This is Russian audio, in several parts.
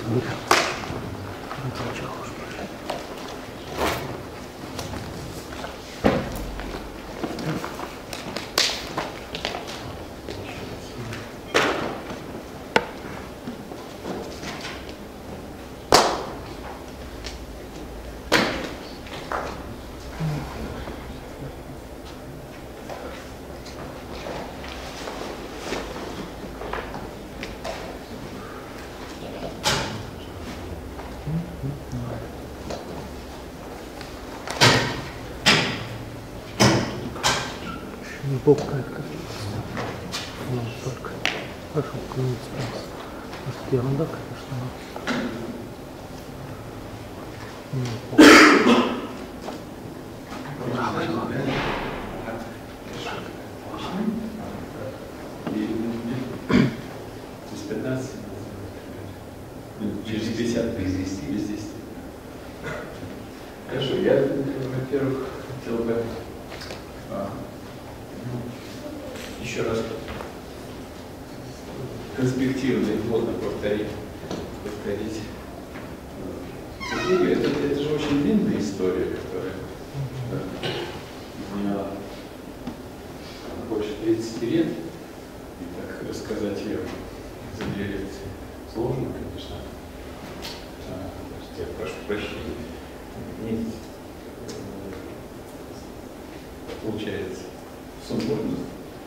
Бог как только прошу клониться. Может, ерунда, конечно, Через 15, через 50 без 10, без 10. Хорошо, я, во-первых, хотел бы еще раз конспективно и плотно повторить. Это же очень длинная история, которая заняла больше 30 лет. И так рассказать ее за 2 лекции сложно, конечно. Я прошу прощения. Нет, получается сумбурно,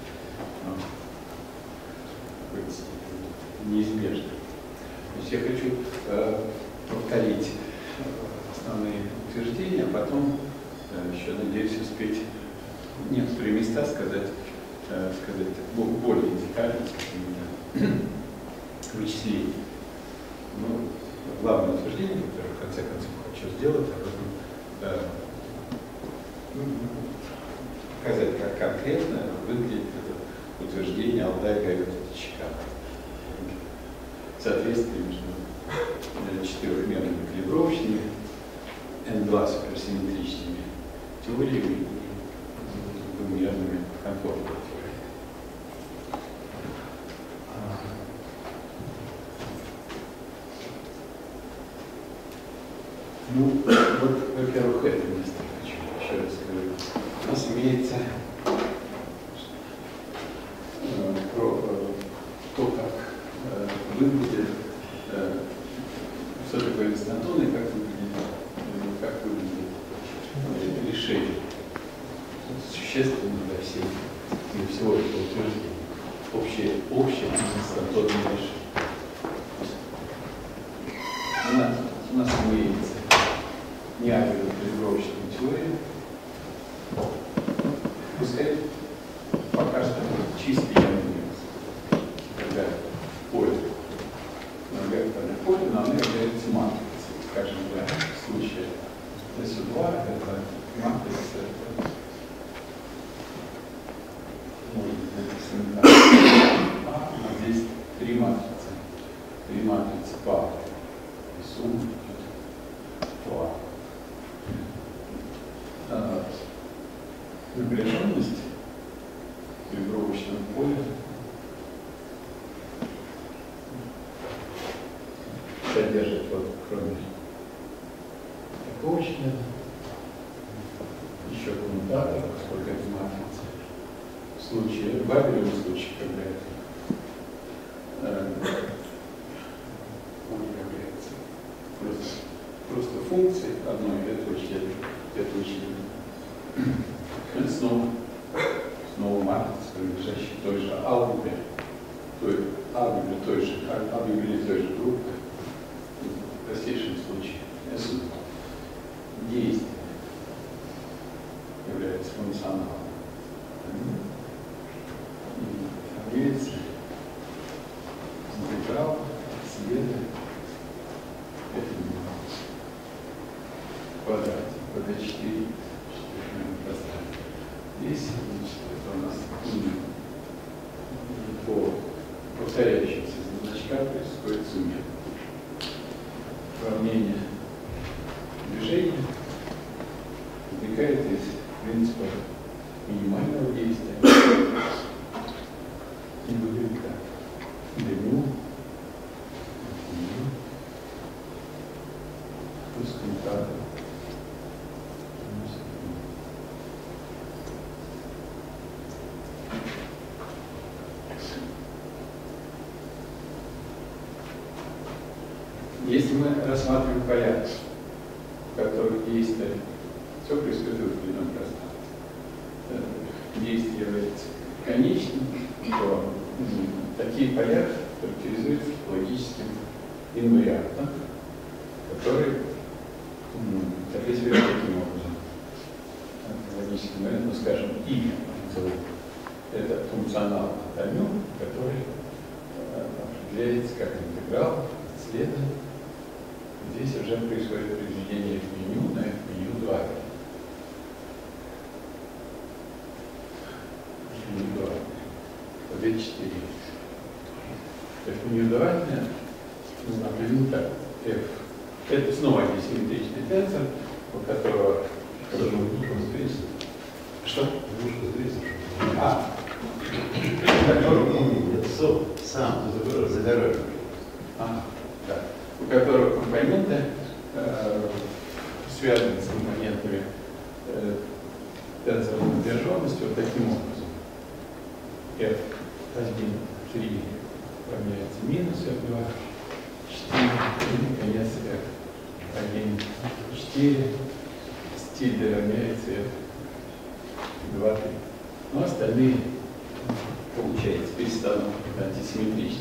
неизбежно. То есть я хочу повторить основные утверждения, а потом еще надеюсь успеть некоторые места сказать более детально, с какими-то вычислениями. Но главное утверждение, которое в конце концов хочу сделать, об этом показать, как конкретно выглядит это утверждение Алдая Гайвета Чикаго. Соответствие между четырехмерными калибровочными, N2 суперсимметричными теориями и двумерными конформными теориями. Ну, вот, во-первых, это место хочу еще раз говорить. У нас имеется то, как выглядит, что такое инстантон и как выглядит решение. Существенно для всего этого утверждения. Общее инстантонное решение. У нас имеется неавиатная калибровочная теория. Пускай пока что чистый является, когда поле, векторное поле, но оно является матрицей. Скажем, в случае SU2 это матрица, может быть написано так, а здесь три матрицы пары. И сумма то напряженность калибровочного поля содержит, вот, кроме такого члена, еще коммутатор, поскольку это матрица. В случае, в Вабелевом случае, когда он является просто функцией одной этого члена. Снова матрица, принадлежащая той же алгебре, алгебре той же группы, в простейшем случае SU. Действие является функционалом. И формируется интеграл света в квадрате, kd4 четырехмерном пространстве. Здесь, значит, это у нас по повторяющимся значкам происходит сумма. Уравнение движения возникает из принципа минимального действия и выглядит так. Длину Пусть коммутатор. Если мы рассматриваем поля, в которых действие, все происходит в определенном пространстве, действие является конечным, то такие поля характеризуются логическим инвариантом, который определяет таким образом. Логическим инвариантом, скажем, имя назовут. Это функционал от амю, который определяется как интеграл, следовательно. Здесь уже происходит произведение f-меню на f-меню 2. F-меню 2. V4. F-меню 2 определено так. F. Это снова асимметричный тензор, у которого... Что? Сам загорает. Да. У которого компоненты связаны с компонентами тензорной напряженности вот таким образом. F1, 3 равняется минус F2, 4, и, наконец, F1, 4, стиль равняется F2, 3. Но остальные, получается, перестанут антисимметричными.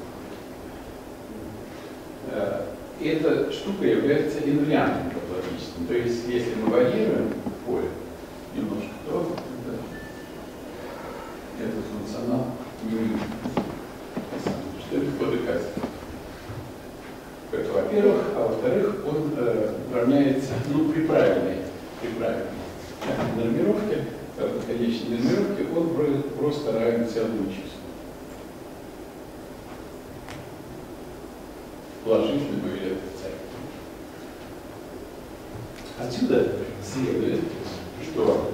Эта штука является инвариантом топологическим. То есть, если мы варьируем поле немножко, то этот функционал не меняется. Что легко доказать. Это во-первых, а во-вторых, он равняется, при правильной нормировке, конечной нормировке, он просто равен целому числу. Положительному или отрицательному. Отсюда следует, что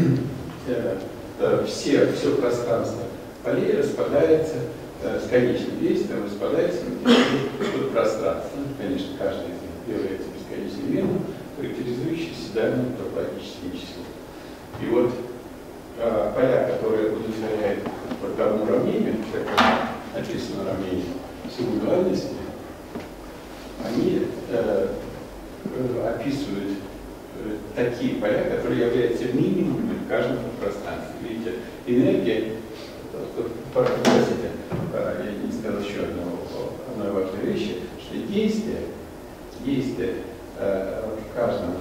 все пространство полей распадается с конечным действием, распадается на пространство. Конечно, каждый из них является бесконечным мерным, характеризующийся данным топологическим числом. И вот поля, которые удовлетворяют по тому уравнению, как написано уравнение сингулярности, они описывают такие поля, которые являются минимумами в каждом пространстве. Видите, энергия, простите, я не сказал еще одной важной вещи, что действие в каждом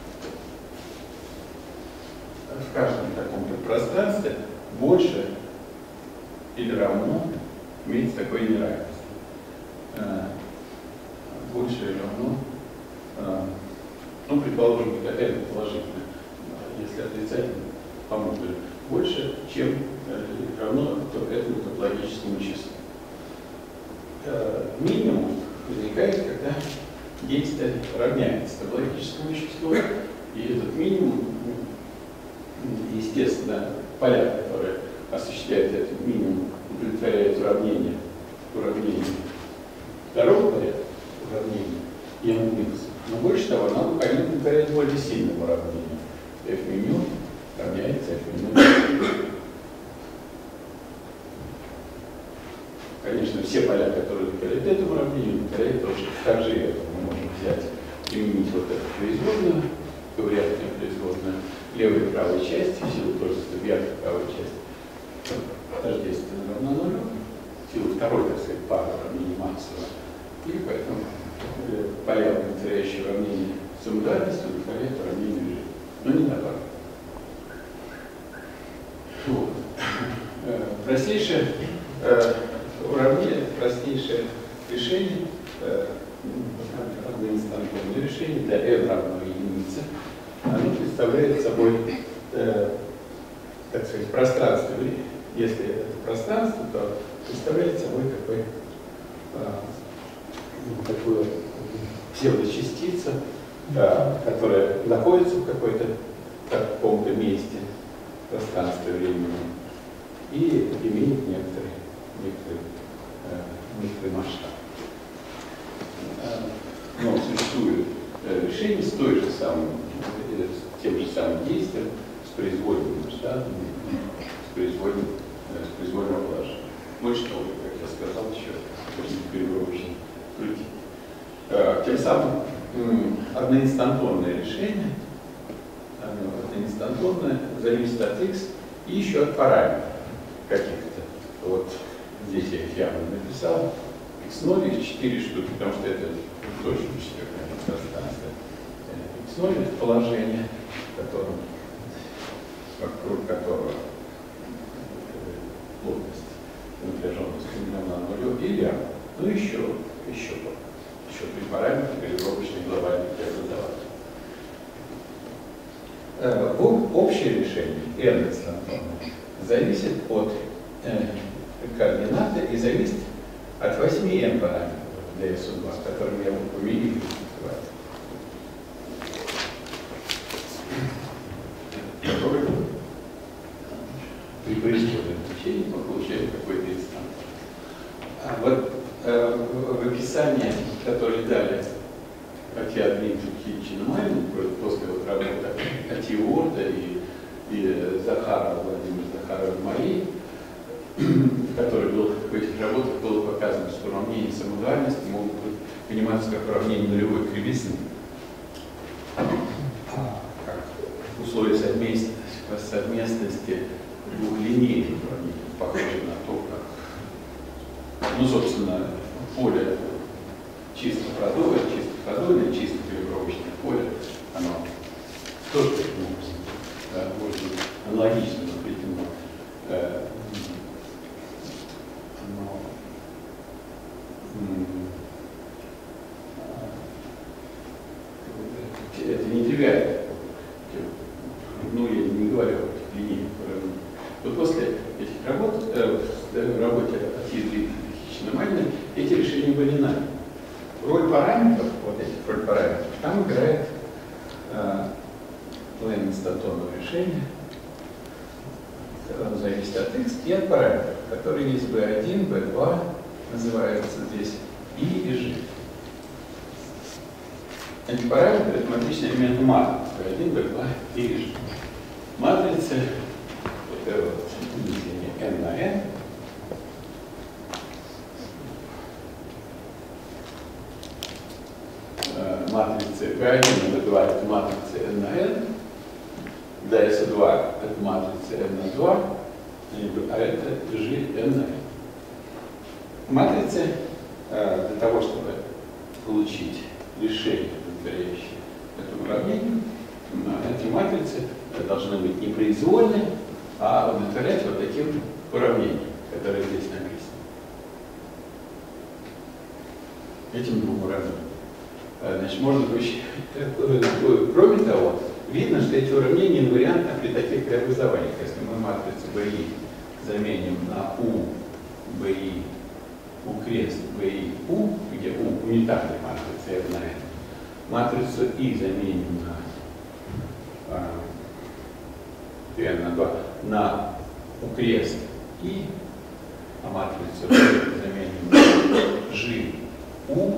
таком пространстве больше или равно имеется такое неравенство. Больше или равно, предположим, это положительно, если отрицательно, по модулю, больше, чем равно этому топологическому числу. Минимум возникает, когда действие равняется топологическому числу, и этот минимум, естественно, поля, которые осуществляют этот минимум, удовлетворяют уравнение второго порядка, уравнение m-. Но больше того, нам они удовлетворяют более сильному уравнению. F-меню равняется F-меню. Конечно, все поля, которые удовлетворяют этому уравнению, удовлетворяют тоже также и это. Мы можем взять, применить вот эту производную, ковариантную производную левой и правой части, в силу тождества верхней и правой части, тождественно равно нулю, в силу второй, так сказать, пары уравнений Максвелла. И поэтому поля, удовлетворяющие уравнение сингулярности, удовлетворяют уравнение G. Но не наоборот. Вот. Простейшее уравнение, простейшее решение, одноинстантное решение для n равного единице, оно представляет собой, так сказать, пространство. Если это пространство, то представляет собой такую псевдочастицу, которая находится в каком-то месте пространства времени и имеет некоторый масштаб. Но существует решение с той же самой, с тем же самым действием, с произвольным масштабом, с произвольным положением. Вот что, как я сказал, еще перебровочно крутить. Тем самым одноинстантонное решение, одноинстантонное, зависит от x и еще от параметров каких-то. Вот здесь я их явно написал. x0 их 4 штуки, потому что это точно четырехмерное пространство. x0 это положение, вокруг которого плотность напряженности равна нулю, или ну еще три параметра калибровочной глобальной преобразования. Общее решение n инстантонное зависит от координаты и зависит от 8n параметров для SU2, которыми я упомянул. Который при производном течении мы получаем какой-то инстант. Вот в описании, которое дали Атия Дмитрий Чинамайну после вот работы Атия Орда и Захарова, Владимира Захарова Марии, в которой в этих работах было показано, что уравнения самодуальности могут пониматься как уравнение нулевой кривизны, как условия совместности двух линейных уравнений, похожих на то, как, ну, собственно, поле чисто продольное, чисто калибровочное поле, оно тоже таким образом, да, может быть аналогично определено. Это не тривиально. Ну, я не говорю о линейных уравнениях. Вот после этих работ, в работе Атии Чинамайна, эти решения были нами. Роль параметров, вот этих роль параметров, там играет план инстантонного решения, которое зависит от x и от параметров, которые есть b1, b2, называются здесь и g. Эти параметры — это матричные элементы матрицы b1, b2 и g. Матрицы — это вот n на n. Матрицы b1 и b2 — это матрицы n на n. DS2 — это матрица n на 2, а это g n на n. Матрицы для того, чтобы получить решение, удовлетворяющее этому уравнению, эти матрицы должны быть не произвольны, а удовлетворять вот таким уравнением, которое здесь написано. Этим двум уравнениям. Значит, можно быть, кроме того, видно, что эти уравнения инвариантны при таких преобразованиях. Если мы матрицу BI заменим на U, BI, U крест, BI, U, где U унитарная матрица n на n, матрицу I заменим на n на 2 на U крест I, а матрицу заменим на G, U,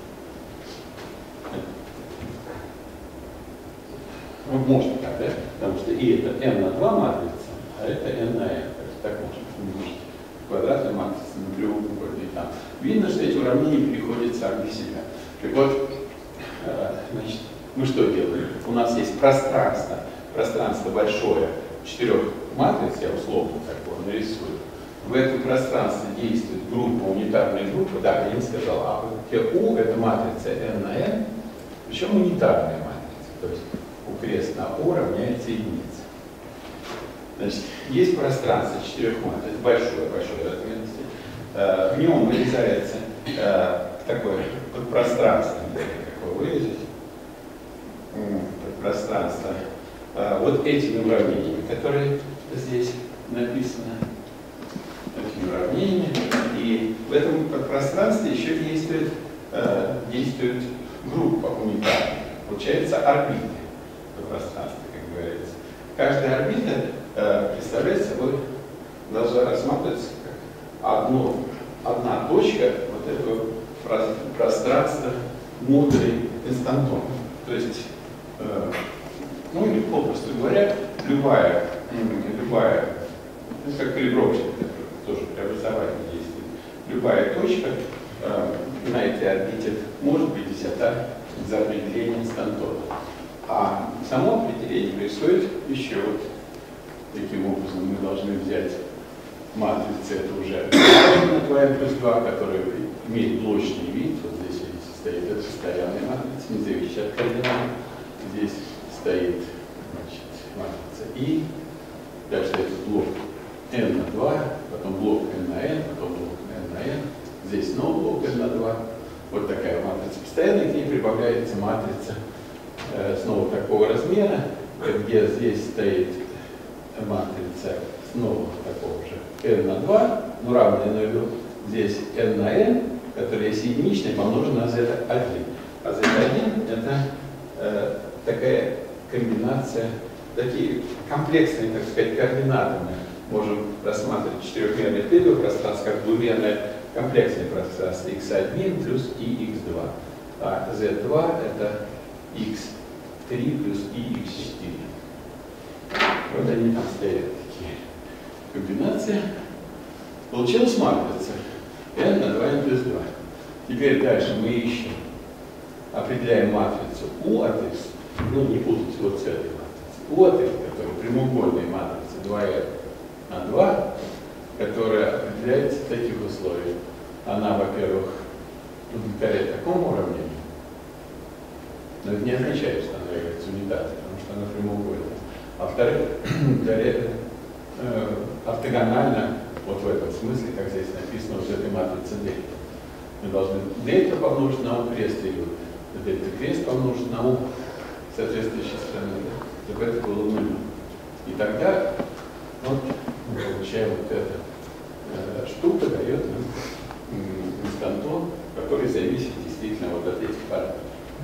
ну, можно так, да? Потому что и это n на 2 матрица, а это n на n. Так можно умножить квадратную матрицу на треугольник. Там видно, что эти уравнения переходят сами в себя. Так вот, значит, мы что делаем? У нас есть пространство большое, 4 матриц, я условно такое нарисую. В этом пространстве действует группа, унитарная группа, да, я не сказал, а U это матрица n на n, причем унитарная матрица, то есть U крест на O равняется единице. Значит, есть пространство 4 матриц, большое размерности, в нем вырезается такое пространство, как его вырезать, пространство вот этими уравнениями, которые здесь написаны, этими уравнениями, и в этом пространстве еще действует группа унитарная, получается орбиты в пространстве, как говорится. Каждая орбита представляет собой, должна рассматриваться как одна точка вот этого пространства мудрой инстантонной. То есть, ну или попросту говоря, любая, ну, как калибровочник, тоже преобразование действует, любая точка на этой орбите может быть взята за определение инстантона. А само определение происходит еще вот таким образом. Мы должны взять матрицу, это уже 2 плюс 2, которая имеет блочный вид. Вот здесь стоит эта постоянная матрица, не зависящая от координат. Здесь стоит, значит, матрица И. Дальше это блок n на 2, потом блок n на n, потом блок n на n. Здесь снова блок n на 2. Вот такая матрица постоянная, к ней прибавляется матрица снова такого размера, где здесь стоит матрица снова такого же n на 2, ну равная нулю. Здесь n на n, которая есть единичная, помножена на z1. А z1 это такая комбинация, такие комплексные, так сказать, координаты. Мы можем рассматривать четырехмерное тыльное пространство как двумерное комплексное пространство x1 плюс ix2. А z2 это x3 плюс ix4. Вот они там стоят, такие комбинации. Получилась матрица n на 2n плюс 2. Теперь дальше мы ищем, определяем матрицу U от x. Ну, не путать вот с этой матрицей. U от x, которая прямоугольная матрица 2n на 2, которая определяется в таких условиях. Она, во-первых, удовлетворяет такому уравнению, но это не означает, что она является унитарной, потому что она прямоугольная. А во-вторых, ортогонально, вот в этом смысле, как здесь написано, вот этой матрице дельта. Мы должны дельта помножить на U крест, или дельта крест помножить на U соответствующей стороны, чтобы это было нулем. И тогда вот мы получаем вот эта штука, дает нам инстантон, который зависит действительно вот от этих параметров.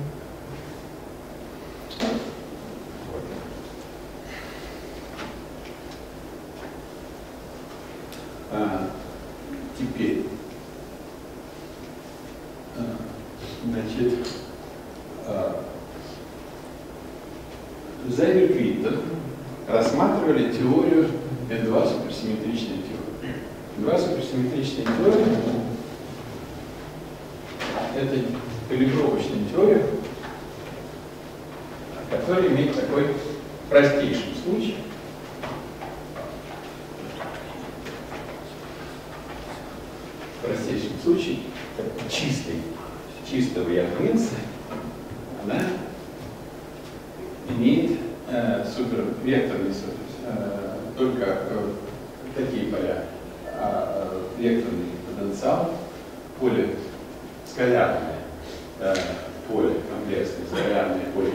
Вот. Теперь, значит, Зайберг и Виттер рассматривали теорию N2 суперсимметричной теории. N2 суперсимметричная теория – это калибровочная теория, которая имеет такой простейший случай. Простейший случай чистого Яхминца, она имеет супервекторный только такие поля, векторный потенциал, поле скалярное, поле комплексное, скалярное поле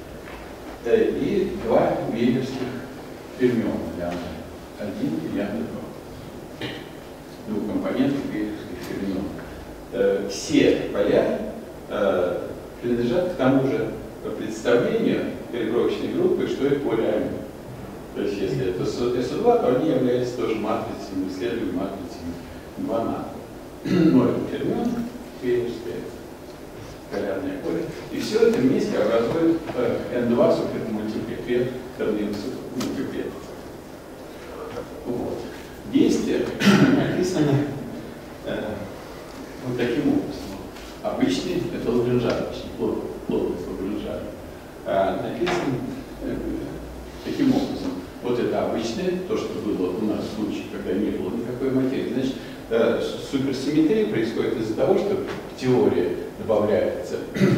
и два вейлерских фермиона, лямбда 1 и лямбда 2. Двухкомпонентных вейлерских фермионов. Все поля принадлежат к тому же представлению калибровочной группы, что это поле АМ. То есть, если это SO2, то они являются тоже матрицами, исследуемыми матрицами 2 на 0 фермион, вейлерское скалярное поле. И все это вместе образует N2 супермультипликаторный мультипликатор. Вот. Действие написано вот таким образом. Обычный, это Лагранжан, очень плотность Лагранжана. Написан таким образом. Вот это обычное, то, что было у нас в случае, когда не было никакой материи. Значит, суперсимметрия происходит из-за того, что в теории добавляется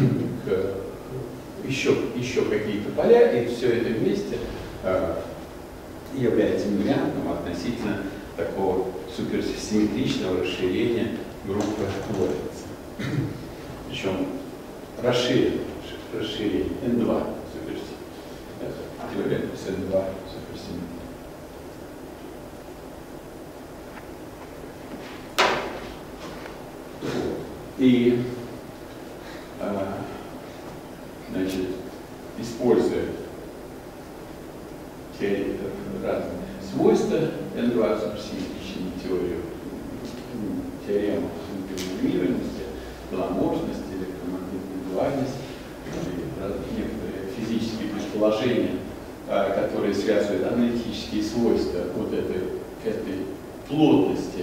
еще какие-то поля, и все это вместе является инвариантом относительно такого суперсимметричного расширения группы Лоренца. Причем расширение N2 суперсимметрия. Теория с N2 суперсимметрия. И значит, используя разные свойства N2 суперсимметричной теорию, теорему интерминированности, гламорности, электромагнитной дуальности, предположения, которые связывают аналитические свойства вот этой плотности.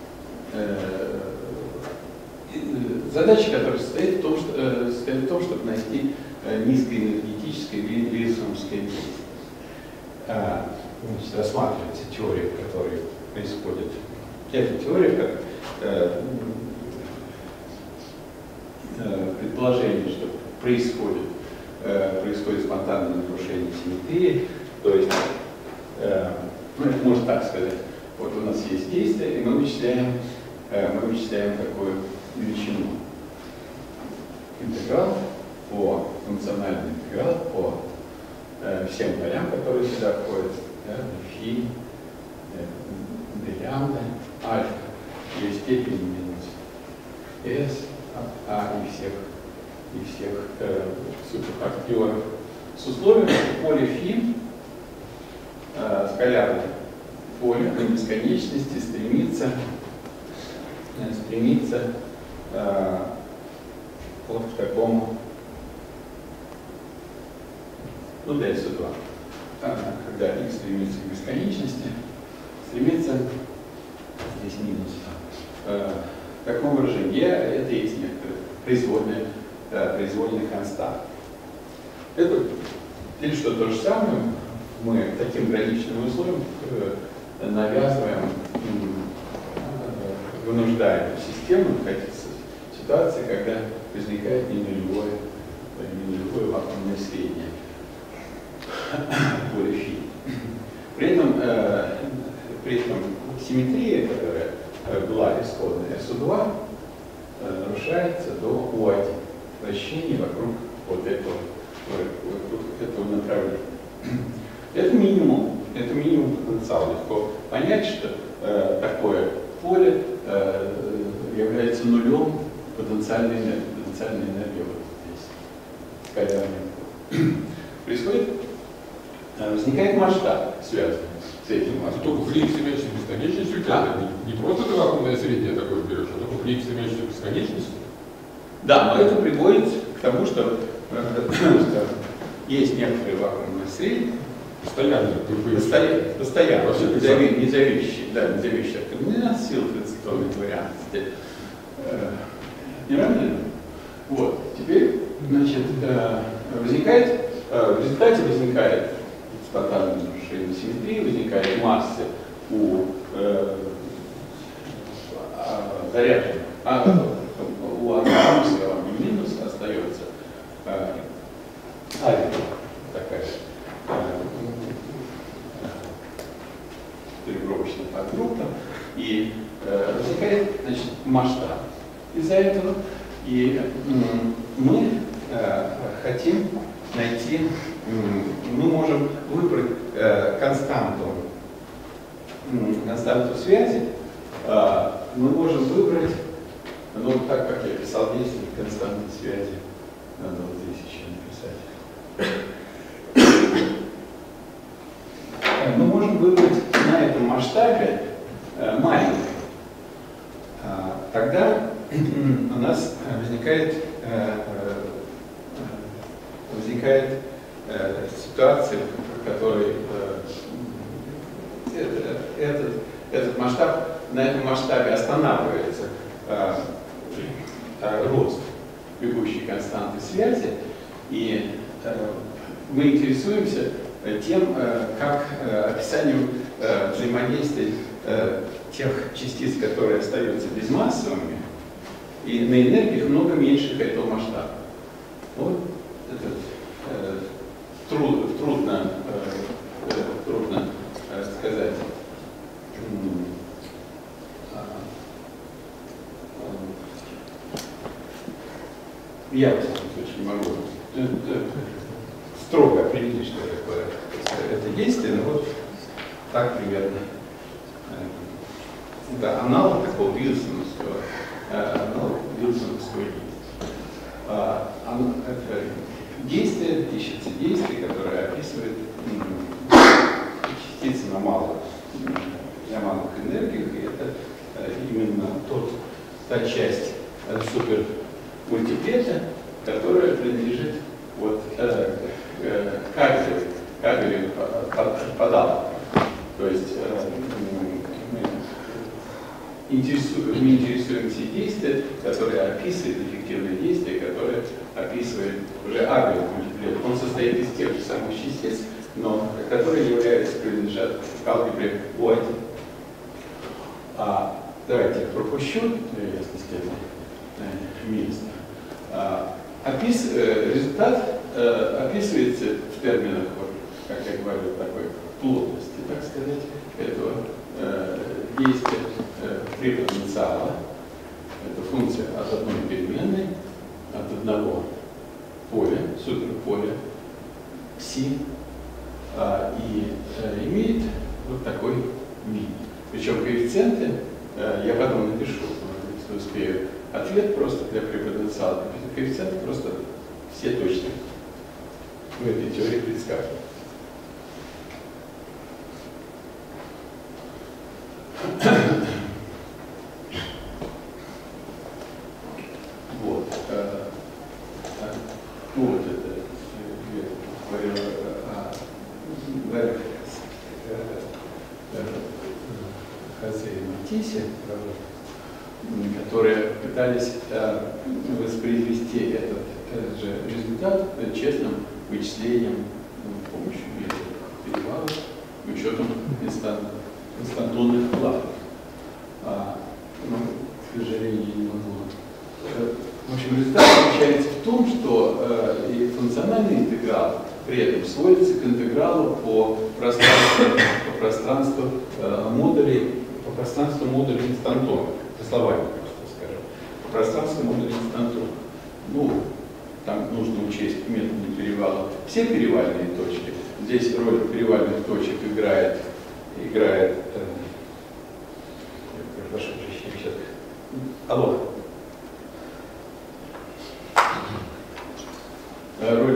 Задача, которая состоит в том, чтобы найти низкоэнергетическое вильсоновское действие. Значит, рассматривается теория, в которой происходит. Эта теория как предположение, что происходит спонтанное нарушение симметрии, то есть, ну, это можно так сказать, вот у нас есть действие, и мы вычисляем такую величину. Интеграл функциональный интеграл по всем полям, которые сюда входят, да, фи, д лямбда, альфа, и степень минус s, и всех суперфакторов с условием, что поле фи, скалярное поле на бесконечности стремится вот к такому, ну, дельта-2. Когда x стремится к бесконечности, стремится, здесь минус, к такому выражению. Это есть некоторые произвольные константы. Это или что то же самое, мы таким граничным условием навязываем, вынуждаем систему находиться в ситуации, когда возникает не нулевое вакуумное среднее поле фи. При этом симметрия, которая была исходная SU2, нарушается до U1, вращения вокруг вот этого направления. Это минимум потенциала. Легко понять, что такое поле является нулем потенциальной энергии вот здесь. Возникает масштаб, связанный с этим. А только при x имеющей бесконечности у тебя не просто ты вакуумное среднее такое берешь, а только при x имеющей бесконечности. Да, но это приводит к тому, что есть некоторые вакуумные средние, постоянно, не зависящие от комбинации сил транзиторной вариантности. Неравномерно. Вот. Теперь, значит, в результате возникает спонтанное нарушение симметрии, возникает массы у заряженных, у атома минус остается такая тренировочная подгруппа, и возникает, значит, масштаб. Из-за этого и мы хотим найти, мы можем выбрать константу связи, мы можем выбрать, ну, так как я писал действие константы связи, надо вот здесь еще написать. Мы можем выбрать на этом масштабе маленький. Тогда у нас возникает ситуация, в которой этот масштаб, на этом масштабе останавливается рост бегущей константы связи, и мы интересуемся тем, как описанием взаимодействия тех частиц, которые остаются безмассовыми, и на энергиях много меньше этого масштаба. Вот это трудно сказать. Я, в всяком случае, не могу строго определить, что такое это действие, но вот так примерно. Да, аналог такого вильсоновского действия, ищется действие, которое описывает частицы на малых энергиях, и это именно та часть супермультиплета, которая принадлежит вот катедру описывает уже абель мультиплет. Он состоит из тех же самых частиц, но которые принадлежат к алгебре U1. Давайте я пропущу для ясности места. Результат описывается в терминах, вот, как я говорю, такой плотности, так сказать, этого действия препотенциала. Это функция от одной переменной, от одного поля, суперполя Си, и имеет вот такой вид. Причем коэффициенты, я потом напишу, если успею, ответ просто для препотенциала. Коэффициенты просто все точно в этой теории предсказаны. Вот. Вот это я говорил о Хосе и Матиссе, которые пытались воспроизвести этот же результат честным вычислением с помощью перевалов, учетом инстантонных планов. Но, к сожалению, не могу. В общем, результат заключается в том, что и функциональный интеграл при этом сводится к интегралу по пространству модулей инстантонов. Это словами просто скажем. По пространству модулей инстантонов. Ну, там нужно учесть методом перевала все перевальные точки. Здесь роль перевальных точек играет прошу прощения, сейчас. Алло. Роль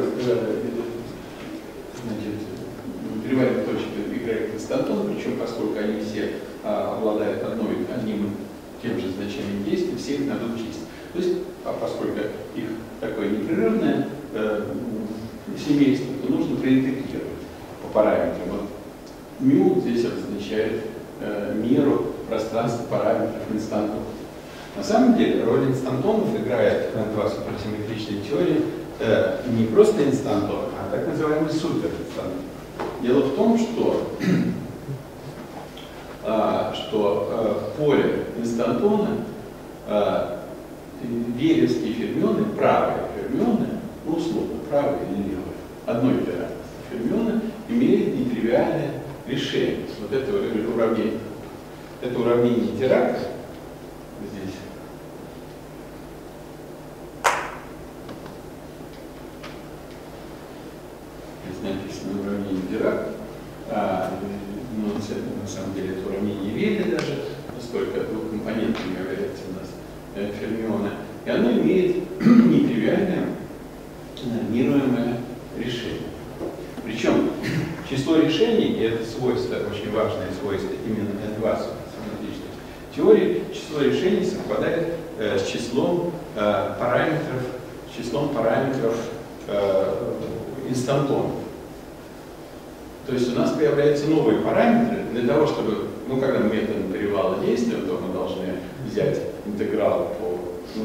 перевальных точек играет инстантон, причем поскольку они все обладают одним и тем же значением действия, все их надо учесть. То есть, поскольку их такое непрерывное семейство, то нужно проинтегрировать по параметрам. Вот μ здесь обозначает меру пространства параметров инстантонов. На самом деле роль инстантонов играет в два суперсимметричной теории не просто инстантон, а так называемый суперинстантон. Дело в том, что поле инстантона велевские фермионы, правые фермионы, ну условно правые или левые, одной вероятности фермиона имеют нетривиальное решение вот этого уравнения. Это уравнение Дирака здесь. Здесь написано уравнение Дирака. Но на самом деле это уравнение Вейля даже, поскольку двухкомпонентными является у нас фермиона. И оно имеет нетривиальное нормируемое решение. Причем число решений, и это свойство, очень важное свойство именно N2 суперсимметричной теории, число решений совпадает с числом параметров инстантонов. То есть у нас появляются новые параметры для того, чтобы, ну, когда мы методом перевала действуем, то мы должны взять интеграл по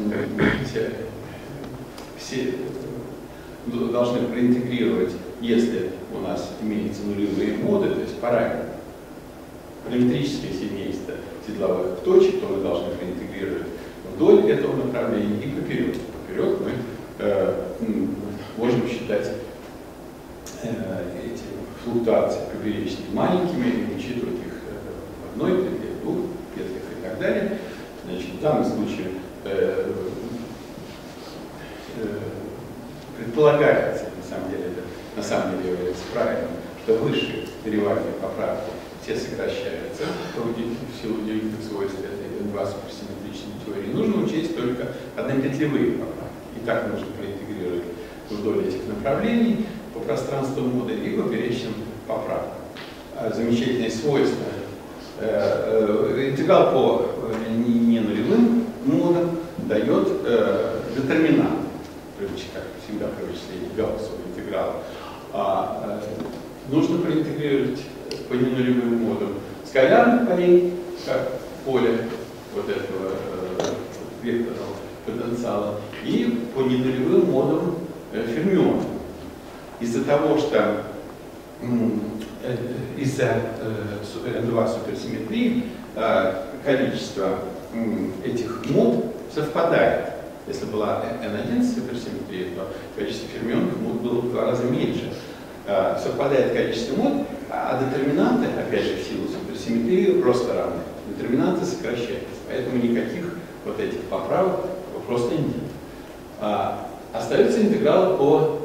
все должны проинтегрировать, если у нас имеются нулевые моды, то есть параметры, параметрическое семейство седловых точек, то мы должны проинтегрировать вдоль этого направления и поперек. Поперек мы можем считать эти флуктуации поперечных маленькими и учитывать их в одной петле, в двух петлях и так далее. Значит, в данном случае предполагается, на самом деле является правильным, что высшие перевальные поправки все сокращаются в силу удивительных свойств этой N2 суперсимметричной теории. Нужно учесть только однопетлевые поправки. И так нужно проинтегрировать вдоль этих направлений по пространству модулей и поперечным поправкам. Замечательное свойство. Интеграл по ненулевым модам дает детерминант, как всегда при вычислении гауссового интеграла. Нужно проинтегрировать по ненулевым модам скалярных полей, как поле вот этого векторного потенциала, и по ненулевым модам фермионов. Из-за того, что из-за N2 суперсимметрии количество этих мод совпадает. Если была N1 суперсимметрия, то количество фермионных мод было в 2 раза меньше. Совпадает количество мод, а детерминанты, опять же, в силу суперсимметрии, просто равны. Детерминанты сокращаются. Поэтому никаких вот этих поправок просто нет. Остаются интегралы по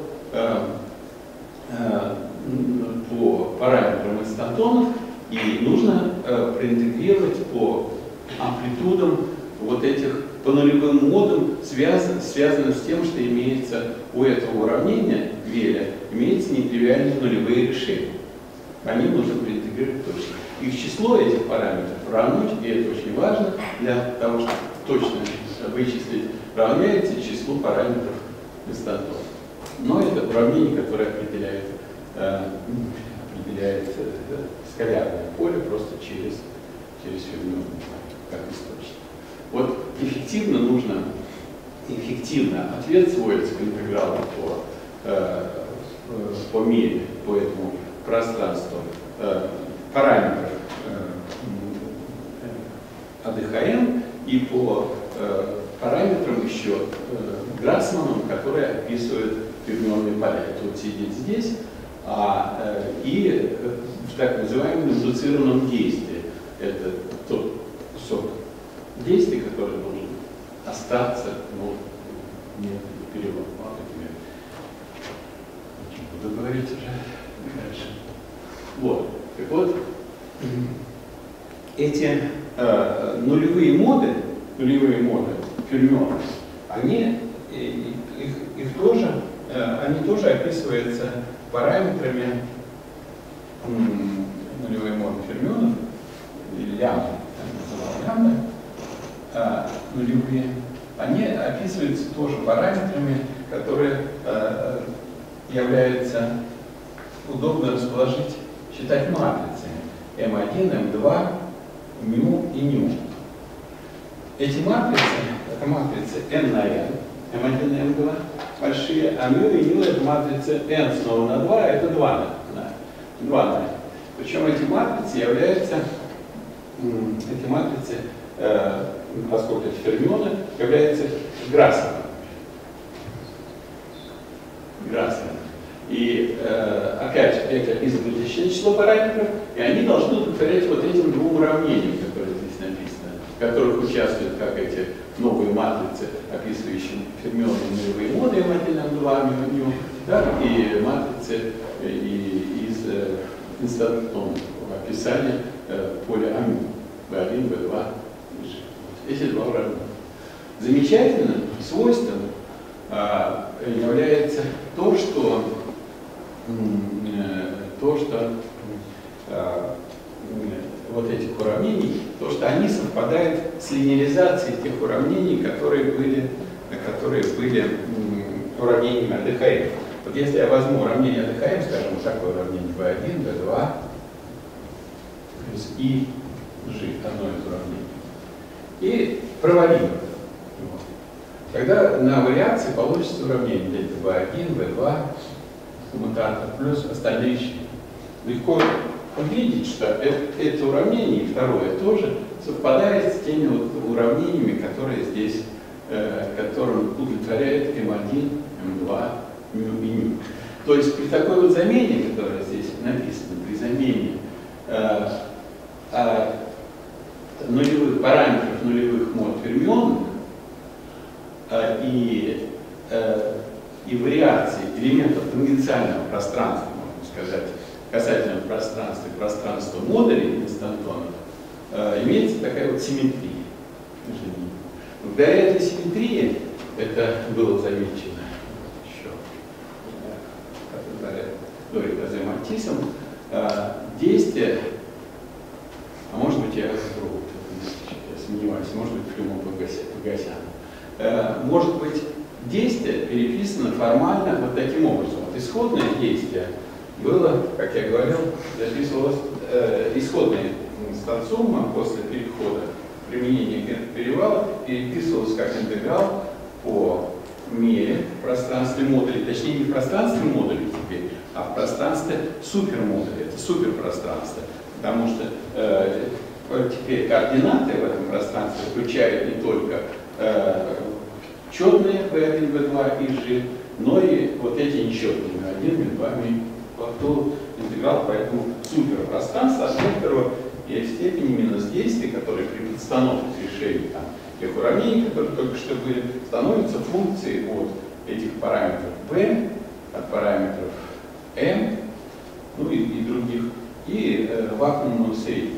параметрам инстантонов, и нужно проинтегрировать по амплитудам вот этих, по нулевым модам, связано с тем, что имеется у этого уравнения Веля, имеются нетривиальные нулевые решения. По ним нужно проинтегрировать точно. Их число этих параметров равно, и это очень важно для того, чтобы точно вычислить, равняется числу параметров инстантонов. Но это уравнение, которое определяет скалярное поле просто через фермионы, как источник. Вот эффективно ответ сводится к интегралу по мере, по этому пространству параметров АДХМ и по параметрам еще Грассманом, которые описывают фермионные поля. Это вот сидит здесь, и в так называемом индуцированном действии. Это тот кусок действий, который должен остаться, нет перевод. Буду говорить уже дальше. Вот. Так вот, эти нулевые моды фермионов, они тоже описываются параметрами нулевые моды фермионов, лямбда, нулевые, они описываются тоже параметрами, которые являются удобно расположить, считать матрицами M1, M2, μ и ν. Эти матрицы, это матрицы n на n, m1 и m2 большие, а μ и ν это матрицы n снова на 2, это 2 на n. Причем эти матрицы являются, поскольку это фермионы, являются Грассманом. И опять же, это изобретательное число параметров, и они должны удовлетворять вот этим двум уравнениям, которые здесь написаны, в которых участвуют как эти новые матрицы, описывающие фермионные нулевые моды M1, M2, μ, так и матрицы из инстантонного описания поля АМ, B1, B2, эти два уравнения. Замечательным свойством является то, что вот этих уравнений, то, что они совпадают с линеаризацией тех уравнений, которые были уравнениями АДХМ. Вот если я возьму уравнение АДХМ, скажем, вот такое уравнение B1, B2, плюс I, G, одно из уравнений, и провалим его, тогда на вариации получится уравнение дельта B1, B2, коммутатор плюс остальные щели. Легко увидеть, что это уравнение, второе тоже, совпадает с теми вот уравнениями, которые здесь, которым удовлетворяет M1, M2, μ и ν. То есть при такой вот замене, которая здесь написана, при замене нулевых параметров нулевых мод фермионных и вариаций элементов тангенциального пространства, можно сказать, касательного пространства и пространства модулей инстантонов, имеется такая вот симметрия между ними. Благодаря этой симметрии, это было замечено еще Дори Козе Матисом, действие, а может быть я сомневаюсь, может быть Флюмом Погосян, может быть действие переписано формально вот таким образом. Вот исходное действие было, как я говорил, записывалось исходная инстанциума после перехода применения перевала переписывалась как интеграл по мере в пространстве модулей, точнее не в пространстве модулей теперь, а в пространстве супермодулей, это суперпространство, потому что теперь координаты в этом пространстве включают не только четные B1, B2 и G, но и вот эти нечетные B1, B2, то интеграл по этому суперпространству, от которого есть в степени минус действий, которые при подстановке решений там, тех уравнений, которые только что были, становятся функцией от этих параметров B, от параметров M, ну и других, и вакуумного среднего.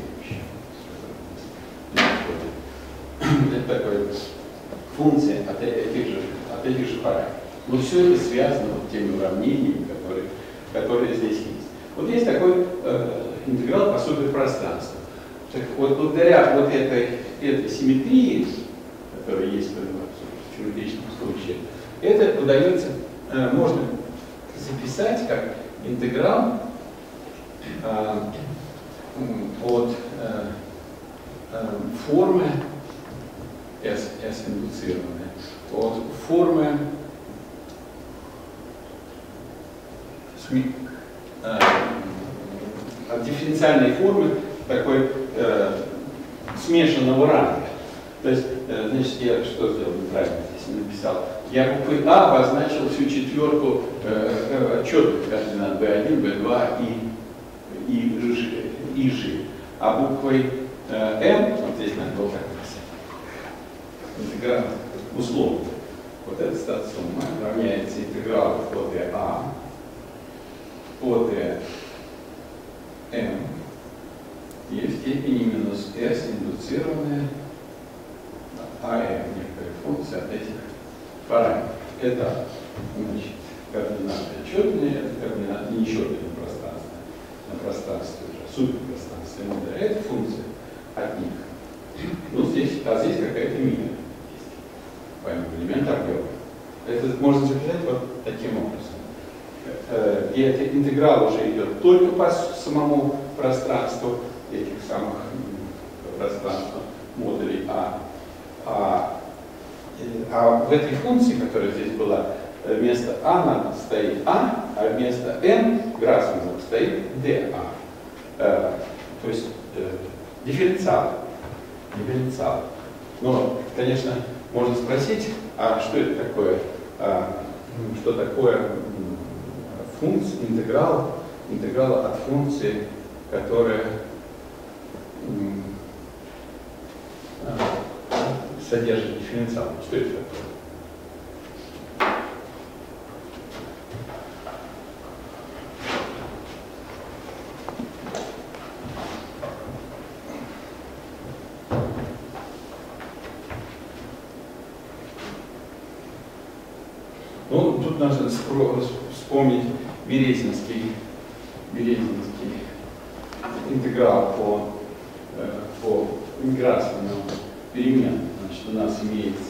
Это такая функция от этих же параметров. Но все это связано вот теми уравнениями, которые здесь есть. Вот есть такой интеграл по суперпространству. Так вот, благодаря вот этой симметрии, которая есть в симметричном случае, это удается, можно записать как интеграл от формы S индуцированная, от формы от дифференциальной формы такой смешанного ранга. То есть, значит, я что сделал неправильно здесь написал? Я буквой А обозначил всю четверку четких координат B1, B2 и G. А буквой M, вот здесь надо было так написать, интеграл условно. Вот эта статсумма равняется интегралу по dA по dm и в степени минус s индуцированная am, некая функция от этих параметров. Это, значит, координаты четные, это координаты нечетные на пространстве уже, суперпространстве. Это функция от них. Ну, здесь какая-то мера есть. Элемент объема. Это можно записать вот таким образом. И этот интеграл уже идет только по самому пространству этих самых пространств модулей А в этой функции, которая здесь была, вместо А стоит А вместо N Грасманов стоит dA. То есть дифференциал. Но, конечно, можно спросить, а что это такое? Что такое функция, интеграл от функции, которая содержит дифференциал. Что это такое? Ну, тут нужно вспомнить Березинский интеграл по Грасману перемен. Значит, у нас имеется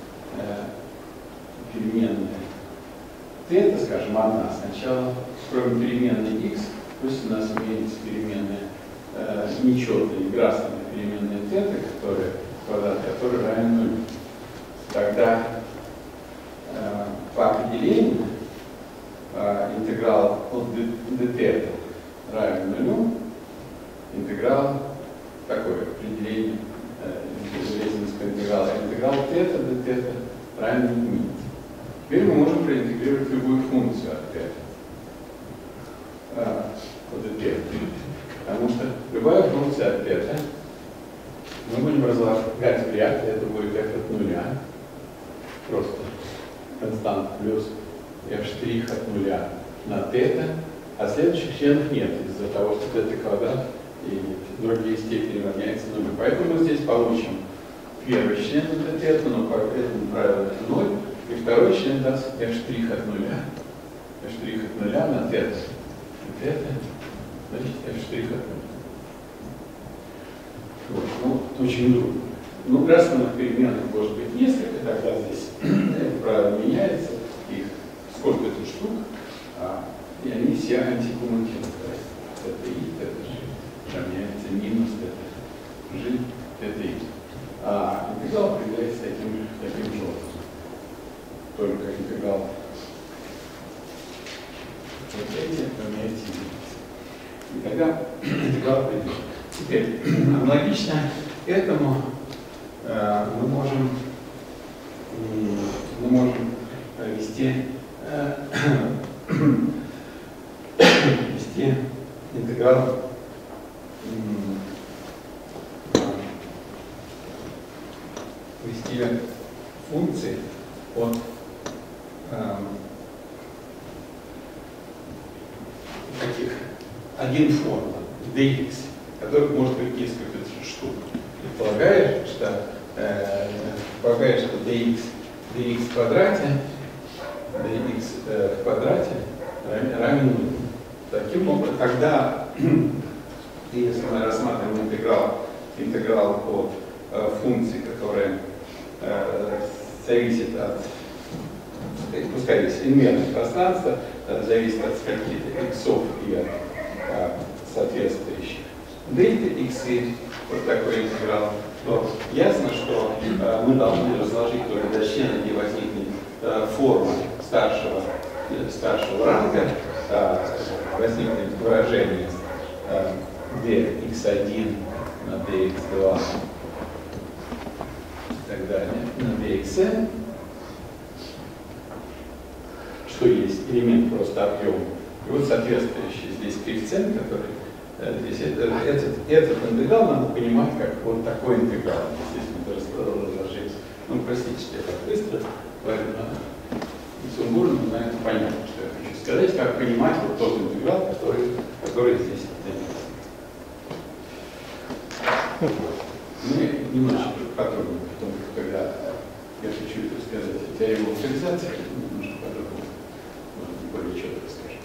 переменная θ, скажем, одна сначала, кроме переменной x, пусть у нас имеется переменная нечетная Грасмана переменная θ, квадрат, который равен нулю. Тогда по определению интеграл от dθ равен нулю, интеграл, такое определение Березинского интеграла, интеграл θ dθ равен единице. Теперь мы можем проинтегрировать любую функцию от θ от dθ, потому что любая функция от θ мы будем разлагать вряд ли, это будет f от нуля, просто констант плюс f' от нуля на θ, а следующих членов нет, из-за того, что θ квадрат и другие степени равняются нулю. Поэтому мы здесь получим первый член от θ, но по этому правилу это 0, и второй член даст f' от нуля на θ. θ, значит f' от нуля. Вот, ну, очень удобно. Ну, Грасманных переменных может быть несколько, тогда здесь это правило меняется, их сколько-то штук, и они все антикоммутируют. Это и, это же равняется минус, это G, это и. А интеграл определяется таким же образом. Только интеграл вот эти равняется единице. И тогда интеграл придет. Теперь, аналогично этому мы можем ввести интеграл ввести функции от таких один форма dx, которых может быть несколько штук. Предполагаешь, что dx в квадрате равен нулю. Таким образом, когда, если мы рассматриваем интеграл от функции, которая зависит от, пускай здесь инмерное пространство, зависит от каких-то иксов и от соответствующих дельта иксы, вот такой интеграл, то ясно, что мы должны разложить только до члена, где возникнет форма старшего ранга, возникнет выражение dx1 на dx2 и так далее, на dxn, что есть элемент просто объем. И вот соответствующий здесь коэффициент, который здесь, этот интеграл надо понимать как вот такой интеграл. Естественно, это разложить. Ну, простите, что я так быстро говорю, сумбурно, но это понятно, что я хочу сказать, как понимать вот тот интеграл, который здесь дается. Мы немножечко подробнее, потом, когда я хочу это сказать, теорему локализации, немножко подробнее, более четко скажем.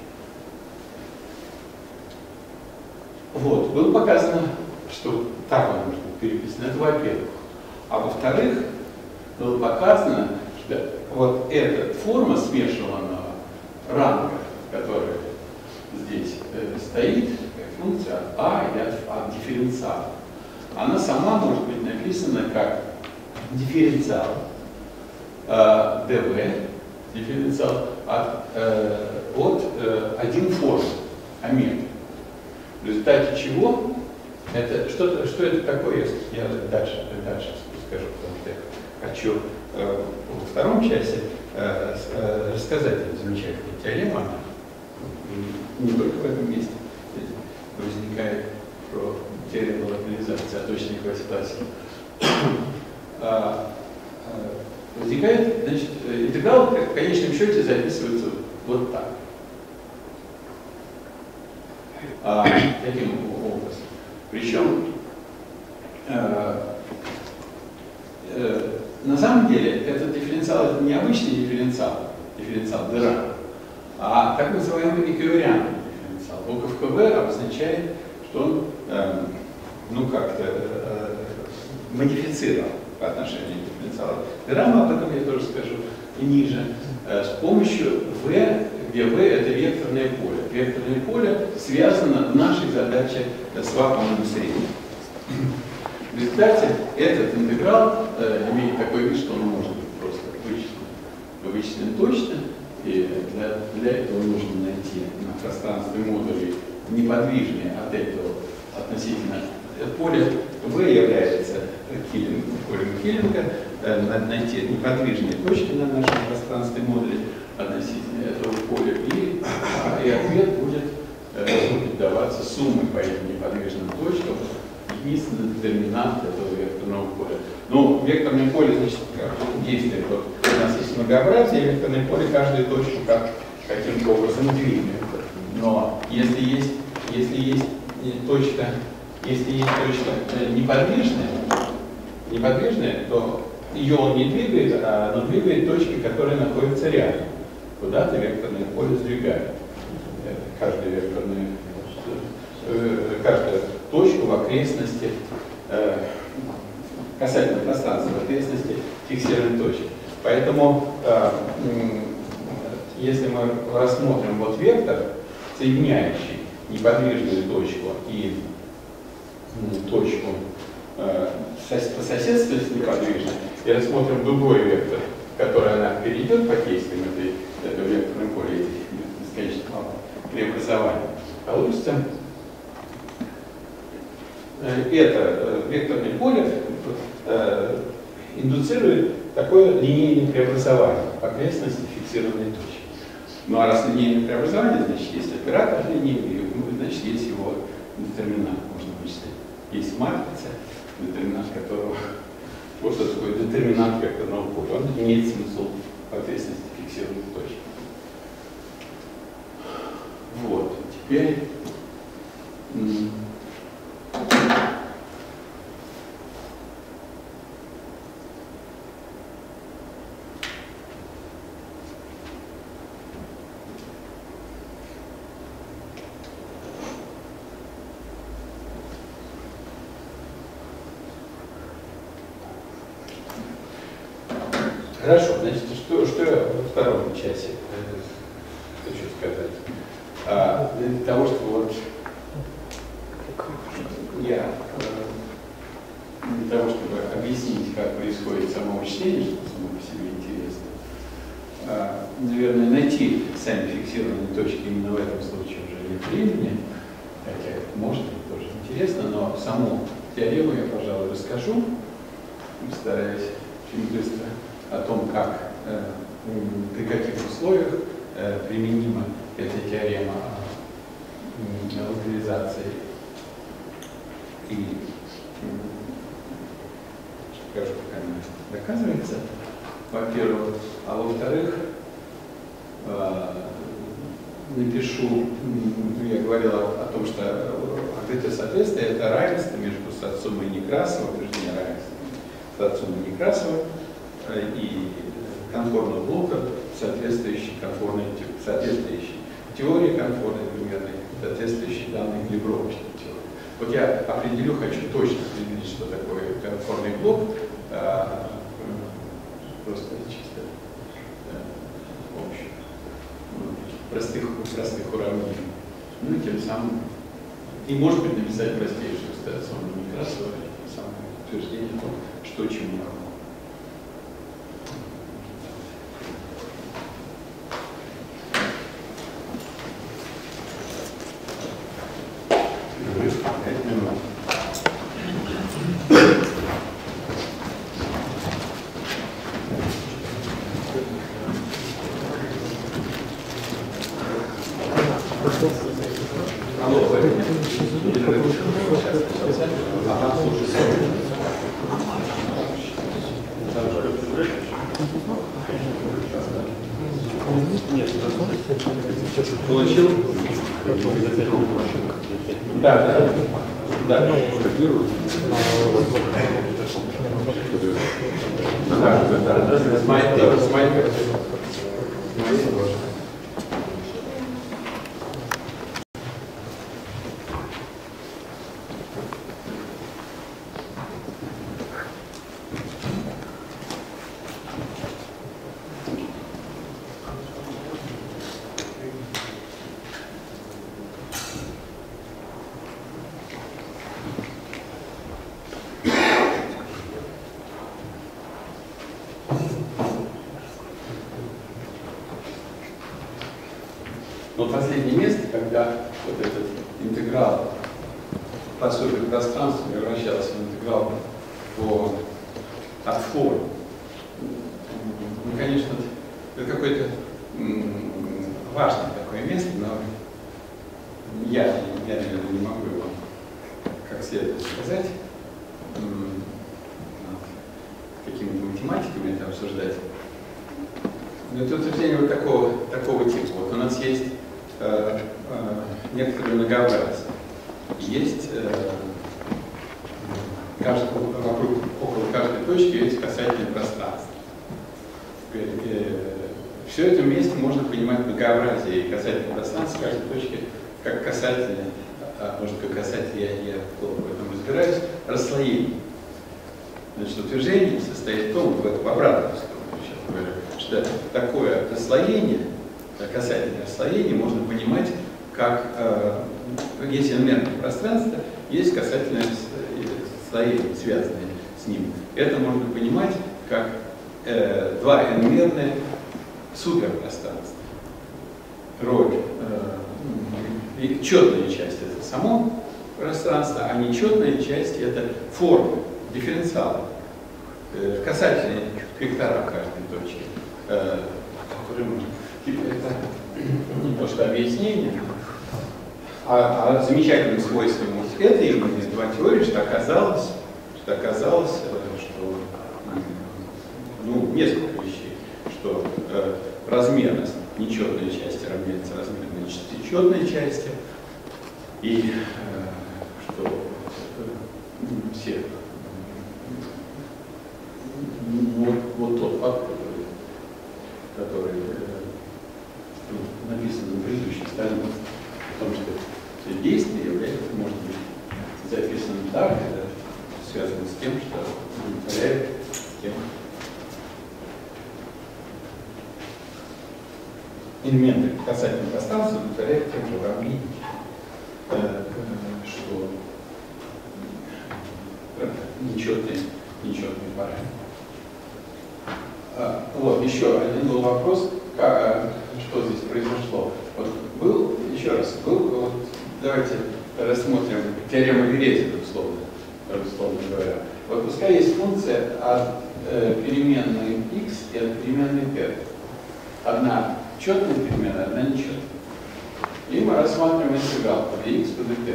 Вот, было показано, что так он может быть переписан, это во-первых. А во-вторых, было показано, что вот эта форма смешиванного ранга, которая здесь стоит, функция от А и от дифференциала, она сама может быть написана как дифференциал dv, дифференциал от один формы, амин. В результате чего это что это такое, я дальше скажу, потому что я хочу во втором части рассказать эту замечательную теорему, она не только в этом месте возникает про теорему локализации оточной классификации. Возникает, значит, интеграл в конечном счете записывается вот так. Таким образом. Причем на самом деле этот дифференциал это не обычный дифференциал дыра, а так называемый эквивалентный дифференциал. Буковка В обозначает, что он как-то модифицирован по отношению к дифференциалу дыра, но об этом я тоже скажу ниже, с помощью В, где В это векторное поле. Векторное поле связано в нашей задаче с вакуумным средним. В результате этот интеграл имеет такой вид, что он может быть просто вычислен точно, и для этого нужно найти на пространстве модулей неподвижные от этого относительно поля В является полем Киллинга, надо найти неподвижные точки на нашем пространстве модуля относительно этого поля, и ответ будет даваться суммой по этим неподвижным точкам, единственный детерминант этого векторного поля. Ну, векторное поле, значит, действует. Вот у нас есть многообразие, векторное поле каждую точку каким-то образом двигает. Но если есть точка неподвижная, то ее он не двигает, но двигает точки, которые находятся рядом. Куда-то векторное поле сдвигает. Каждую точку в окрестности, касательно пространства в окрестности фиксированной точки. Поэтому, если мы рассмотрим вот вектор, соединяющий неподвижную точку и точку по соседству с неподвижной, и рассмотрим другой вектор, который она перейдет под действием этой просто это векторное поле индуцирует такое линейное преобразование окрестности фиксированной точки. Ну а раз линейное преобразование, значит, есть оператор линейный, значит, есть его детерминант, можно вычислить. Есть матрица, детерминант которого... Вот что такое детерминант векторного поля. Он имеет смысл в окрестности фиксированной точки. Вот. Теперь... Хорошо, значит, что я во втором часе хочу сказать? Для того, чтобы вот для того, чтобы объяснить, как происходит само вычисление, что само по себе интересно, наверное, найти сами фиксированные точки именно в этом случае уже нет времени, хотя это может быть тоже интересно, но саму теорему я, пожалуй, расскажу, стараюсь очень быстро, о том, как, при каких условиях применима эта теорема локализации. И покажу, как она доказывается, во-первых. А во-вторых, напишу, я говорил о том, что открытое соответствие — это равенство между социумом Некрасова, утверждение равенства социума Некрасова и конформного блока, соответствующей теории конформной примерной, соответствующей данной калибровочной теории. Вот я хочу точно определить, что такое конформный блок, просто чисто с помощью простых уравнений. Ну и тем самым, и может быть написать простейшую социуму Некрасова, самое утверждение о том, что чему равно. Получил? Да. С моей Но последнее место, когда вот этот интеграл по суперпространству превращался в интеграл от форм, ну, конечно, это какое-то важное такое место, но я наверное, не могу его как следует сказать, какими-то математиками это обсуждать. Но это утверждение вот такого типа. Вот у нас есть некоторые многообразия. Есть около каждой точки есть касательное пространство. Все это вместе можно понимать многообразие и касательное пространство каждой точки как касательное, может как касательное, я плохо в этом разбираюсь, расслоение. Значит, утверждение состоит в том, в обратную сторону сейчас говорю, что такое расслоение, касательное расслоение можно понимать как, есть иномерное пространство, есть касательное расслоение, связанное с ним. Это можно понимать как два иномерные суперпространства. Роль И четная часть – это само пространство, а нечетная часть – это формы, дифференциалы, касательные вектора каждой точки, которые можно. Это не то что объяснение, а замечательным свойством этой именно два теории, что оказалось, что несколько вещей, что размерность нечетной части равняется размерности четной части, и что все вот тот факт, который написан на предыдущей странице, о том, что все действия являются, может быть, записано так, это связано с тем, что удовлетворяет тем элементы касательного пространства удовлетворяют тем же уравнением, что нечетные параметры. Вот, еще один был вопрос, что здесь произошло. Вот был, еще раз, вот, давайте рассмотрим теорему Березина, условно говоря. Вот пускай есть функция от переменной x и от переменной t. Одна четная переменная, одна нечетная. И мы рассматриваем интеграл по dx по dt.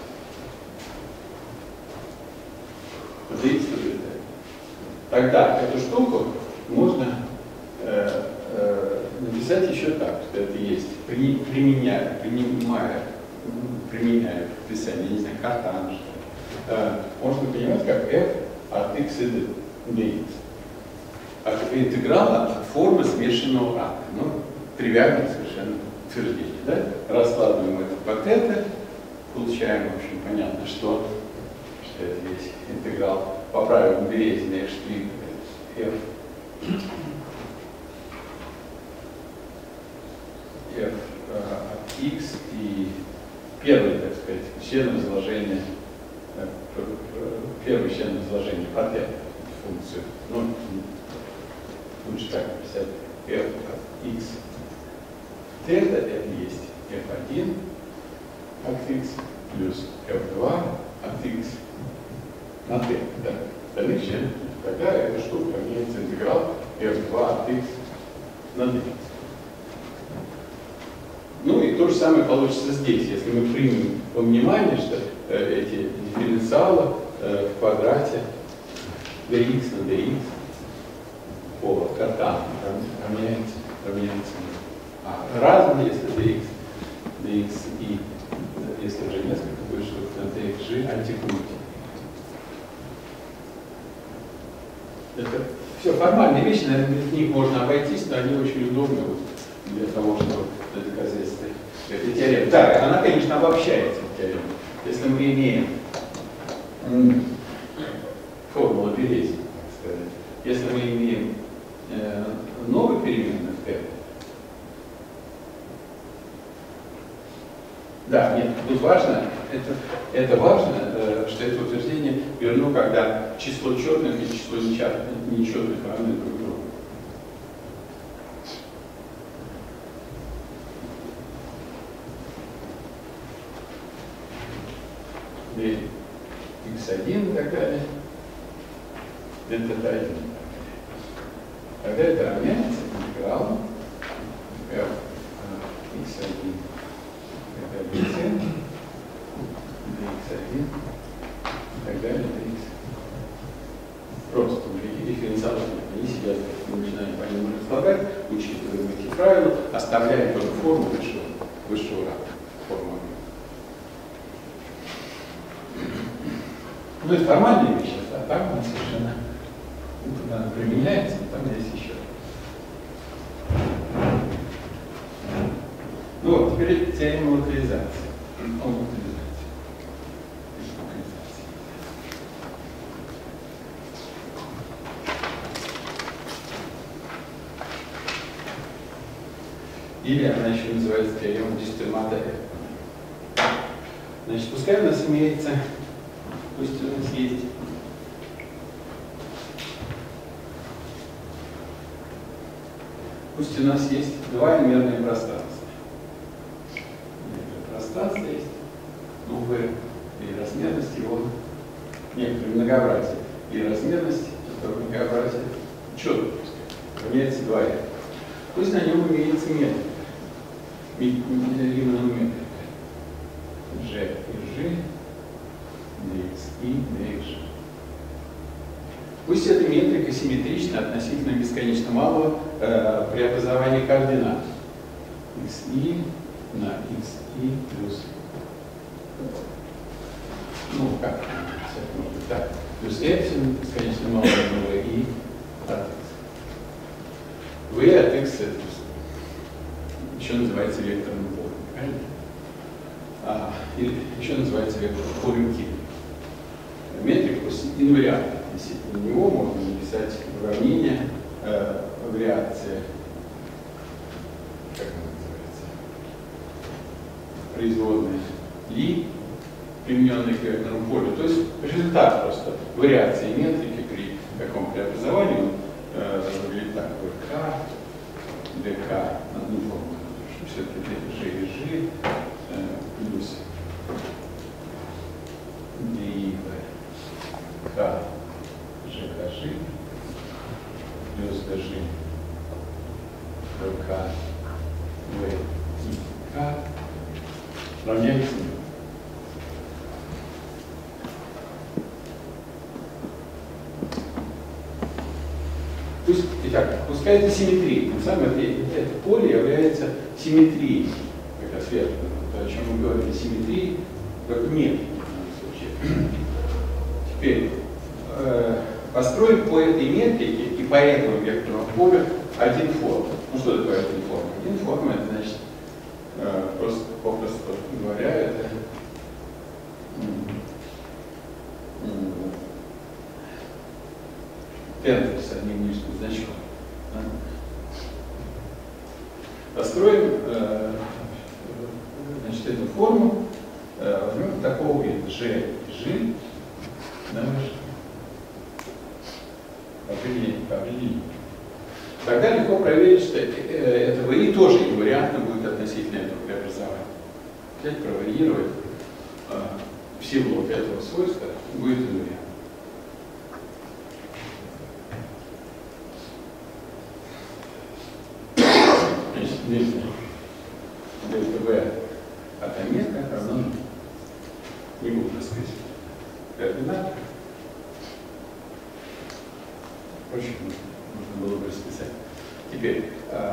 По dx по dt. Тогда эту штуку можно написать еще так, что это есть, применяя писание, не знаю, картан, можно понимать как f от x и dx. Интеграл от формы смешанного ранга. Ну, тривиальное совершенно утверждение. Да? Раскладываем это по θ, получаем, в общем, понятно, что это есть интеграл по правилам Березина f' f от x и первый, так сказать, член изложения, первый член изложения по t функцию. Ну, лучше так написать f от x. θ это есть f1 от x плюс f2 от x на t. Да. Остальных членов. Тогда эта штука равняется интеграл f2 от x на dx. Ну и то же самое получится здесь, если мы примем во внимание, что эти дифференциалы в квадрате dx на dx по картану равняется. А разные, если dx и если уже несколько будет, что на dxg антикрути. Это все формальные вещи, наверное, без них можно обойтись, но они очень удобны для того, чтобы доказательство этой теоремы. Да, она, конечно, обобщается теорему. Если мы имеем формулу Березина, так сказать, если мы имеем новый переменный в t, да, нет, тут важно, это важно, что это утверждение верно, когда число четных и число нечетных равны друг другу. И x1 и так далее, это 1. Тогда это равняется интегралу f x1 это dx1 dx1 и так далее dx. Просто никаких дифференциалов нет. Они сидят, мы начинаем по ним располагать, учитываем эти правила, оставляем только форму высшего ранга. Форму. Ну, это формальные вещи, а там она совершенно применяется, но там есть еще. Ну вот, теперь теорема локализации. Или она еще называется теорема Дистермата F. Значит, пускай у нас имеется, пусть у нас есть два иномерные пространства. пространство есть, ну, V, и размерность его, некоторое многообразие, и размерность этого многообразия четко, равняется 2R. Пусть на нем имеется метрика, именно метрика. G и G, dxi, dx. Пусть эта метрика симметрична относительно бесконечно малого преобразования координат. xi на xi плюс, ну как, может быть так, плюс эпсилон бесконечно малого и от x. V от x это еще называется векторным полем, правильно? Или еще называется векторным полем Ки. Метрику инвариантно относительно него можно написать уравнение вариации, как она называется, производная Ли, примененной к векторному полю. То есть результат просто вариации метрики при каком преобразовании выглядит так: ВК, ДК, ну, все-таки G и G плюс ДИВ, К, ЖКЖ, плюс ДЖ, ВК, В и К равняется 0. Пусть, итак, пускай это симметрия. На самом деле это поле является симметрией, как раз верно, то, о чем мы говорили, симметрией как метрики в данном случае. Теперь построить по этой метрике и по этому векторному полю один форм. Ну что такое один форм? Один форм это значит, просто попросту говоря, это тендер с одним нижним значком. Построим значит, эту форму, возьмем такого вида G и G, определение. Тогда легко проверить, что это VI тоже инвариантно будет относительно этого преобразования. Взять, проварьировать в силу вот этого свойства будет инвариант. Нижнее дельта V от омега равно, не буду рассказывать координаты. Впрочем, можно было бы расписать. Теперь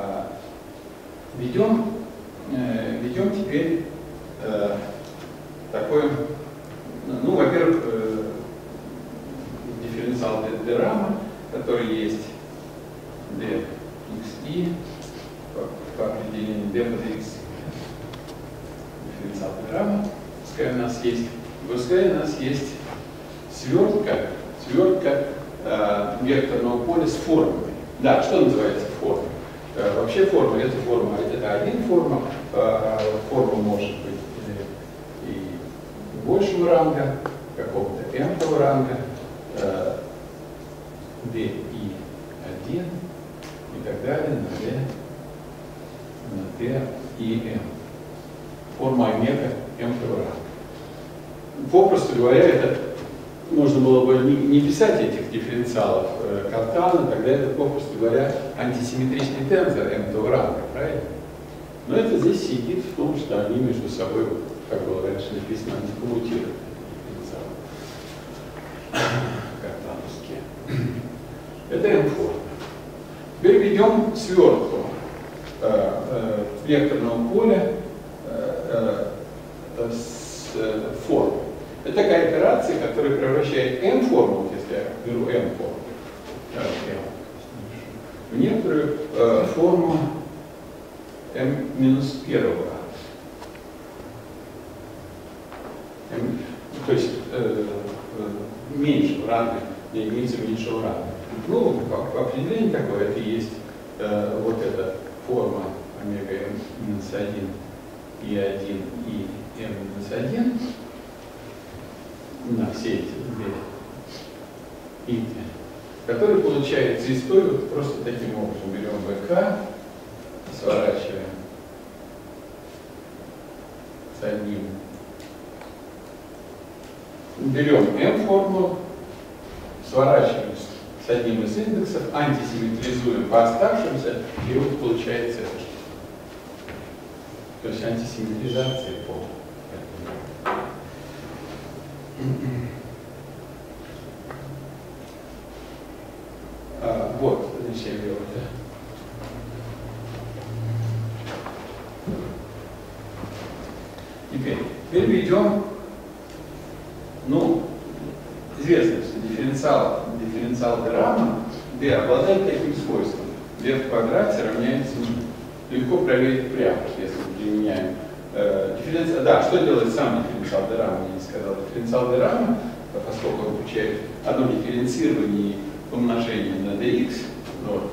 ведем теперь такой, ну, во-первых, дифференциал Дерама, который есть dxi по определению d под x. Дифференциал Дерама. Пускай у нас есть свертка векторного поля с формой. Да, что называется формой? Вообще форма, это один форма, форма может быть и большего ранга, какого-то m-того ранга, d и 1 и так далее, на d и m. Форма омега m-того ранга. Попросту говоря, это можно было бы не писать этих дифференциалов Картана, тогда это, попросту говоря, антисимметричный тензор m-того ранга, правильно? Но это здесь сидит в том, что они между собой, как было раньше написано, антикоммутируют картановские. Это m-форма. Теперь ведем свертку векторного поля с формой. Это такая операция, которая превращает m-форму, если я беру m-форму, в некоторую форму m-1 ранга. То есть меньшего ранга, единицы меньшего ранга. Ну, по определению такое, это есть вот эта форма омега m-1 и 1 и m-1 на все эти две пики, который получается из той, вот просто таким образом берем ВК, сворачиваем с одним. Берем M-формулу, сворачиваем с одним из индексов, антисимметризуем по оставшимся, и вот получается это что. То есть антисимметризация по. Вот, зачем я вот это. Теперь перейдем, ну, известно, что дифференциал Дерама D обладает таким свойством. D в квадрате равняется нулю. Легко проверить прямо, если мы применяем дифференциал. Да, что делает сам дифференциал Дерама, я не сказал. Дифференциал Дерама, поскольку он включает одно дифференцирование умножение на dx, вот,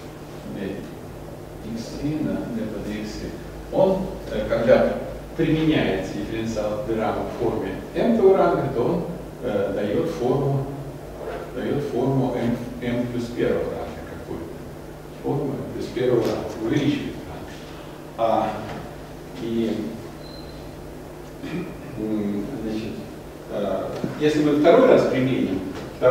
dx на d по dx, он, когда применяется дифференциал Дерама в форме m-того ранга, то он дает форму m плюс первого ранга какую-то. Форму m плюс первого ранга, увеличивает ранг. Значит, если мы второй раз применим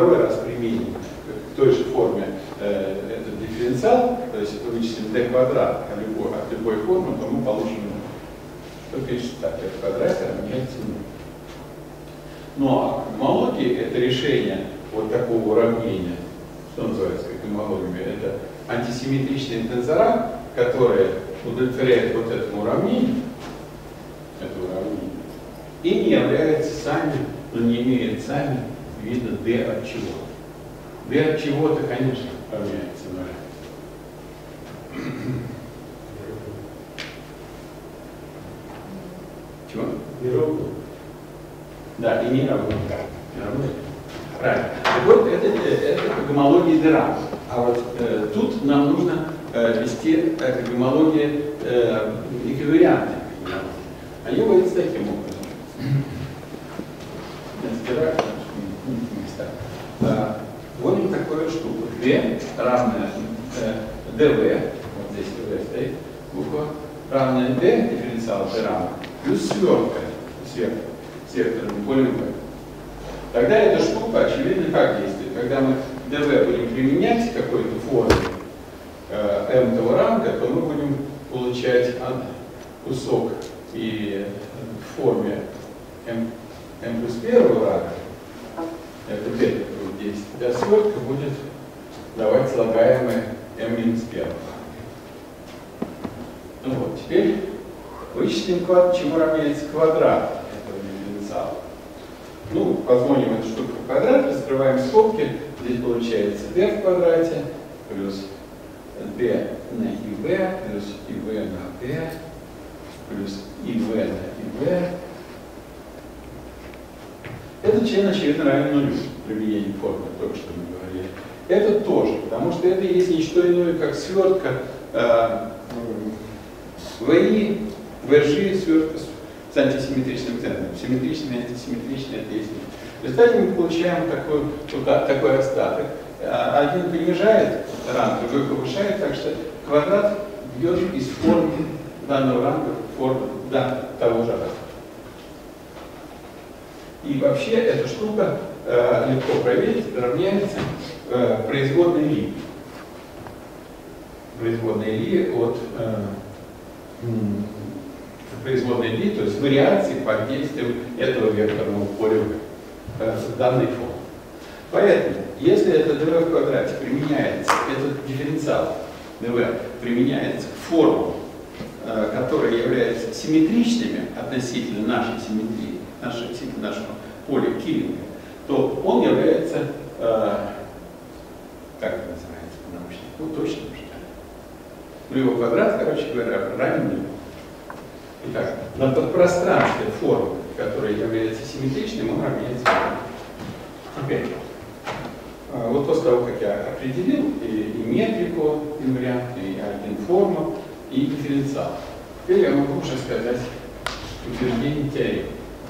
к той же форме этот дифференциал, то есть вычислим d квадрат от любой формы, то мы получим, что пишет так, d в квадрате равняется 0. Ну а гомология — это решение вот такого уравнения, что называется гомологиями, это антисимметричные тензора, которые удовлетворяют вот этому уравнению, и не являются сами, но не имеют сами вида d от чего. D от чего-то, конечно, равняется нулю. Чего? Не равно. Да, и не равно. Не равно. Правильно. Так вот, это гомология Дерама. А вот тут нам нужно вести гомология эквивалентная. Они вводятся таким образом. Вводим такую штуку. D равная dv, вот здесь dv стоит, буква, равная d, дифференциал Дерама, плюс свертка с вектором полем v. Тогда эта штука, очевидно, как действует. Когда мы dv будем применять к какой-то форме m-того ранга, то мы будем получать кусок и в форме m плюс первого ранга, это d будет действовать, а свертка будет давать слагаемое m минус первого ранга. Ну вот, теперь вычислим, чему равняется квадрат этого дифференциала. Ну, позвоним эту штуку в квадрат, раскрываем скобки, здесь получается d в квадрате плюс d на ib плюс ib на d плюс ib на ib. Этот член, очевидно, равен нулю при применении формы, только что мы говорили. Это тоже, потому что это есть не что иное, как свертка VI, VG, свертка с антисимметричным центром. Симметричный и антисимметричный — это есть. В результате мы получаем такой остаток. Один понижает ранг, другой повышает, так что квадрат бьет из формы данного ранга в форму того же ранга. И вообще эта штука легко проверить, равняется производной линии. Производной линии от производной линии, то есть вариации под действием этого векторного поля данной формы. Поэтому, если это dv в квадрате применяется, этот дифференциал dv применяется к формам, которые являются симметричными относительно нашей симметрии, относительно нашего поля Киллинга, то он является, как это называется по-научному, ну точно что ли. Ну его квадрат, короче говоря, равен нулю. Итак, на подпространстве формы, которая является симметричным, он равняется нулю. Опять. Вот после того, как я определил и метрику инварианта, и айгенформу, и дифференциал, теперь я могу уже сказать утверждение теоремы.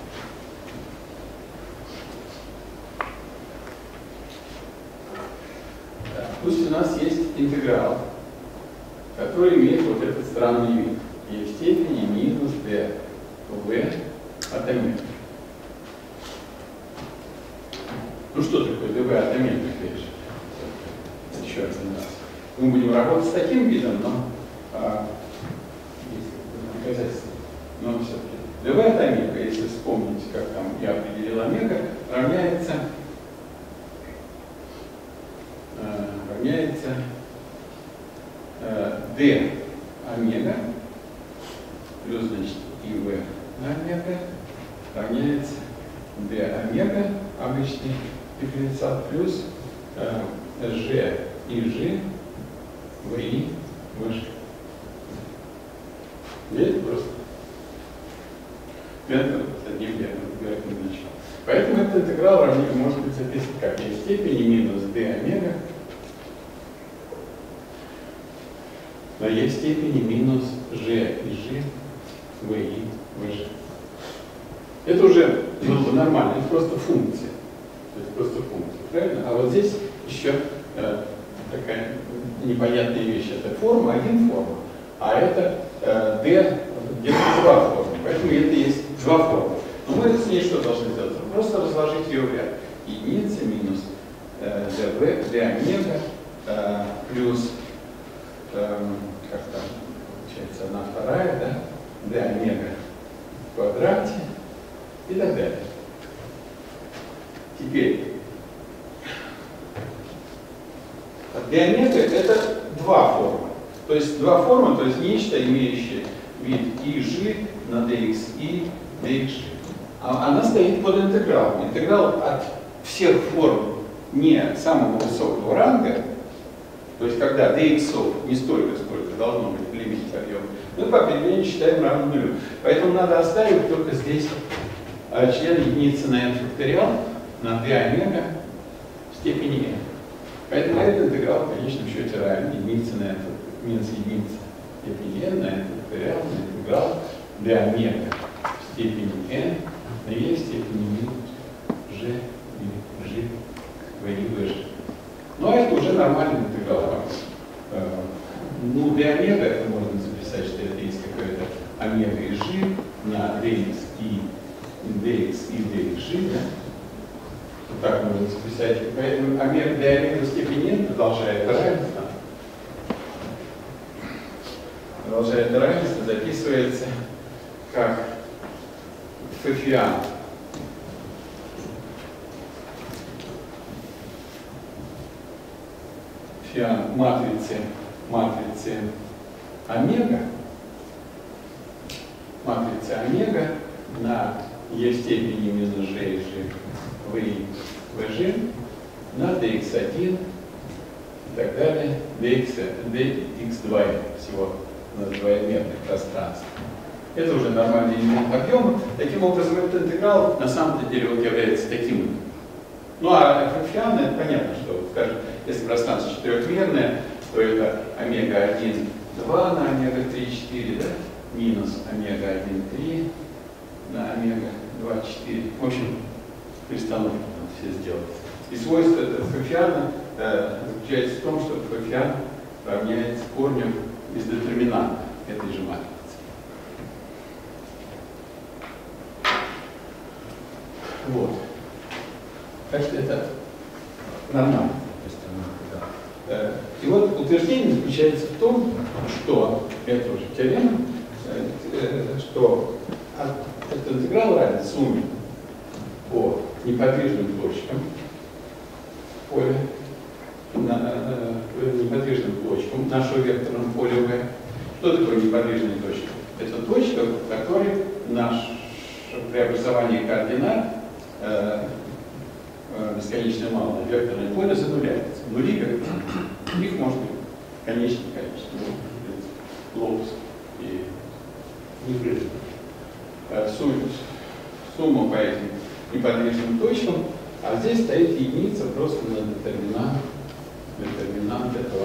Пусть у нас есть интеграл, который имеет вот этот странный вид. E в степени минус d v мы будем работать с таким видом, но есть доказательства. Но все-таки dv от омега, если вспомнить, как там я определил омега, равняется d омега плюс, значит, ив омега равняется d омега, обычный дифференциал, плюс g и g vi выше. Здесь просто метод одним верхним началом. Поэтому этот интеграл может быть записан как e в степени минус d омега на e в степени минус g и g vi выше. Это уже было бы нормально, это просто функция. Это просто функция, правильно? А вот здесь еще такая непонятная вещь. Это форма, один форма, а это d где-то два формы. Поэтому это есть два формы. Но мы с ней что должны сделать? Просто разложить ее в ряд. Единица минус d омега плюс, как там получается, 1/2, да? d омега в квадрате и так далее. Теперь d омега это два формы. То есть два формы, то есть нечто, имеющее вид ij на dxi, dxg. Она стоит под интегралом. Интеграл от всех форм не самого высокого ранга, то есть когда dx не столько, сколько должно быть в лимите объема, мы по определению считаем равным нулю. Поэтому надо оставить только здесь член единицы на n факториал на d омега в степени n. Поэтому этот интеграл в конечном счете равен единице на n минус единица в степени n на n факториал на интеграл d омега в степени n на e в степени минус g и g v выше. Но это уже нормальный интеграл. Ну, d омега это можно записать, что это есть какое-то омега и g на dx и dxg, да? Вот так можно записать. Поэтому омега d омега в степени n продолжает равенство. Продолжает равенство, записывается как ффиан матрицы омега на e в степени минус g и g v vg на dx1 и так далее, dx2 всего на двоемерных пространствах. Это уже нормальный элемент объема. Таким образом, этот интеграл на самом деле вот является таким. Ну а ффиан, это понятно, что, скажем, если пространство четырехмерное, то это омега-1, 2 на омега-3, 4, да? Минус омега-1, 3 на омега-2, 4. В общем, перестановки надо все сделать. И свойство этого ффиана заключается в том, что ффиан равняется корню из детерминанта этой же матрицы. Вот. Так что это нормально. И вот утверждение заключается в том, что это уже теорема, что этот интеграл равен сумме по неподвижным точкам поля, неподвижным точкам нашего векторного поля V. Что такое неподвижная точка? Это точка, в которой наше преобразование координат бесконечно малое векторное поле зануляется. Нули векторные. Их может быть конечное количество. Лобус и непрерывно. Сумма по этим неподвижным точкам, а здесь стоит единица просто на детерминант этого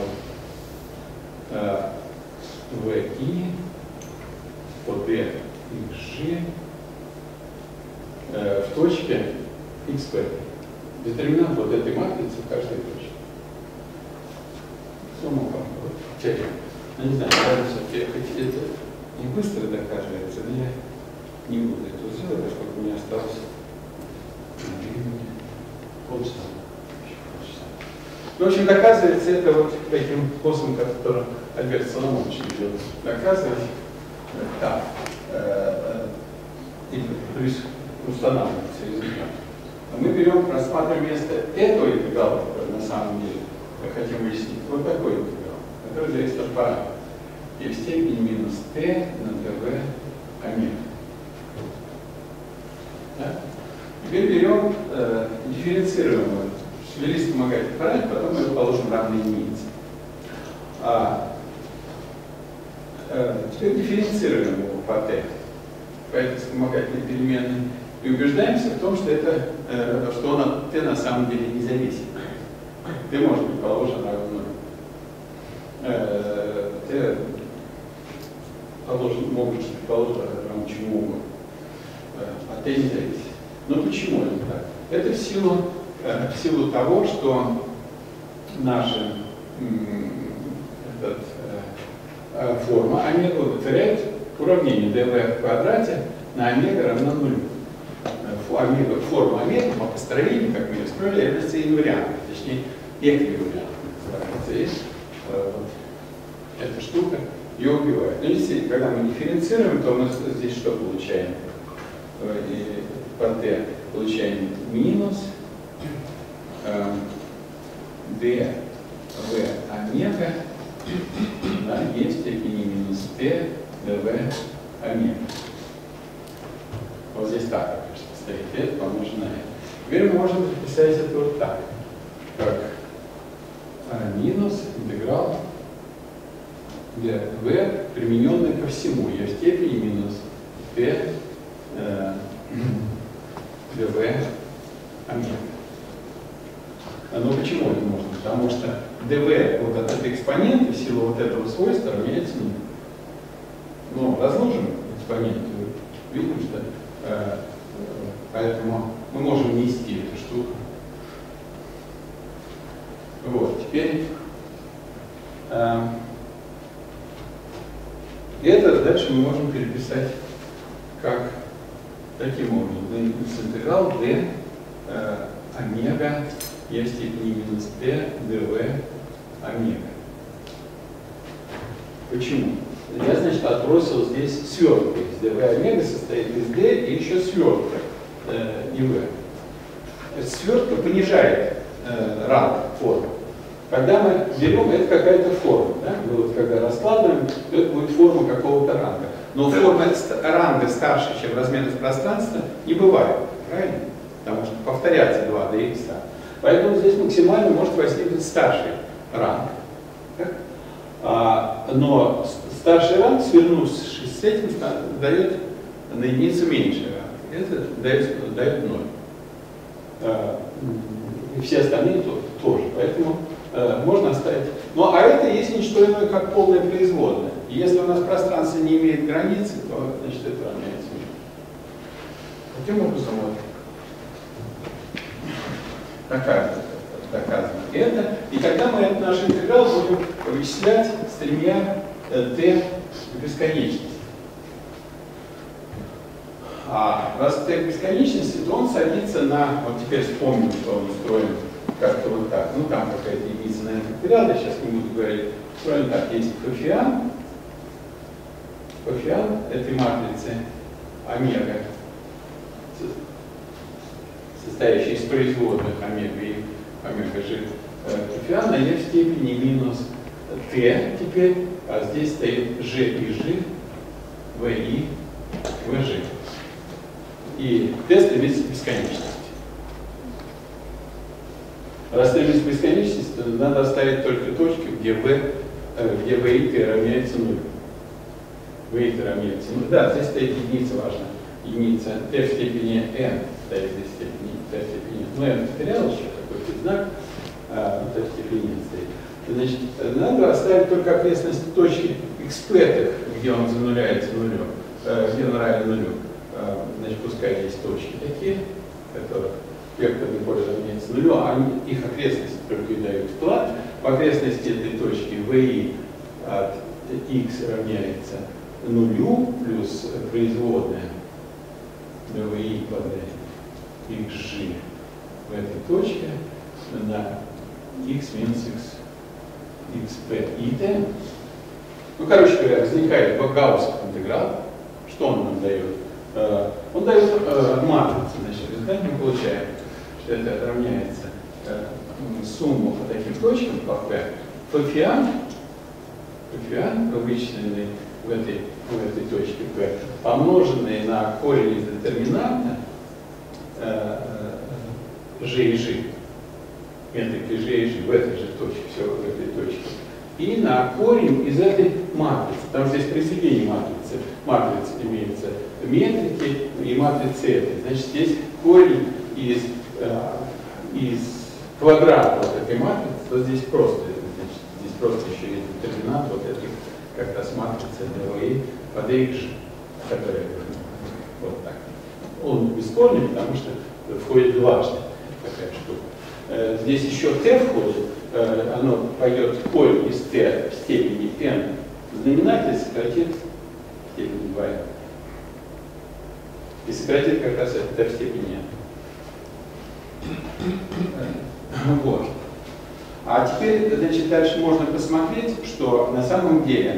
VI по D и G в точке XP. Детерминант вот этой матрицы в каждой точке. Сумма теорема. Я не знаю, наверное, все-таки это не быстро доказывается, но я не буду это сделать, чтобы у меня осталось времени полчаса. Ну, В общем, доказывается это вот таким способом, который Альберт Соломонович любил доказывать. Так. И плюс устанавливается результат. Мы берем, рассматриваем вместо этого интеграла, который на самом деле мы хотим выяснить, вот такой интеграл, который зависит от параметра. И в степени минус t на dv омега. Да? Теперь берем, дифференцируем его, свели вспомогательный параметр, потом мы его положим равной единице. Теперь дифференцируем его по t, по этой вспомогательной переменной, и убеждаемся в том, что это, что он от t на самом деле не зависит. T может быть положен равно 0. T могут быть положены равно чему угодно. А t не зависит. Но почему это так? Это в силу того, что наша форма омега удовлетворяет уравнение dv в квадрате на омега равно нулю. Форма омега по построению, как мы ее строили, является инвариантом, точнее, эквивариантом. Эта штука ее убивает. Но действительно, когда мы дифференцируем, то мы здесь что получаем? По t получаем минус dv омега на e в степени минус t dv омега. Вот здесь так, конечно, стоит это помножено на это. Теперь мы можем записать это вот так, как минус интеграл dv, примененный ко всему, e в степени минус t dv омега. Но почему это можно? Потому что dv вот от этой экспоненты в силу вот этого свойства равняется нулю. Ну, разложим экспоненты, видим, что поэтому мы можем нести эту штуку. Вот, теперь это дальше мы можем переписать как таким образом. Интеграл d омега e в степени минус t dv омега. Почему? Я, значит, отбросил здесь сверток. dv омега состоит из d и еще свертка dv. Свертка понижает ранг формы. Когда мы берем, это какая-то форма. Да? Мы вот когда раскладываем, то это будет форма какого-то ранга. Но форма ранга старше, чем размерность пространства, не бывает. Правильно? Потому что повторяться 2 dx. Поэтому здесь максимально может возникнуть старший ранг. Но старший ранг, свернувшись с этим, дает на единицу меньший ранг. Это дает 0. И все остальные тоже. Поэтому можно оставить. Ну, а это есть не что иное, как полная производная. И если у нас пространство не имеет границы, то, значит, это равняется 0. Таким образом, вот доказано это. И тогда мы этот наш интеграл будем вычислять, стремя t к бесконечности. А раз t к бесконечности, то он садится на, вот теперь вспомним, что он устроен как-то вот так. Ну, там какая-то единица на интеграл, я сейчас не буду говорить. Устроен так, есть коэффициент этой матрицы омега, состоящий из производных омега и омега g, коэффициент на e в степени минус t теперь, а здесь стоит g и g, v и vg. И t стремится к бесконечности. Раз стремится к бесконечности, то надо оставить только точки, где v и t равняется нулю. v и t равняется нулю. Да, здесь стоит единица, важно. Единица t в степени n, стоит здесь степени t в степени. Ну, я потерял еще какой-то знак, t в степени n стоит. Значит, надо оставить только окрестность точки xp, где он зануляется нулем, где он равен нулю. Значит, пускай есть точки такие, которых векторный поле равняется нулю, а их окрестности только и дают вклад. В окрестности этой точки vi от x равняется нулю плюс производная vi квадрат xg в этой точке на x минус xp и t. Ну, короче говоря, возникает гауссов интеграл. Что он нам дает? Он дает матрицу, значит, в результате мы получаем, что это равняется сумму по таким точкам, по p, фофиан, вычисленный в этой точке p, помноженный на корень из детерминанта g и g, метрики g и g в этой же точке, все в этой точке, и на корень из этой матрицы, потому что здесь произведение матрицы имеется метрики и матрицы этой. Значит, здесь корень из квадрата вот этой матрицы, то здесь просто, значит, здесь просто еще есть детерминант вот этой как раз матрицы DOE под AG, которая вот так. Он бесспорный, потому что входит дважды такая штука. Здесь еще t входит, оно пойдет корень из t в степени n, знаменатель сократит в степени 2n. И сократит как раз это t в степени n. Вот. А теперь, значит, дальше можно посмотреть, что на самом деле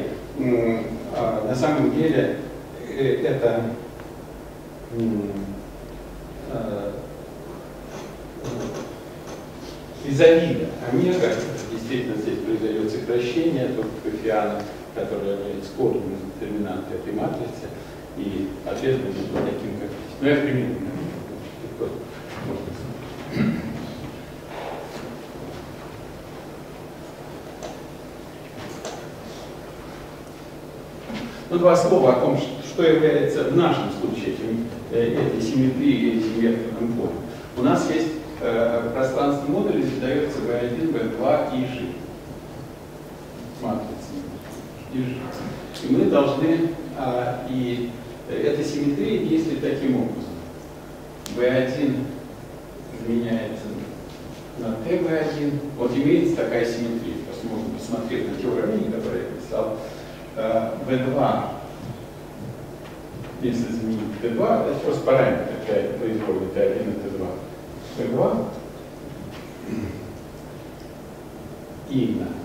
это из-за вида омега, действительно здесь произойдет сокращение этого коэффициента, который является корнем из детерминанта этой матрицы, и ответ будет вот таким, как здесь. Ну, я примерно. Ну, два слова о том, что является в нашем случае этой симметрией и этим векторным полем. У нас есть пространство модуля, задается V1, V2 и G. Матрица. И G. И мы должны, и эта симметрия действует таким образом. V1 изменяется на TV1. Вот имеется такая симметрия. Просто можно посмотреть на те уравнения, которые я писал. V2, если заменить T2, это просто параметр для производной T1 и T2. V2 и на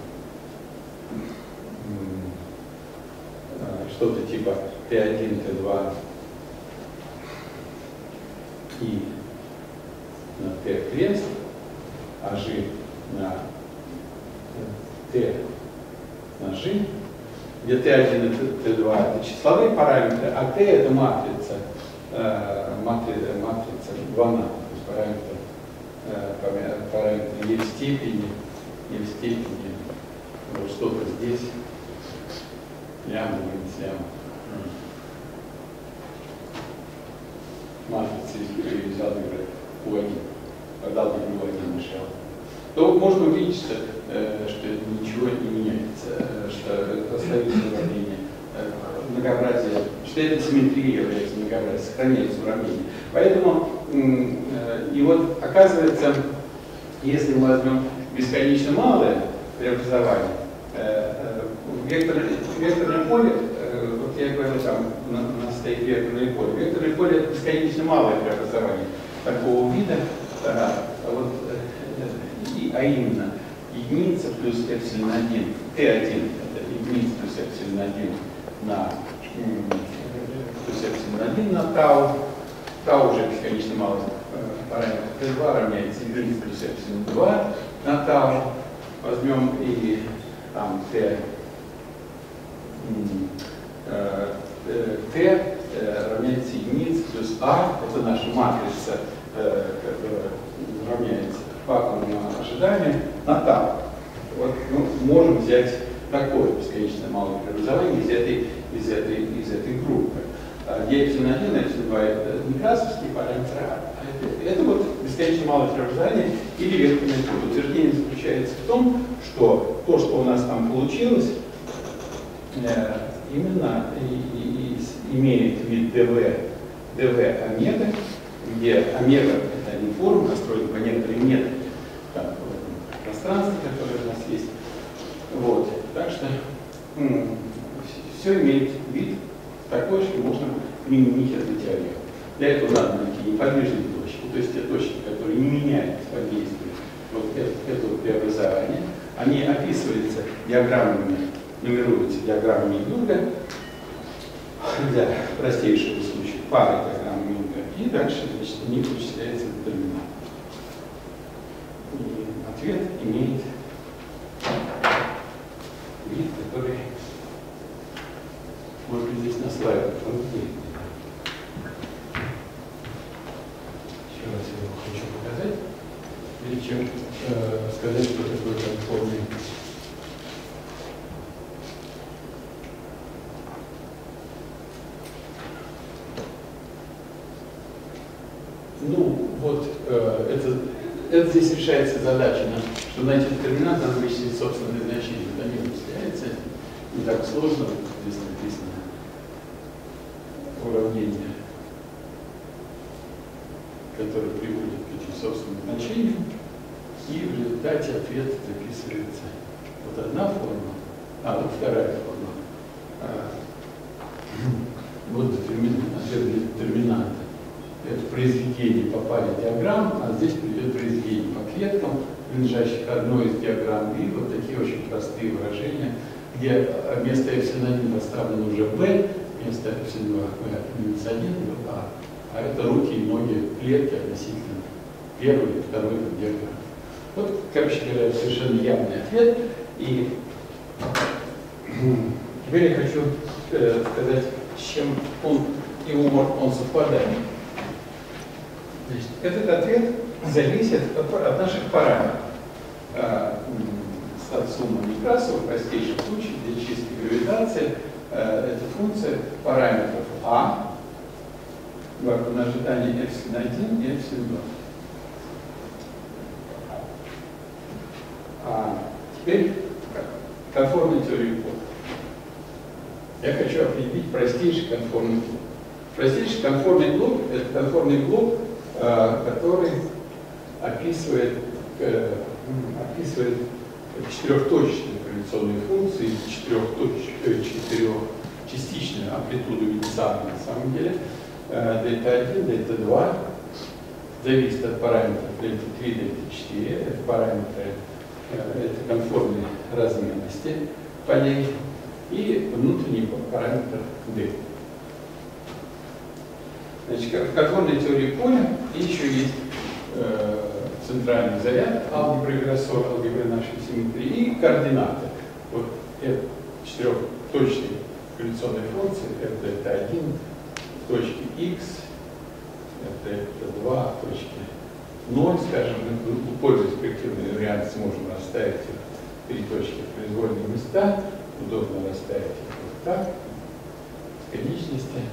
что-то типа T1, T2 и на T крест, а G на T на G, где T1 и T2 это числовые параметры, а T это матрица Гвана, то есть параметры не в степени, вот что-то здесь, лямбда минус лямбда. Матрица из алгебры U1, когда алгебра U1 начала. То можно увидеть, что ничего не меняется, что остается уравнение многообразие, что эта симметрия является многообразием, сохраняется уравнение. Поэтому, и вот оказывается, если мы возьмем бесконечно малое преобразование, векторное поле, вот я говорил, там у нас стоит векторное поле. Векторное поле это бесконечно малое преобразование такого вида, а именно единица плюс эпсилон 1, T1, это единица плюс эпсилон 1 на плюс эпсилон 1 на тау, тау уже бесконечно малый параметр, T2 равняется единице плюс эпсилон 2 на тау, возьмем и там T равняется единице плюс А, это наша матрица, которая равняется фактору на ожидание, на тау. Вот, можем взять такое бесконечно малое преобразование из этой группы. Где эпсилон 1, эпсилон 2 это не красовские параметры, а это вот бесконечно малое преобразование или векторное поле. Утверждение заключается в том, что то, что у нас там получилось, именно имеет вид dv омега, где омега это не форма, построена по некоторым методам в пространстве, которое у нас есть. Вот. Так что все имеет вид такой, что можно применить эту теорему. Для этого надо найти неподвижные точки, то есть те точки, которые не меняют по действию вот это преобразование, они описываются диаграммами, нумеруются диаграммами Юнга для простейшего случая, пары диаграмм Юнга, и дальше, значит, у них вычисляется детерминант. И ответ имеет вид, который, может быть, здесь на слайдах. Еще раз я его хочу показать, прежде чем сказать, что такое конформный. Ну, вот, это здесь решается задача, что найти детерминант, надо вычислить собственное значение. Это не вычисляется, не так сложно. Здесь написано уравнение, которое приводит к этим собственным значениям, и в результате ответ записывается вот одна форма, вот вторая форма. Вот детерминанта. Это произведение по паре диаграмм, а здесь придет произведение по клеткам, принадлежащих одной из диаграмм, и вот такие очень простые выражения, где вместо эпсилон-1 поставлено уже b, вместо эпсилон-2 минус 1, а это руки и ноги клетки относительно первой и второй диаграммы. Вот, короче говоря, совершенно явный ответ. И теперь я хочу сказать, с чем он совпадает. Значит, этот ответ зависит от наших параметров. От суммы Некрасова, в простейшем случае, для чистой гравитации, это функция параметров А, на ожидание эпсилон-1 и эпсилон-2. Теперь конформная теория блока. Я хочу определить простейший конформный блок. Простейший конформный блок – это конформный блок, который описывает четырехточечные корреляционные функции, четырехчастичную амплитуду Венециана на самом деле. Дельта-1, дельта-2 зависит от параметров дельта-3, дельта-4. Это параметры, это конформные размерности полей и внутренний параметр D. Значит, в конформной теории поля еще есть центральный заряд алгебры Вирасор, алгебры нашей симметрии и координаты. Вот это четырехточные корреляционные функции, это дельта-1 в точке x, это дельта-2 в точке 0, скажем, мы, пользуясь коррективной вариацией, сможем расставить три точки в произвольные места, удобно расставить их вот так, в конечности.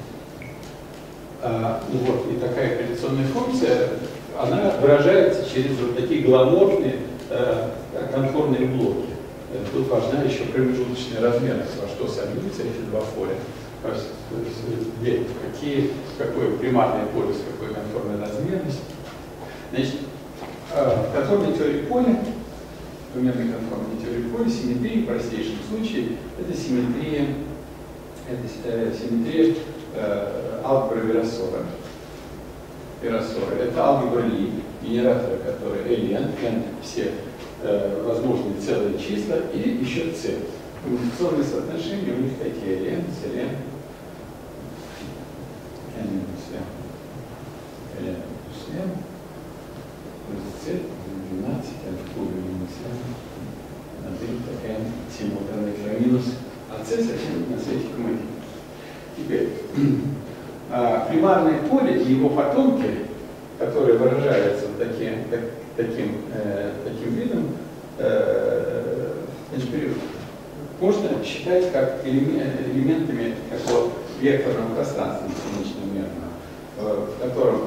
Вот, и такая корреляционная функция, она выражается через вот такие голоморфные конформные блоки. Тут важна еще промежуточная размерность, во что сольются эти два поля. Какое примарное поле с какой конформной размерностью. Значит, в конформной теории поля, примерной конформной теории поля, симметрия в простейшем случае это симметрия алгебры Вирасора. Это алгебра Ли, генератора, который ln, n все возможные целые числа, и еще c. Коммутационные соотношения у них такие ln с ln, n минус m, ln плюс m, плюс c, 12, n в кубе минус m, на дельта n, символ параметра минус, а c совсем на свете коммутирует. Теперь, примарное поле и его потомки, которые выражаются таким видом, можно считать как элементами такого векторного пространства бесконечно-мерного, в котором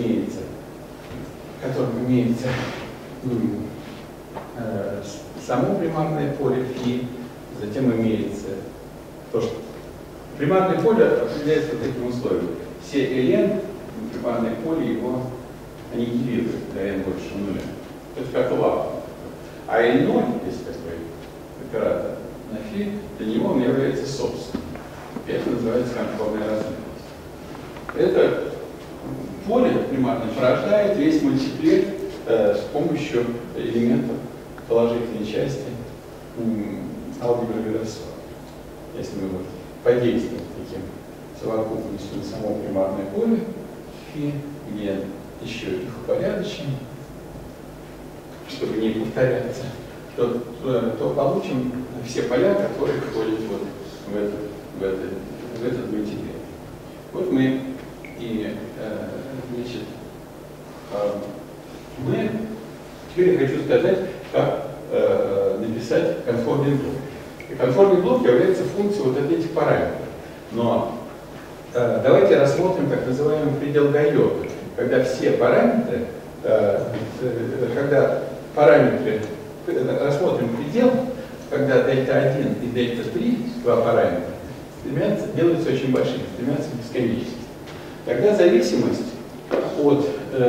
имеется само примарное поле φ, затем имеется то, что примарное поле определяется вот таким условием. Все ln, примарное поле его аннигилирует, когда n больше нуля. Это как лава. А L0, если такой оператор на φ, для него он является собственным. И это называется конформная размерность. Это поле примарное порождает весь мультиплект с помощью элементов положительной части алгебры Вирасова. Если мы вот подействуем таким совокупностью на само примарное поле фи, где еще их упорядочим, чтобы не повторяться, то получим все поля, которые входят вот в этот мультиплеер. Вот мы и, значит, теперь я хочу сказать, как написать конформный блок. И конформный блок является функцией вот от этих параметров. Но давайте рассмотрим так называемый предел Гайота, когда все параметры, рассмотрим предел, когда дельта-1 и дельта-3, два параметра, делаются очень большими, стремятся к бесконечности. Тогда зависимость от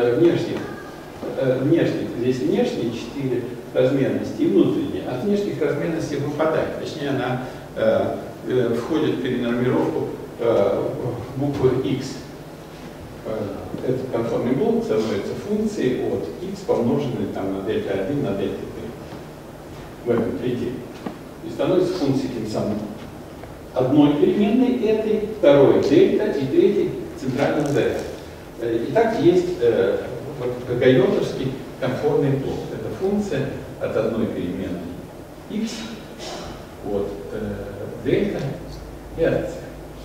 внешних, здесь внешние 4 размерности и внутренние, от внешних размерностей выпадает. Точнее, она входит в перенормировку буквы x. Этот конформный блок становится функцией от x, помноженной там, на дельта-1 на дельта-3 в этом пределе. И становится функцией тем самым одной переменной этой, второй дельта и третьей центрального заряда. Итак, есть гайотовский конформный блок. Это функция от одной переменной x от дельта и от c.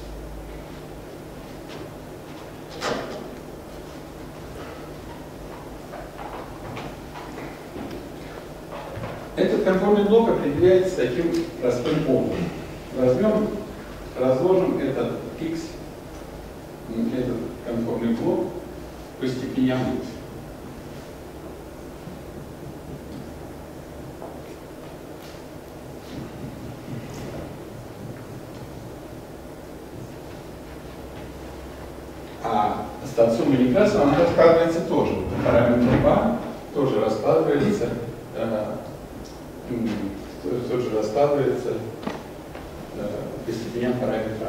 Этот конформный блок определяется таким простым образом. Разложим этот x, этот конформный блок по степени амплитуды. А статсумма Некрасова, она раскладывается тоже. Параметр А тоже раскладывается, по степеням параметра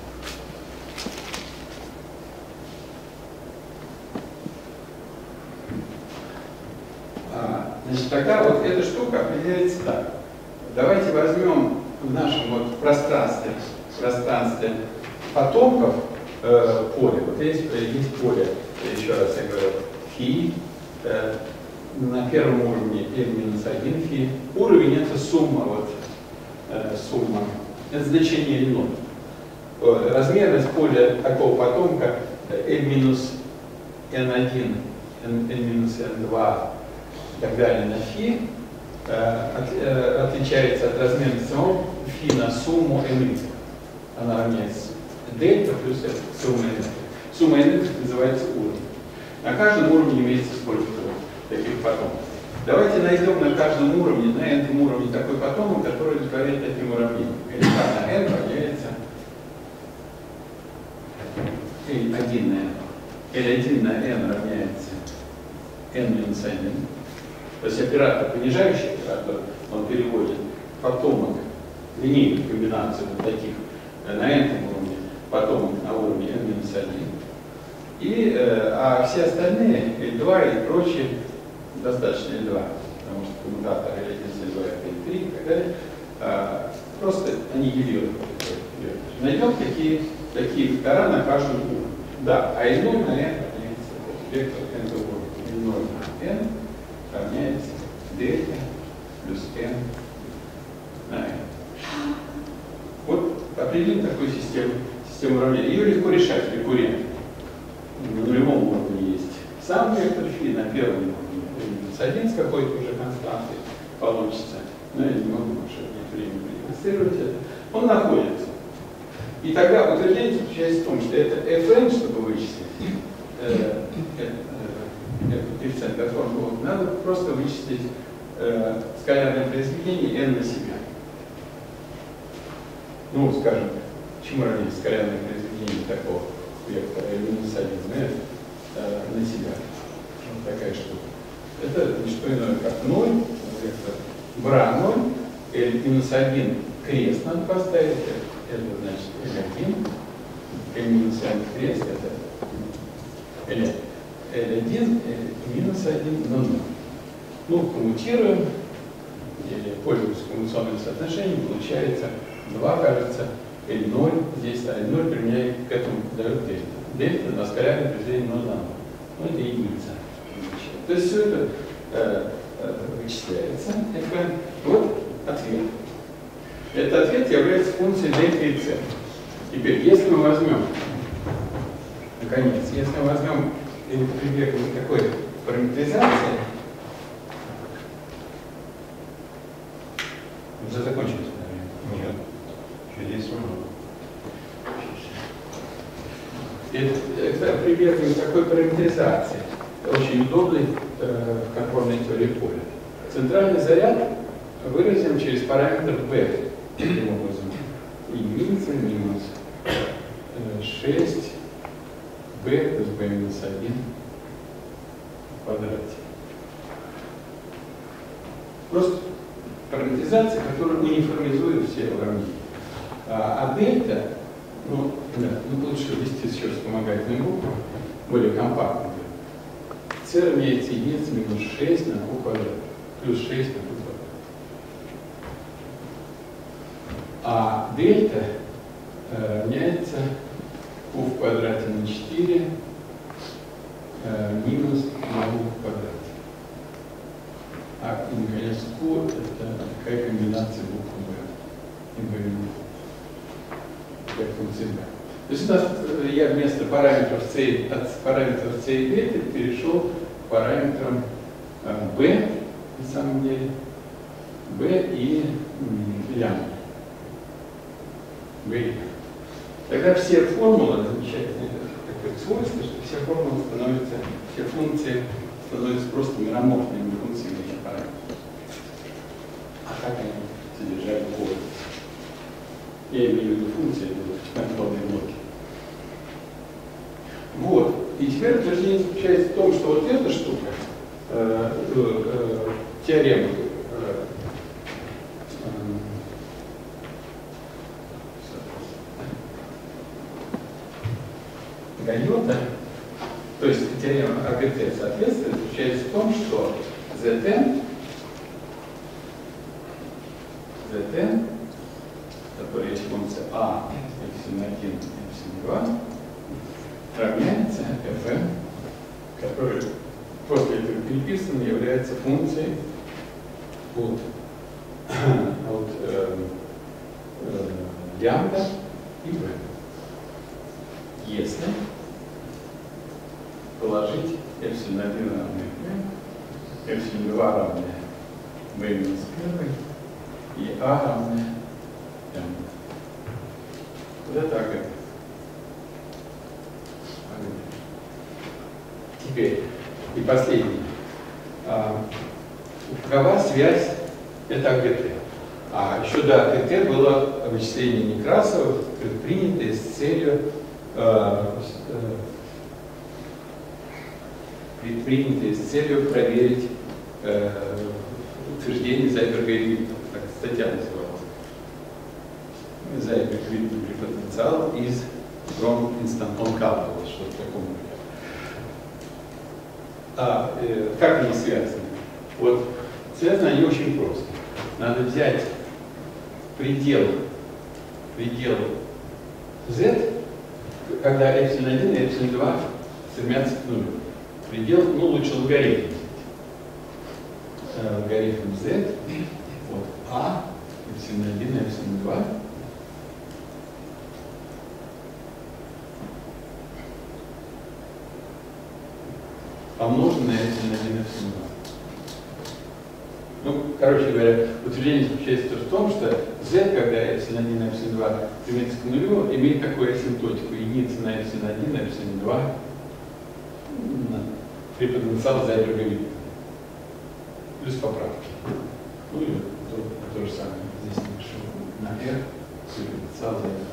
А. Значит, тогда вот эта штука определяется так. Давайте возьмем в нашем вот пространстве потомков поле. Вот есть поле, еще раз я говорю, фи, на первом уровне n-1 фи. Уровень это сумма, сумма, это значение n0. Размерность поля такого потомка n-n1, n-n2 и так далее на фи отличается от размерности самого фи на сумму n. Она равняется дельта плюс сумма n. Сумма n называется уровень. На каждом уровне имеется сколько таких потомков. Давайте найдем на каждом уровне, на этом уровне такой потомок, который удовлетворяет таким уравнением. L на n равняется L1 на n. L1 на n равняется n-1. То есть оператор, понижающий оператор, он переводит потомок, линейную комбинацию вот таких на этом уровне, потомок на уровне n-1. А все остальные, L2 и прочие, достаточно L2, потому что коммутатор L1, L2, L3 и так далее, просто аннигилируют. Найдем такие вектора на каждом уровне. Да, а L0 на n равняется вектор n уровня. L0 на n равняется дельта плюс n на n. Вот определим такую систему уравнений. Ее легко решать рекуррентно. На нулевом уровне есть сам вектор фи, на первом уровне n-1 с какой-то уже константой получится. Но я не могу, чтобы нет времени продемонстрировать это. Он находится. И тогда утверждение заключается в том, что это fn, чтобы вычислить этот коэффициент конформного блока, надо просто вычислить скалярное произведение n на себя. Ну, скажем, чему равняется скалярное произведение такого вектора L-1 на себя. Вот такая штука. Это не что иное, как 0, вектор бра 0, L-1 крест надо поставить, это значит L1, L-1 крест, это L1 и минус 1 на 0. Ну, коммутируем, или пользуемся коммутационным соотношением, получается 2, кажется, или 0 здесь, а 0 применяем к этому дает дельта. Дельта на скалярном определении 0 на 0. Ну, это единица. То есть все это вычисляется. Вот ответ. Этот ответ является функцией дельта и c. Теперь, если мы возьмем, наконец, если мы возьмем или прибегнем к такой параметризации, уже закончилось, наверное. Нет. Еще 10 минут. Это прибегнем к такой параметризации, очень удобной в конформной теории поля. Центральный заряд выразим через параметр b. Таким образом, единица минус 6 b плюс b минус 1 в квадрате. Просто параметризация, которая униформизует все уравнения. А дельта, ну лучше ввести еще вспомогательную букву, более компактную. c равняется единице минус 6 на q квадрат, плюс 6 на q квадрат. А дельта равняется q в квадрате на 4 минус на u в квадрате. А, наконец, q это такая комбинация букв b и b минус. Как функция b. То есть у нас я вместо параметров c, от параметров c и дельта перешел к параметрам b, на самом деле, b и лямбда. b. Тогда все формулы, замечательное такое свойство, что все формулы становятся, все функции становятся просто мероморфными функциями этих параметров. А как они содержат код? Я имею в виду функции, это контрольные блоки. Вот. И теперь утверждение заключается в том, что вот эта штука, теорема Ганьота, то есть теорема АГТ, соответственно, заключается в том, что Zn, которая есть функция А, эпсилон 1, эпсилон 2, равняется Fm, который после этого переписано является функцией от лямбда и v. Если положить эпсилон 1 равное v, эпсилон 2 равное v минус 1 и а равное лямбда. Вот это АГТ. Теперь, и последнее. Какова связь? Это АГТ. А еще до АГТ было вычисление Некрасова, предпринятое с целью проверить утверждение Зайберга и Виттела. Так статья называлась. Зайберг, Виттел при потенциал из from instanton couple, что-то в таком роде. Как они связаны? Вот связаны они очень просто. Надо взять предел z, когда эпсилон 1 и эпсилон 2 стремятся к нулю. Предел, ну лучше логарифм. Логарифм z, вот а, эпсилон 1 и эпсилон 2. Помноженное на эпсилон 1 и эпсилон 2. Ну, короче говоря, утверждение заключается в том, что z, когда эпсилон 1 и эпсилон 2 стремится к нулю, имеет такую асимптотику. Единица на эпсилон 1, на эпсилон 2 при потенциале Зайберга и Виттела. Плюс поправки. Ну и то же самое. Здесь напишу на r при потенциале Зайберга.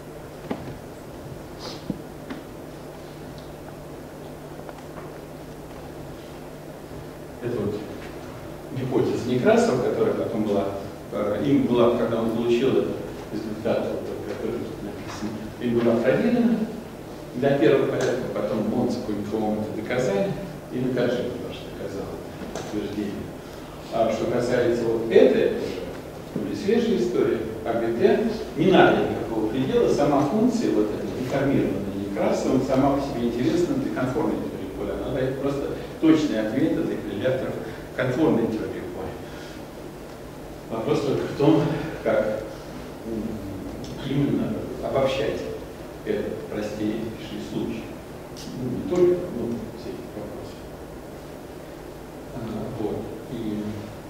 Это вот гипотеза Некрасова, которая потом была, им была, когда он получил этот результат, который тут написан, им была проверена для первого порядка, потом Монцику и Фоум это доказали, и Накаджи тоже доказал утверждение. А что касается вот этой, более свежей истории, АГТ, не надо никакого предела, сама функция, вот эта деформированная Некрасова, сама по себе интересна для конформной теории поля. Она дает просто точные ответы для корреляторов конформной теории поля. Вопрос только в том, как именно обобщать этот простейший случай. Не только, но все эти вопросы. Вот. И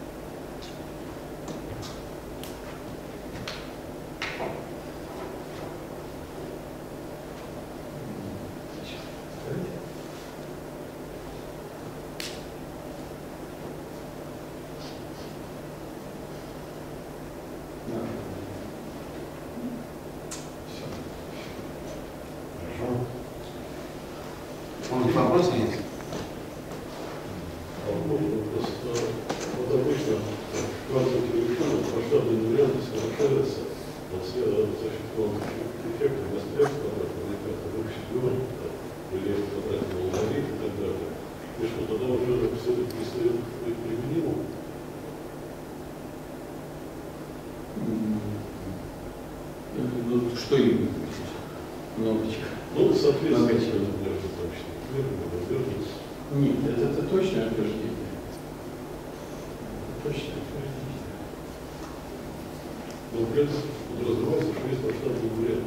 Может, вопросы есть? Вот обычно квантовый телефон масштабные варианты совершаются за счет квантовых эффектов на стресс квадратного эффекта в общей теории, рельеф квадратного логарифма и так далее. И что, тогда уже все-таки перестает быть применимым? что именно? Многочек. Ну, соответственно, между точными примерами, возможность. Нет, это точное утверждение. Точное утверждение. Но при этом подразумевается, что есть масштабный вариант.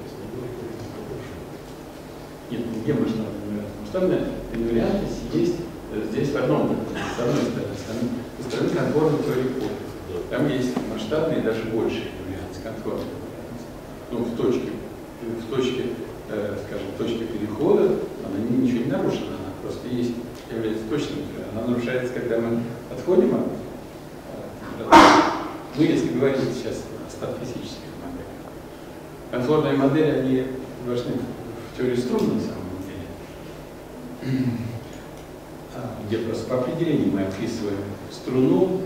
Нет, ну где масштабный вариант? Масштабный вариант есть здесь в одном, с одной стороны, со стороны конформной теории поля. Там есть масштабный и даже больший вариант с конформной вариантом. Ну, в точке, скажем, в точке перехода она ничего не нарушена, она просто является точным. Она нарушается, когда мы отходим от ну, если говорить сейчас о статфизических моделях. Конформные модели, они важны в теории струн на самом деле, где просто по определению мы описываем струну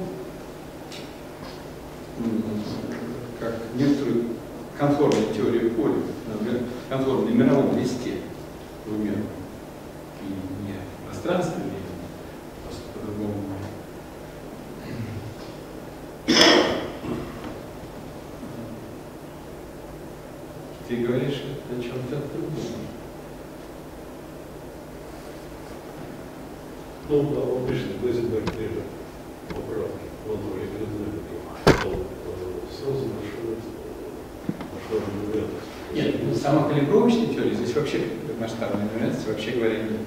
как некоторую конформную теорию поля, например, конформной мировом листе двумерном и не пространстве, просто по-другому. Ты говоришь о чем-то другом. Ну, да, обычно Глазенберг ниже поправки квантовой экономики сразу нашел масштабный вариант. Нет, ну, сама калибровочная теория, здесь вообще масштабная вариант, вообще говоря, нет.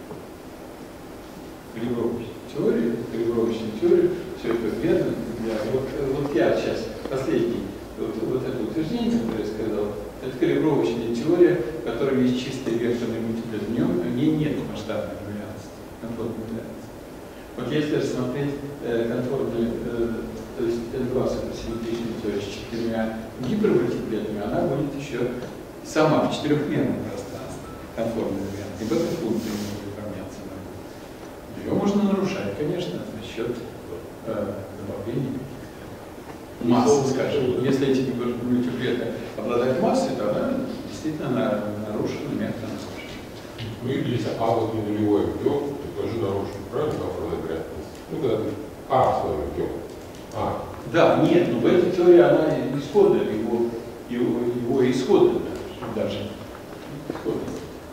Калибровочная теория, все это верно. Вот я сейчас последний, вот это утверждение, которое я сказал, это калибровочная теория, в которой есть чистый векторный мультиплер. В ней нет масштабной варианции, конформной варианции. Вот если рассмотреть конформную, то есть N2 суперсимметричную теорию с 4 гипермультиплетами, она будет еще сама в четырехмерном пространстве, конформный вариант. И в этой функции не будет выполняться. Ее можно нарушать, конечно, за счет добавления массы, скажем. Если эти мультиплеты обладают массой, то она действительно нарушена, мягко нарушена. Ну или если А вот не нулевой объем, то тоже нарушен, правильно, конформная вероятность? Ну когда ты А свой объем. Да, нет, но в этой теории она исходная, его исходная даже. Исходная.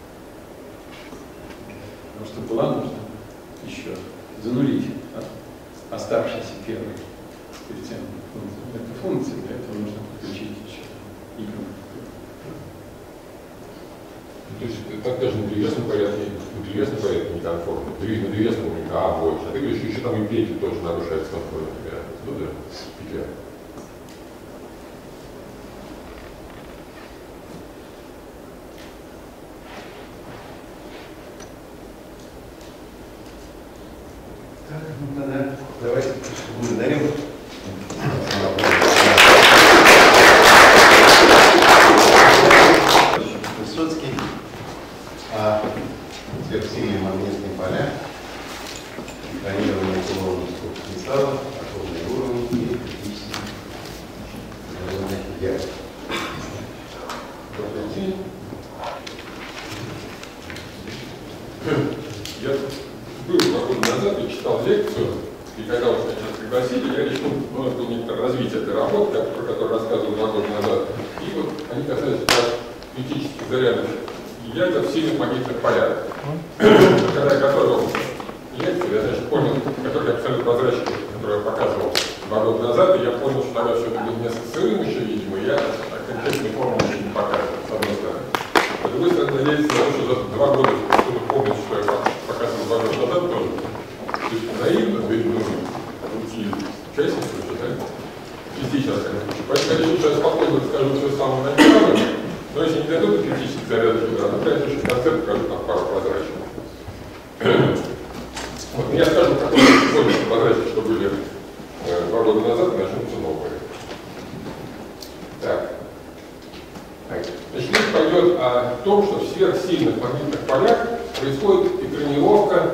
Потому что была нужно еще занулить оставшийся первый коэффициент этой функции, для этого нужно подключить еще y. То есть так даже на древесном порядке неконформно. На древесном у них А больше. А ты говоришь, еще там и петли тоже нарушается конформная вероятность. Ну да, петля. Так, ну тогда давайте благодарим. Высоцкий. Сверхсильные магнитные поля, экранирование кулоновских кристаллов, атомные уровни и критические ядер. Я был 2 года назад и читал лекцию И когда уж меня сейчас пригласили, я решил, ну, это было некоторое развитие этой работы, про которую рассказывал 2 года назад. И вот они касаются критических зарядов ядер в сильных магнитных полях. Когда я готовил лекцию, я, значит, понял, который абсолютно прозрачный, который я показывал 2 года назад, и я понял, что тогда все это было несколько сырым еще, видимо, и я окончательной формулы еще не показывал, с одной стороны. С другой стороны, надеюсь, что за 2 года кто-то помнит, что я показывал 2 года назад тоже. То есть наивно, уйти участников, да? И здесь сейчас, конечно. Поэтому я решил, что я спокойно расскажу все с самого начала, но если не дойдут до критических зарядов, то конечно, в конце покажу там пару прозрачных. Вот, я скажу, какой больше прозрачных, что были 2 года назад, и начнутся новые. Так. Значит, речь пойдет о том, что в сверхсильных магнитных полях происходит экранировка.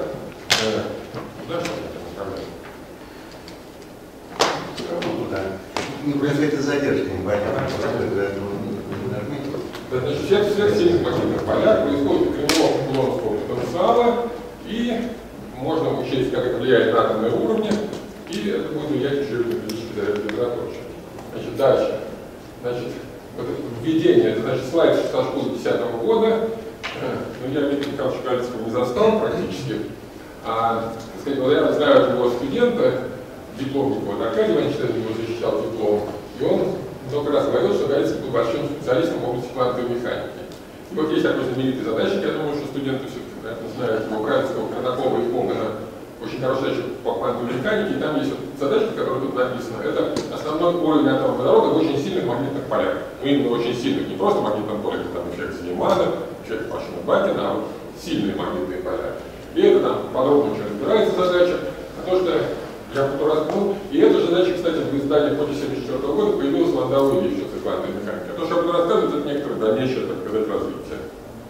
Ну, происходит задержка непонятно. Значит, в сверхсильных магнитных полях происходит экранировка кулоновского потенциала, и можно учесть, как это влияет на атомные уровни, и это будет влиять еще и на физический заряд гидроторча. Значит, дальше. Значит, вот это введение, это значит слайд со школы 2010 года. Но я Дмитрия Михайловича Галицкого не застал практически. А, так сказать, вот я знаю его студента, дипломник, вот Аркадий Иванович его защищал диплом, и он много раз говорил, что Галицкий был большим специалистом в области квантовой механики. И вот есть такой знаменитый задачник, я думаю, что студенты все-таки, наверное, знают его, Галицкого, Корнакова и Когана, очень хорошая задача по квантовой механике, и там есть вот задачка, которая тут написана. Это основной уровень атома водорода в очень сильных магнитных полях. Ну, именно очень сильных, не просто магнитном поле, как там эффект Зелимана, эффект Пашина-Бакина, а вот сильные магнитные поля. И это там подробно очень разбирается задача, а то, что я буду раскрыл. И эта задача, кстати, в издании после 1974 года появилась в Ландау и еще в квантовой механике. А то, что я буду рассказывать, это некоторое дальнейшее, так сказать, развитие.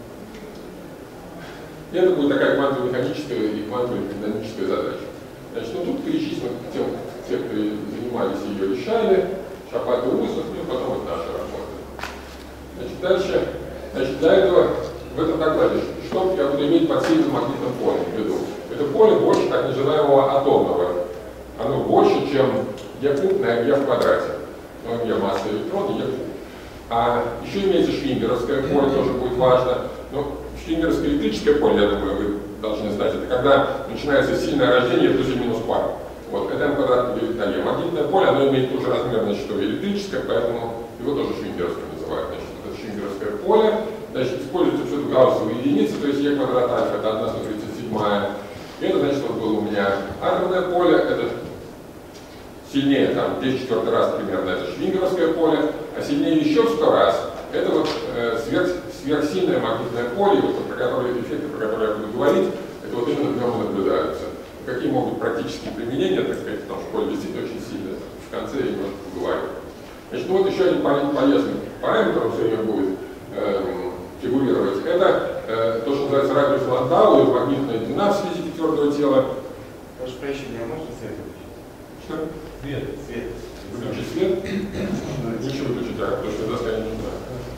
И это будет такая квантово-механическая и квантово-динамическая задача. Значит, ну тут перечислены те, кто занимались ее, решали, Шапат и Усов, и потом вот наша работа. Значит, дальше, для этого в этом докладе, что я буду иметь под сильным магнитным полем в виду? Это поле больше так называемого атомного. Оно больше, чем Е куб на Е в квадрате. Ну, Е масса электрона, Е куб. А еще имеется швингеровское поле, тоже будет важно. Но швингеровское электрическое поле, я думаю, вы должны знать, это когда начинается сильное рождение плюс и минус пар. Вот, это М квадрат делить на Е. Магнитное поле, оно имеет тот же размер, значит, что и электрическое, поэтому его тоже швингеровское называют. Значит, это швингеровское поле. Значит, используется все гауссовые единицы, то есть Е квадрат альфа, это 1/137. И это, значит, вот было у меня атомное поле, это сильнее, там, 10-4 раз примерно, это швингеровское поле, а сильнее еще в 100 раз, это вот сверхсильное магнитное поле, вот, про которые эффекты, про которые я буду говорить, это вот именно в нем наблюдаются. Какие могут практические применения, так сказать, потому что поле действительно очень сильное, в конце я немножко поговорю. Значит, ну вот еще один полезный параметр, он все время будет фигурировать, это то, что называется радиус Ландау, или магнитная длина в физике твердого тела. Прошу прощения, можно свет выключить? Что? Свет. Свет. Выключить свет? Ничего выключить, потому что доска не нужна.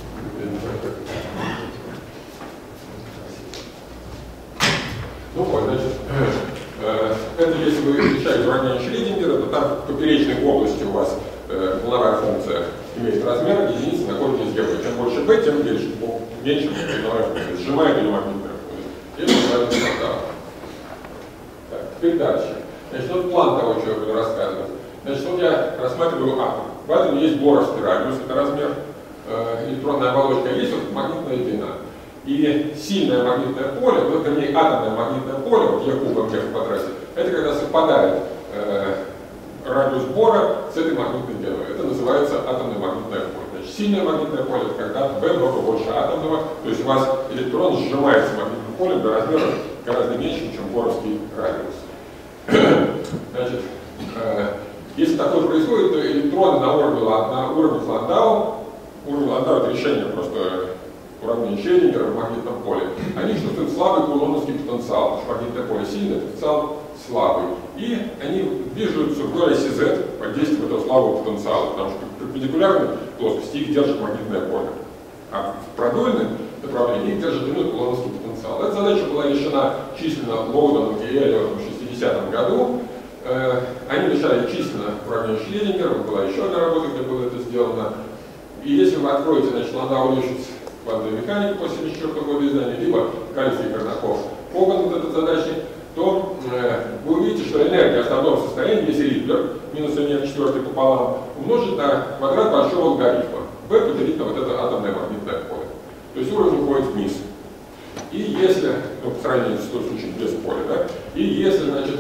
Ну вот, значит, это если вы изучаете уравнение Шрёдингера, то там в поперечной области у вас волновая функция имеет размер единицы на корень из G. Чем больше B, тем меньше волновая функция. Сжимает или магнитная функция. Это называется Ландау. Так, теперь дальше. Значит, вот план того, что я буду рассказывать. Значит, вот я рассматриваю атом. В атоме есть боровский радиус, это размер электронной оболочки, а есть вот магнитная длина. И сильное магнитное поле, вот, вернее, атомное магнитное поле, вот Е кубом Е в квадрате, это когда совпадает радиус Бора с этой магнитной длиной. Это называется атомное магнитное поле. Значит, сильное магнитное поле это когда B много больше атомного, то есть у вас электрон сжимается магнитным полем до размера гораздо меньше, чем боровский радиус. Значит, если такое происходит, то электроны на уровне Ландау, уровень Ландау это решение просто уравнение Шрёдингера в магнитном поле, они чувствуют слабый кулоновский потенциал, потому что магнитное поле сильное, потенциал слабый. И они движутся вдоль оси Z под действием этого слабого потенциала, потому что в перпендикулярной плоскости их держит магнитное поле. А в продольном направлении их держит иной кулоновский потенциал. Эта задача была решена численно Лоудоном и Эллиотом в 60-м году. они решали численно уравнение Шрёдингера, была еще одна работа, где было это сделано. И если вы откроете, значит, Ландау Лифшиц квантовой механики после 1974 года издания, либо Кальций и Корнаков Коган, вот этот задачник, то вы увидите, что энергия в основном состоянии, если Рипплер, минус n четвертый пополам, умножить на квадрат большого логарифма. B поделить на вот это атомное магнитное поле. То есть уровень уходит вниз. И если, ну, по сравнению с той случаем без поля, да, и если, значит,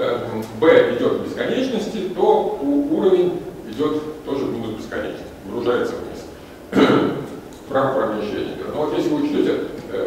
B идет к бесконечности, то уровень идет тоже в минус бесконечности, погружается вниз. В рамках уравнения Шрёдингера. Но вот если вы учтете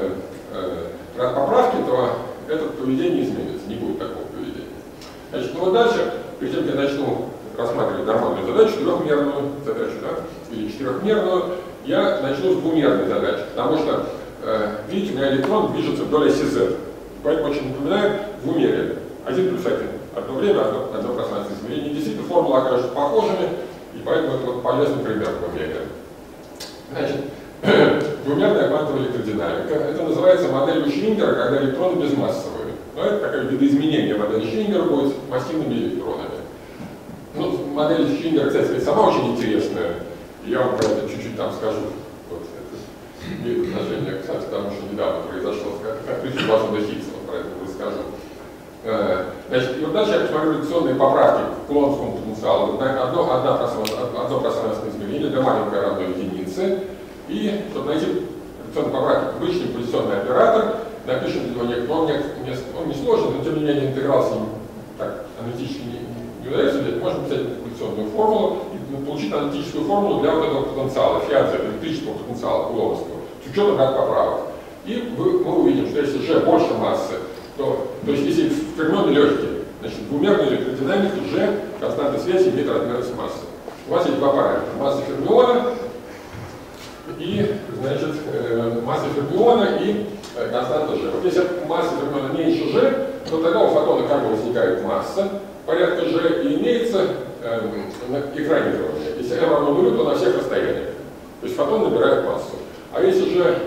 поправки, то это поведение изменится, не будет такого поведения. Значит, ну вот дальше, перед тем, как я начну рассматривать нормальную задачу, трехмерную задачу, да, или четырехмерную, я начну с двумерной задачи, потому что, видите, у меня электрон движется вдоль оси Z. Поэтому очень напоминает двумерие. 1 плюс 1. Одно время, одно пространство измерения. Действительно, формулы окажутся похожими, и поэтому это вот полезный пример двумерия. Значит, двумерная квантовая электродинамика. Это называется моделью Швингера, когда электроны безмассовые. Но это такое видоизменение модели Швингера будет с массивными электронами. Ну, модель Швингера, кстати, сама очень интересная. Я вам про это чуть-чуть там скажу. Вот, это имеет отношение, кстати, к тому, что недавно произошло с открытием Бозона Хиггса, вот про это расскажу. Значит, и вот дальше я посмотрю радиационные поправки к кулоновскому потенциалу. Одно пространственное измерение, d маленькое равно единице. И, чтобы найти радиационные поправки, обычный позиционный оператор, напишем для него он не сложен, но тем не менее интеграл с ним так аналитически не удается взять. Можно взять позиционную формулу и получить аналитическую формулу для вот этого потенциала, фиат-z, электрического потенциала кулоновского, с учетом ряд поправок. И мы увидим, что если G больше массы, то есть если фермионы легкие, значит, в двумерной электродинамике G константной связи имеет размерность массы. У вас есть два параметра. Масса фермиона и, значит, масса фермиона и константа G. Вот если масса фермиона меньше G, то тогда у фотона как бы возникает масса порядка G и имеется экранирование. Если m равно нулю, то на всех расстояниях. То есть фотон набирает массу. А если G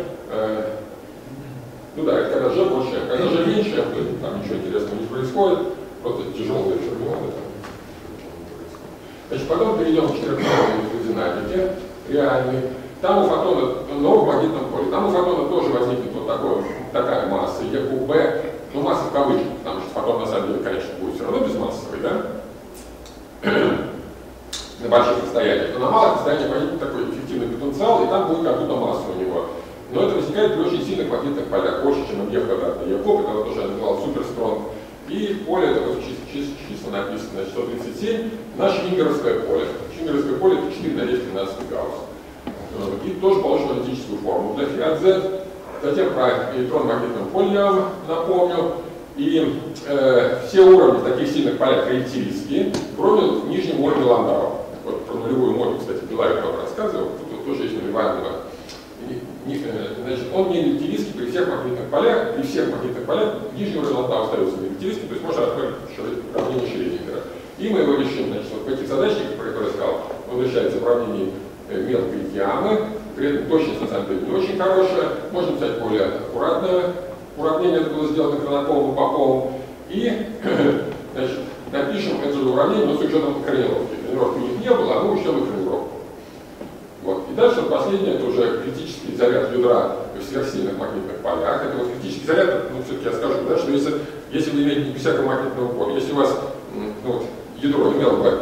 ну да, это когда G больше, когда G меньше, то там ничего интересного не происходит, просто тяжелые фермионы. Значит, потом перейдем к четырехмерной электродинамике, реальной. Там у фотона, но в магнитном поле, там у фотона тоже возникнет вот такая масса, ЕКБ, ну масса в кавычках, потому что фотон на самом деле, конечно, будет все равно безмассовый, да? На больших расстояниях. Но на малых расстояниях возникнет такой эффективный потенциал, и там будет как будто масса у него. Но это возникает при очень сильных магнитных полях, больше, чем МЕ в квадратной ЕКОП, это вот уже я называл суперстрон. И поле, это вот чисто написано, 137, на швингеровское поле. Швингеровское поле это 4 на 10 13 гаусс. И тоже получил аналитическую формулу для фиат-z. Затем про электрон-магнитное поле я вам напомню. И все уровни в таких сильных полях релятивистские, кроме нижнего уровня Ландау. Вот про нулевую модуль, кстати, Белаев вам рассказывал, тут тоже есть нулевая модуль. Значит, он не релятивистский при всех магнитных полях, нижний уровень Ландау остается не релятивистским, то есть можно открыть уравнение Шрёдингера. И мы его решим, значит, вот в этих задачниках, про которые я сказал, он решается в уравнении мелкой ямы, при этом точность на самом деле не очень хорошая, можно писать более аккуратное уравнение, это было сделано Корнаковым и Поповым, и значит, напишем это же уравнение, но с учетом коррелировки. Тренировки у них не было, а мы учтем их тренировку. Вот. И дальше последнее, это уже критический заряд ядра в сверхсильных магнитных полях. Это вот критический заряд, ну все-таки я скажу, да, что если вы имеете без всякого магнитного поля, если у вас ну, вот, ядро имело бы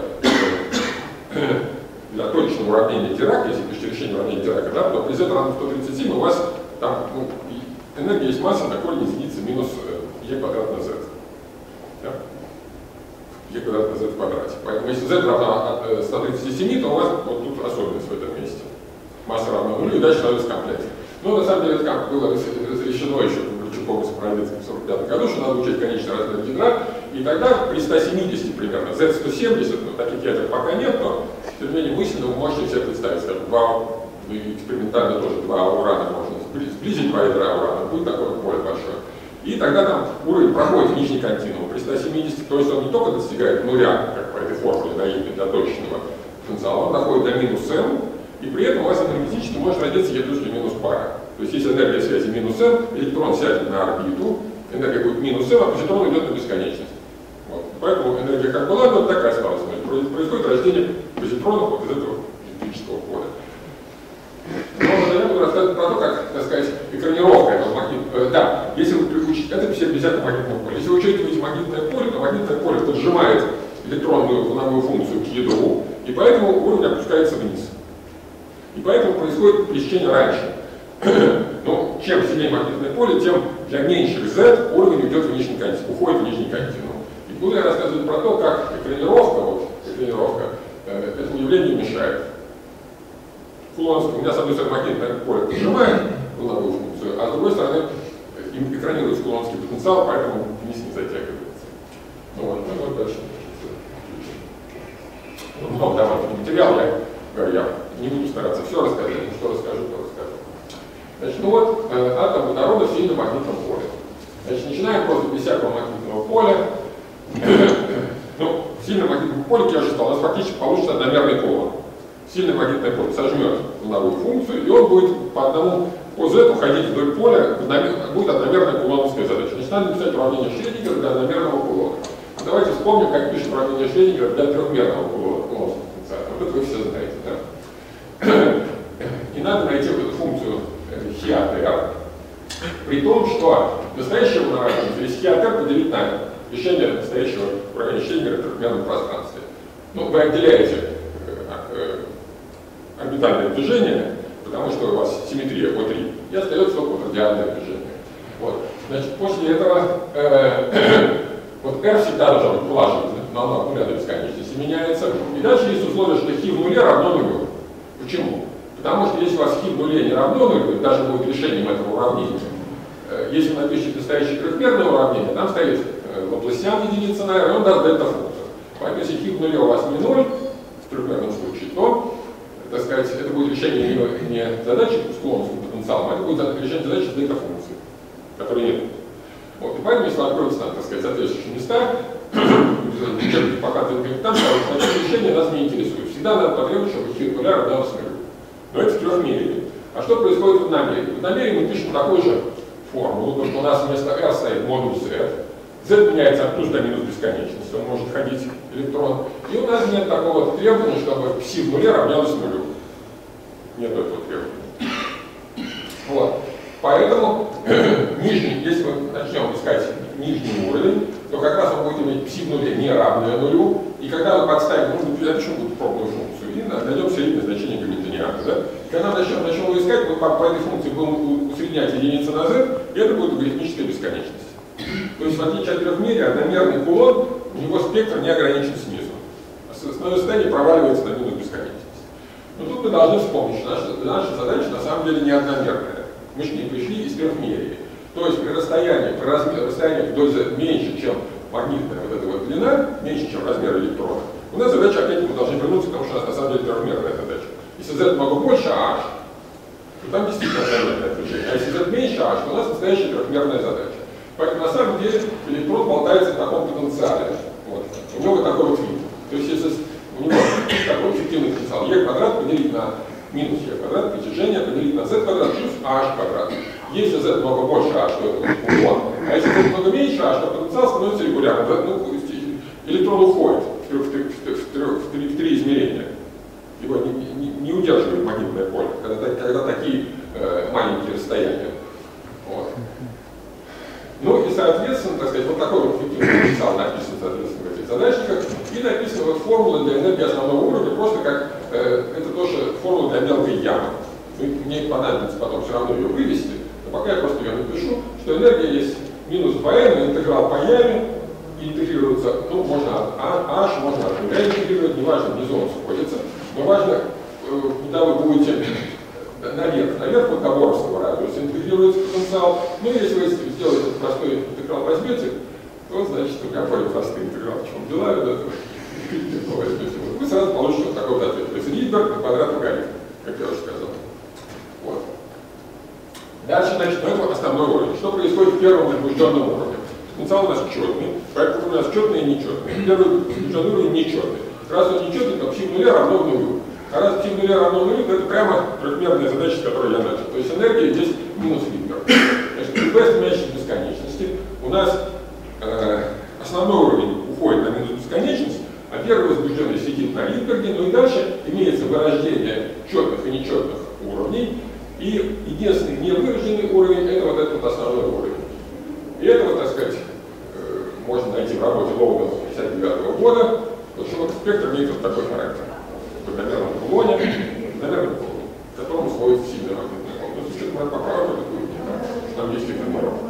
для точного уравнения Дирака, если пишете решение уравнения Дирака, да, то при z равно 137 у вас там ну, энергия есть масса на корень единицы минус e квадрат на z. Да? E квадрат на z в квадрате. Поэтому если z равна 137, то у вас вот тут особенность в этом месте. Масса равна нулю, и дальше становится комплект. Но на самом деле это как было разрешено еще Грачуковым с Моровецким в 1945 году, что надо учить конечный размер ядра, и тогда при 170 примерно, z170, ну, таких ядер пока нет, но тем не менее мысленно вы можете себе представить, скажем, экспериментально тоже два урана можно сблизить, два ядра урана, будет такое поле большое. И тогда там уровень проходит в нижний континуум при 170, то есть он не только достигает нуля, как по этой формуле наивной для точечного потенциала, он доходит до минус m, и при этом у вас энергетически может родиться e плюс минус пара. То есть если энергия связи минус m, электрон сядет на орбиту, энергия будет минус m, а позитрон идет на бесконечность. Вот. Поэтому энергия как была, но такая осталась. Происходит рождение позитронов вот из этого электрического поля. Но я буду рассказывать про то, как, так сказать, экранировка этого магнитного. Да, если вы приучите, это 50 магнитного поля. Если вы учитываете магнитное поле, то магнитное поле поджимает электронную волновую функцию к ядру, и поэтому уровень опускается вниз. И поэтому происходит пересечение раньше. Но чем сильнее магнитное поле, тем для меньших Z уровень идет в нижний континуум, уходит в нижний континуум. И буду я рассказывать про то, как экранировка этому явлению мешает. Кулоновское, у меня с одной стороны магнитное поле поджимает волновую функцию, а с другой стороны экранируется кулоновский потенциал, поэтому вниз не затягивается. Ну вот дальше. Много довольно материал, я не буду стараться все рассказать, но что расскажу, то расскажу. Значит, ну вот атом водорода в сильном магнитном поле. Значит, начинаем просто без всякого магнитного поля. Ну, в сильном магнитном поле, как я уже сказал, у нас фактически получится одномерный кулон. Сильное магнитное поле сожмет волновую функцию, и он будет по одному по Z уходить вдоль поля, будет одномерная кулоновская задача. Значит, надо написать уравнение Шрёдингера для одномерного кулона. Давайте вспомним, как пишет уравнение Шрёдингера для трехмерного кулоновского потенциала. Вот это вы все знаете, да? И надо найти вот эту функцию χ(r), при том, что настоящее уравнение, если χ(r) поделить на решение настоящего уравнения Шрёдингера в трехмерном пространстве. Ну, вы отделяете орбитальное движение, потому что у вас симметрия О3, и остается только вот радиальное движение. Вот. Значит, после этого вот R всегда должна быть положительной, но она от нуля до бесконечности меняется. И дальше есть условие, что χ в нуле равно нулю. Почему? Потому что если у вас χ в нуле не равно нулю, даже будет решением этого уравнения, если вы напишете настоящее трехмерное уравнение, там стоит Лапласиан единица на R, и он даст дельта-функцию. Поэтому если χ в нуле у вас не 0, в трехмерном случае, то, так сказать, это будет решение не задачи с кулоновским потенциалом, а это будет решение задачи с дельта-функцией, которой нет. Вот. И поэтому, если вы откроете, так сказать, соответствующие места, показывать контакт, решение нас не интересует. Всегда надо потребовать, чтобы χ нуля равнялось нулю. Но это в трехмерии. А что происходит в одномерии? В одномерии мы пишем такую же формулу, потому что у нас вместо R стоит модуль Z. Z меняется от плюс до минус бесконечности, он может ходить электрон. И у нас нет такого требования, чтобы φ в нуле равнялось нулю. Нет этого требования. Вот. Поэтому нижний, если мы начнем искать нижний уровень, то как раз мы будем иметь φ в нуле не равное нулю. И когда мы подставим, мы напишем пробную функцию, и найдем среднее значение гамильтониана. Да? И когда начнем его искать, мы по этой функции будем усреднять единицы на z, и это будет логарифмическая бесконечность. То есть, в отличие от трехмерия, одномерный кулон, у него спектр не ограничен снизу. Основное состояние проваливается на минус бесконечности. Но тут мы должны вспомнить, что наша задача на самом деле не одномерная. Мы же не пришли из трехмерия. То есть при расстоянии вдоль Z меньше, чем магнитная вот эта вот длина, меньше, чем размер электрона, у нас задача опять мы должны вернуться, потому что у нас на самом деле трехмерная задача. Если Z много больше H, то там действительно одномерное движение. А если Z меньше H, то у нас настоящая трехмерная задача. Поэтому на самом деле электрон болтается в таком потенциале. Вот. У него вот такой вот вид. То есть если у него такой эффективный потенциал e квадрат поделить на минус e квадрат, притяжение поделить на z квадрат плюс h квадрат. Если z много больше h, то это кулон, а если z много меньше h, то потенциал становится регулярным. Ну, электрон уходит в три измерения. Его не удерживает магнитное поле, когда такие маленькие расстояния. Вот. Ну и, соответственно, так сказать, вот такой вот эффективный потенциал написан, соответственно, в этих задачниках. И написана вот формула для энергии основного уровня, просто как это тоже формула для мелкой ямы. Мне понадобится потом все равно ее вывести, но пока я просто ее напишу, что энергия есть минус 2m, интеграл по яме, и интегрируется, ну, можно от h, можно от нуля интегрировать, неважно, внизу он сходится, но важно, когда вы будете наверх вот Габоровского радиуса интегрируется потенциал. Ну, если вы сделаете этот простой интеграл, возьмете, то, значит, у меня более простой интеграл, чем дела, вы сразу получите вот такой вот ответ. То есть Ридберг на квадрат логарифм, как я уже сказал. Вот. Дальше, значит, ну, это основной уровень. Что происходит в первом возбужденном уровне? Потенциал у нас четный, поэтому у нас четный и нечетный. Первый возбужденный уровень нечетный. Раз он нечетный, то φ в нуле равно нулю. А раз φ в нуле равно нулю, то это прямо трехмерная задача, с которой я начал. То есть энергия здесь минус Ридберг. Значит, при стремящейся бесконечности у нас основной уровень уходит на сидит на Линдберге, ну и дальше имеется вырождение четных и нечетных уровней, и единственный невыраженный уровень — это вот этот вот основной уровень. И это, вот, так сказать, можно найти в работе Лоудена 1959 года, потому что вот спектр имеет вот такой характер. В одномерном кулоне, к которому сводится сильный магнитный фон. Но если что-то надо поправить, это будет не так, что там есть феноменировка.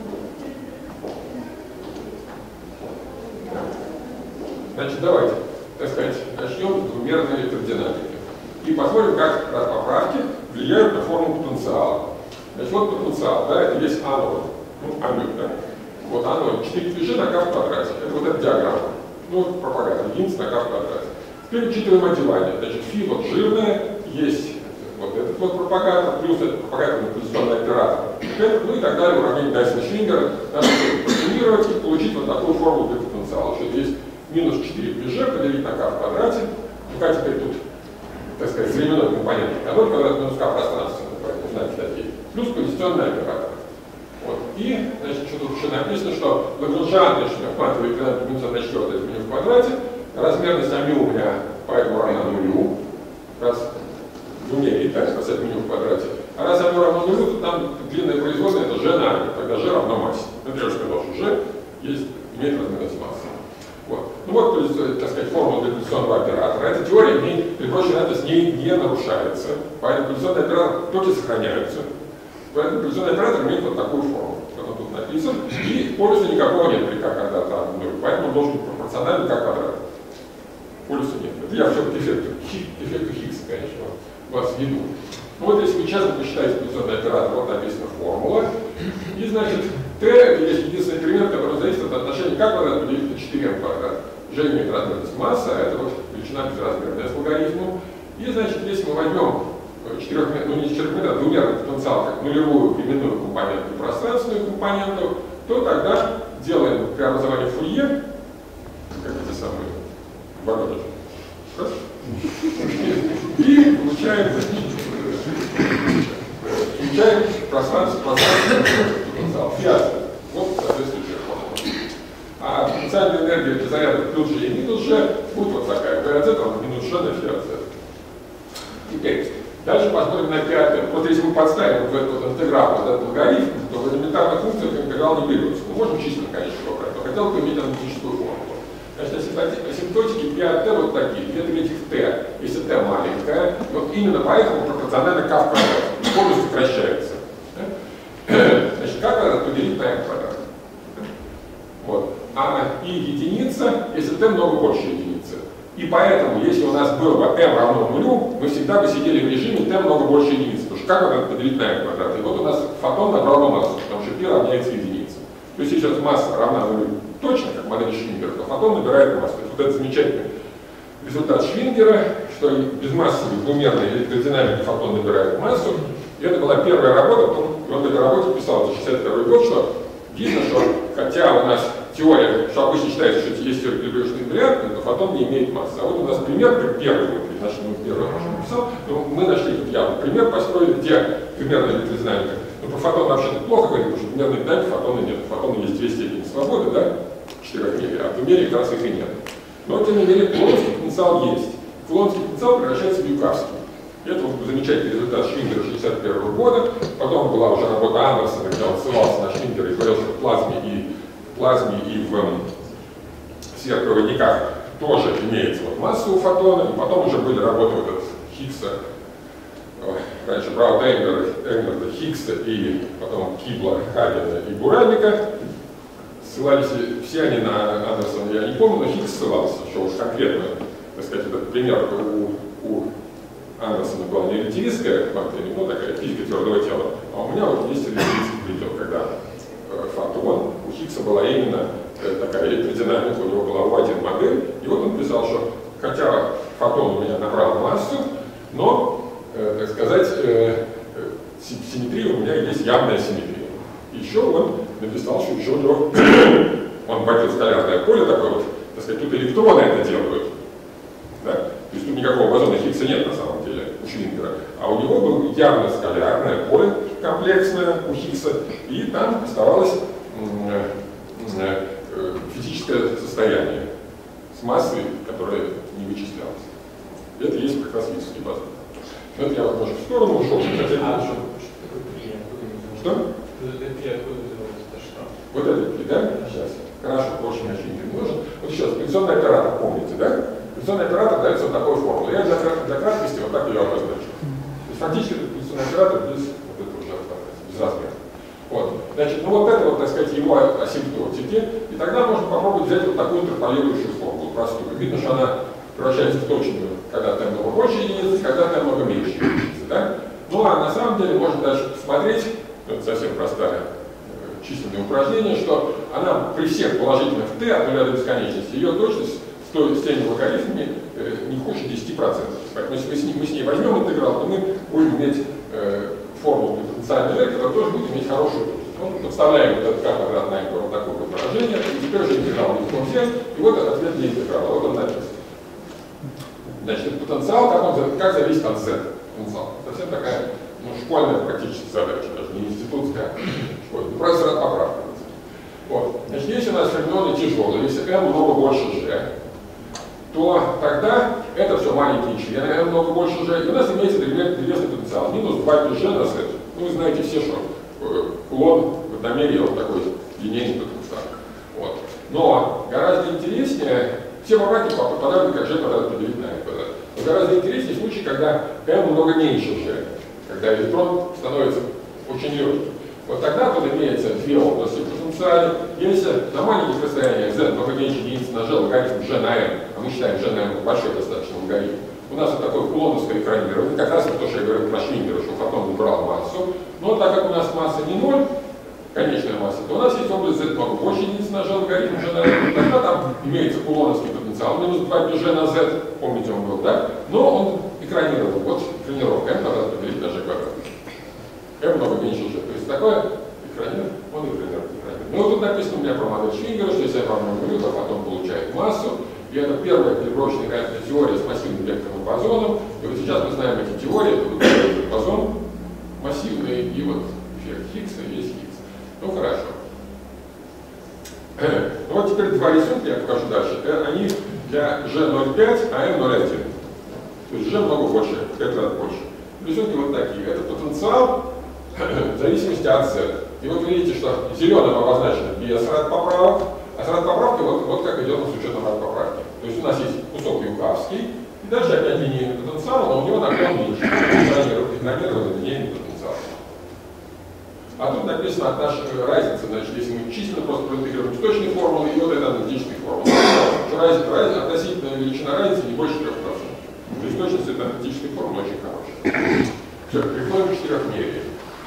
Значит, давайте, так сказать, начнем с двумерной электродинамики. И посмотрим, как поправки влияют на форму потенциала. Значит, вот потенциал, да, это есть анод, ну, амид, да. Вот анод, 4 движения на k в квадрате. Это вот эта диаграмма. Ну, пропаганда, единица на k в квадрате. Теперь учитываем одевание. Значит, фи вот жирная, есть вот этот вот пропагатор, плюс этот пропагатор манипуляционный оператор. Ну и так далее, уравнение Дайсона-Швингера. Надо суммировать и получить вот такую формулу для потенциала, что есть минус 4πg поделить на k в квадрате. И k теперь тут, так сказать, временной компонент. А вот квадрат минус k пространственный, поэтому знаки такие. Плюс позиционный оператор. Вот. И, значит, что тут еще написано, что лагранжиан, значит, квантовый эквивалент минус 1/4 изменю в квадрате. Размерность амю у меня поэтому равна нулю. Раз в уме, так сказать, от меню в квадрате. А раз амю равно нулю, то там длинная производная — это g на амю. Тогда g равно массе. Ну, я уже сказал, что g имеет размерность массы. Вот. Ну вот, то есть, так сказать, формула для позиционного оператора. Эта теория, при прочей с ней не нарушается. Поэтому позиционный оператор токи сохраняются. Поэтому позиционный оператор имеет вот такую формулу. Вот он тут написан. И полюса никакого нет при k, когда там 0. Поэтому он должен быть пропорциональный k квадрат. Полюса нет. Это я все к эффекту Хиггса, конечно, вас веду. Ну вот если вы честно посчитаете позиционный оператор, вот написана формула. И значит, t это есть единственный пример, который зависит от отношения k квадрат поделить на 4m квадрат. G имеет размерность масса, а это вот величина безразмерная с логарифмом. И значит, если мы возьмем не 4-метровый, а двумерный потенциал, как нулевую временную компоненту и пространственную компоненту, то тогда делаем преобразование Фурье, как эти самые Воронеж. И получаем пространственный потенциал. Фиат. Вот соответствующая формула. А потенциальная энергия для зарядов плюс G и минус G будет вот такая. ПZ равно минус G на фиат. Теперь дальше посмотрим на пятое. Вот если мы подставим в эту интеграл, вот этот логарифм, то в элементарных функциях интеграл не берется. Мы можем численно, конечно, его брать, но хотел бы иметь аналитическую формулу. Значит, асимптотики πt вот такие, 2/3 t, если t маленькая, вот именно поэтому пропорционально k в квадрате, полностью сокращается. Значит, k квадрат поделить на m квадрат. Вот. И единица, если t много больше единицы. И поэтому, если у нас было бы m равно нулю, мы всегда бы сидели в режиме t много больше единицы, потому что k квадрат поделить на m квадрат. И вот у нас фотон набрал массу, потому что π равняется единице. То есть сейчас масса равна нулю точно, как модель Швингера, то фотон набирает массу. То есть вот это замечательный результат Швингера, что безмассовый двумерный электродинамик фотон набирает массу. И это была первая работа, он в этой работе писал за 62 год, что видно, что хотя у нас теория, что обычно считается, что есть теория прибрежных инвариантной, то фотон не имеет массы. А вот у нас пример, первый, первый написал, но мы нашли тут явный пример, построили, где примерная электродинамика. Но про фотон вообще-то плохо говорить, потому что в примерной динамике фотона нет. Фотона есть две степени свободы, да, в 4 мире, а в двумере как раз их и нет. Но, тем не менее, кулонский потенциал есть. Кулонский потенциал превращается в Юкавский. Это вот замечательный результат Швингера 1961 года. Потом была уже работа Андерсона, где он ссылался на Швингера и говорил, что в плазме и в сверхпроводниках тоже имеется вот масса у фотона. И потом уже были работы вот от Хиггса, раньше Браута, Энгерта, Хиггса и потом Кибла, Хагена и Буравика. Ссылались все они на Андерсона, я не помню, но Хиггс ссылался, что уж конкретно, так сказать, этот пример у Андерсона была не релятивистская квантовая, но такая физика твердого тела, а у меня вот есть релятивистский предел, когда фотон, у Хиггса была именно такая электродинамика, у него была U1 модель, и вот он писал, что хотя фотон у меня набрал массу, но, так сказать, симметрия у меня есть явная симметрия. Еще он написал, что еще у него он вводил скалярное поле такое вот, так сказать, тут электроны это делают. Да? То есть тут никакого бозона Хиггса нет на самом деле у Швингера. А у него было явно скалярное поле комплексное у Хиггса, и там оставалось физическое состояние с массой, которая не вычислялась. Но это я вот немножко в сторону ушел. Что? Вот это пи, да? Сейчас. Хорошо, больше очень не нужен. Вот еще раз, позиционный оператор, помните, да? Позиционный оператор дается вот такой формулой. Я для краткости вот так ее обозначу. То есть фактически это позиционный оператор без вот этого уже без размера. Вот. Значит, ну вот это вот, так сказать, его асимптотики. И тогда можно попробовать взять вот такую интерполирующую формулу, простую. Видно, что она превращается в точную, когда там много больше единиц, когда там много меньше единиц, да? Ну а на самом деле можно дальше посмотреть, это совсем простая численное упражнение, что она при всех положительных t от 0 до бесконечности, ее точность с теми логарифмами не хуже 10%. Поэтому если мы с ней возьмем интеграл, то мы будем иметь формулу потенциальной энергии, которая тоже будет иметь хорошую точность. Вот подставляем вот этот k квадрат на вот такое выражение, и теперь же интеграл не взять, и вот ответ для интеграла, вот он написан. Значит, потенциал, как зависит от z. Потенциал. Совсем такая школьная практически задача, даже не институтская, школьная. Просто рад поправка. Вот. Значит, если у нас фермионы тяжелые, если m много больше g, то тогда это все маленькие члены, m много больше g, и у нас имеется древесный потенциал, минус 2πg на z. Ну, вы знаете все, что кулон в одномерии вот такой линейный потенциал. Вот. Но гораздо интереснее, все попаки попадают как g квадрат поделить на m квадрат. Но гораздо интереснее случай, когда m много меньше g, когда электрон становится очень легким. Вот тогда тут имеется две области потенциала. Если на маленьких расстояниях z много меньше единицы на g, логарифм g на m, а мы считаем g на m большой достаточно логарифм, у нас вот такое кулоновское экранирование, как раз то, что я говорил про Швингера, что фотон выбрал массу. Но так как у нас масса не 0, конечная масса, то у нас есть область z много больше единиц на g, логарифм g на m, тогда там имеется кулоновский потенциал, минус 2πg на z, помните он был, да? Но он экранировал, вот экранировка, m надо поделить на g квадрат. m много меньше g. То есть такое экранирование, он экранировал. Ну вот тут написано у меня про модель Швингера, что если я вам говорю, то фотон получает массу, и это первая калибровочная теория с массивным векторным бозоном. И вот сейчас мы знаем эти теории, это вот бозон массивный, и вот эффект Хиггса, и есть Хиггс. Ну хорошо. Ну вот теперь два рисунка, я покажу дальше. Они для G0,5, а M0,1. То есть G много больше, в 5 раз больше. Рисунки вот такие. Это потенциал в зависимости от Z. И вот вы видите, что зеленым обозначено без рад поправок, а с рад поправкой вот как идет с учетом рад поправки. То есть у нас есть кусок юнгавский, и дальше опять линейный потенциал, но у него наклон меньше. Экранирован линейный потенциал. А тут написано от нашей разницы, значит, если мы численно просто проинтегрируем источные формулы, и вот это аналитические формулы. Разница, относительная величина разницы не больше 3%. То есть точность этой аналитической формулы очень хорошая. Все, приходим к четырехмерию.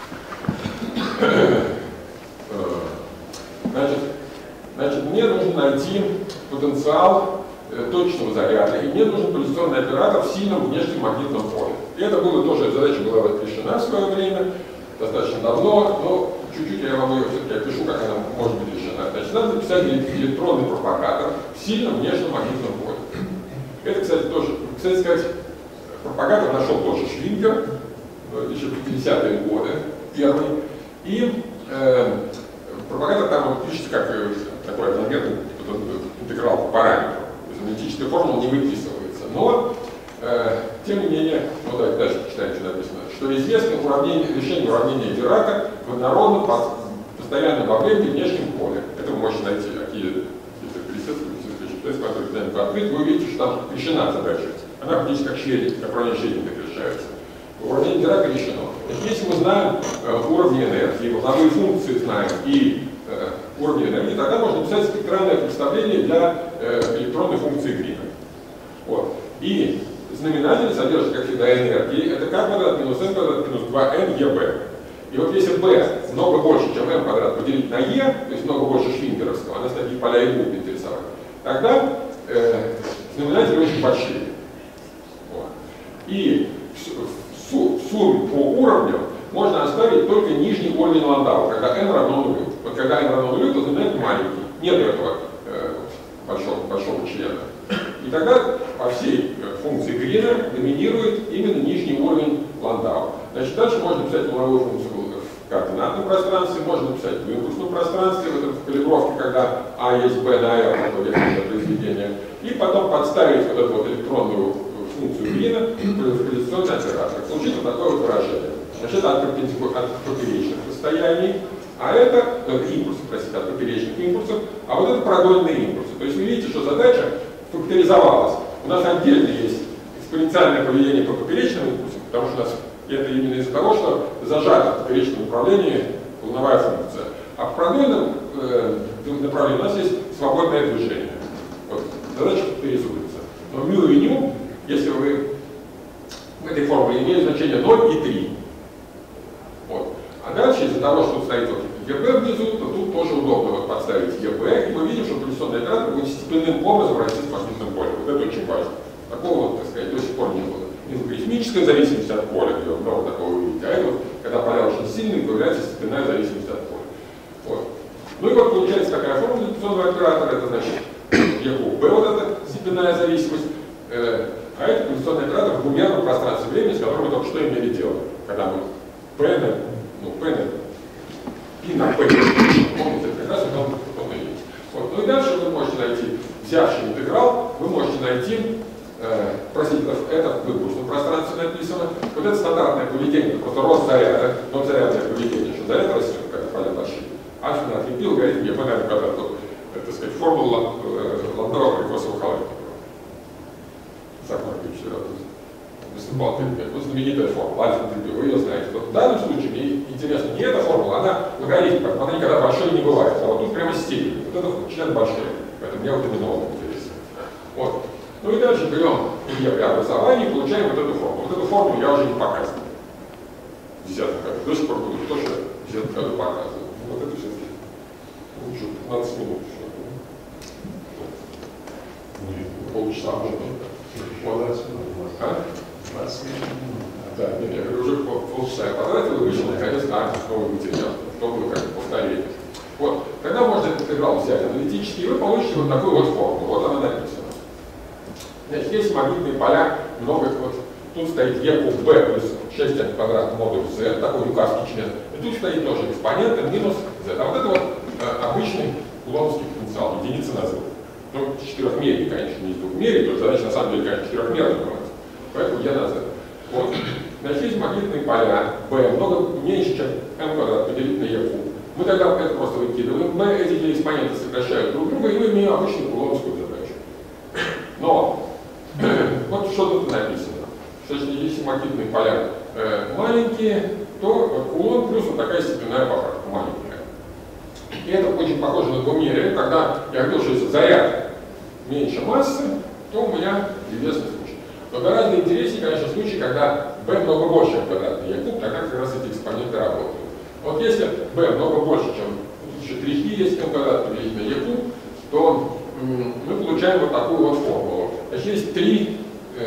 Значит, мне нужно найти потенциал точного заряда, и мне нужен позиционный оператор в сильном внешнем магнитном поле. И это было тоже, задача была решена в свое время, достаточно давно, но чуть-чуть я вам ее все-таки опишу, как она может быть решена. Значит, надо написать электронный пропагатор в сильном внешнем магнитном поле. Это, кстати сказать, пропагатор нашел тоже Швингер, еще в 50-е годы, первый. И пропагатор там он пишется как такой одномерный интеграл по параметру. То есть аналитическая формула не выписывается. Но, тем не менее, ну давайте дальше почитаем, что написано. Что известно решение уравнения Дирака в однородном постоянном во времени внешнем поле. Это вы можете найти, какие которые когда-нибудь открыть, вы увидите, что там решена задача. Она практически как шведик, как уравнение Швединга решается. Уравнение Дирака решено. Если мы знаем уровни энергии, волновые функции знаем и уровни энергии, тогда можно написать спектральное представление для электронной функции Грина. Вот. И знаменатель содержит, как всегда, энергии. Это k квадрат минус n квадрат минус 2n eb. И вот если b много больше, чем m квадрат поделить на e, то есть много больше швингеровского, нас такие поля и будут интересовать, тогда знаменатели очень большие. Вот. И в сумме по уровням можно оставить только нижний уровень Ландау, когда n равно нулю. Вот когда n равно нулю, то знаменатель маленький. Нет этого большого члена. И тогда по всей функции Грина доминирует именно нижний уровень Ландау. Значит, дальше можно написать волновую функцию в координатном пространстве, можно написать в импульсном пространстве, в калибровке, когда А есть B на R, это векторное произведение, и потом подставить вот эту вот электронную функцию Грина в позиционный оператор. Получится такое вот выражение. Значит, это от поперечных расстояний, а это импульсы, простите, от поперечных импульсов, а вот это продольные импульсы. То есть вы видите, что задача факторизовалась. У нас отдельно есть экспоненциальное поведение по поперечным импульсам, потому что у нас это именно из-за того, что зажата в поперечном направлении волновая функция. А в продольном направлении у нас есть свободное движение. Вот, задача факторизуется. Но μ и ν, если вы в этой формуле имеют значение 0 и 3. Вот. А дальше, из-за того, что тут стоит вот ЕБ внизу, то тут тоже удобно вот подставить ЕБ, и мы видим, что позиционный оператор будет степенным образом расти с магнитным полем. Вот это очень важно. Такого, вот, так сказать, до сих пор не было. Не логарифмическая зависимость от поля, где вы много такого увидите, а это вот, когда поля очень сильные, появляется степенная зависимость от поля. Вот. Ну и вот получается такая формула позиционного оператора, это значит ЕКУ Б, вот эта степенная зависимость, а это позиционный оператор в двумерном пространстве времени, с которым мы только что имели дело. Когда мы P на P, помните, прекрасно, он и есть. Вот. Ну и дальше вы можете найти, взявший интеграл, вы можете найти, простите, это в импульсном пространстве написано, вот это стандартное поведение, это просто рост заряда, но зарядное поведение, что заряд растет, когда поля большие. Альфа на отрепил, говорит, мне понятно, когда тут, так сказать, формула Ландау и Косова Халайка. Закон Аркадьевич выступал перед ней. Вот знаменитая формула, альфа отрепил, вы ее знаете. Вот в данном случае мне интересно не эта формула, она логарифм, она никогда большой не бывает, а вот тут прямо степень, вот это член большой, поэтому мне вот именно он интересен. Вот. Ну и дальше берем Е при образовании и получаем вот эту формулу. Вот эту формулу я уже не показываю. В 10 году. До сих пор буду то, что в 10 году показываю. Вот это все-таки лучше 15 минут еще. Полчаса можно. А? 20 минут. Да, нет, я говорю, уже полчаса я потратил и вышел наконец на новый материал, чтобы как повторить. Вот. Тогда можно этот интеграл взять аналитически, и вы получите вот такую вот формулу. Вот она написана. Значит, есть магнитные поля, много, вот тут стоит Е куб Б плюс 6n квадрат модуль Z, такой люкасский член. И тут стоит тоже экспонент минус Z. А вот это вот обычный кулоновский потенциал, единица на Z. Ну, четырехмерный, конечно, не двухмерный, то есть задача на самом деле, конечно, четырехмерная. Поэтому Е на Z. Вот. Значит, есть магнитные поля B много меньше, чем m квадрат поделить на Е куб. Мы тогда это просто выкидываем. Мы эти две экспоненты сокращают друг друга, и мы имеем обычную кулоновскую задачу. Но вот что тут написано, что если магнитные поля маленькие, то кулон плюс вот такая степенная поправка маленькая. И это очень похоже на двумерие, когда я говорил, что если заряд меньше массы, то у меня известный случай. Но гораздо интереснее, конечно, случай, когда b много больше, чем квадратный Е куб, тогда как раз эти экспоненты работают. Вот если b много больше, чем тут еще 3 есть m квадрат поделить на Е куб, то мы получаем вот такую вот формулу. Значит, есть три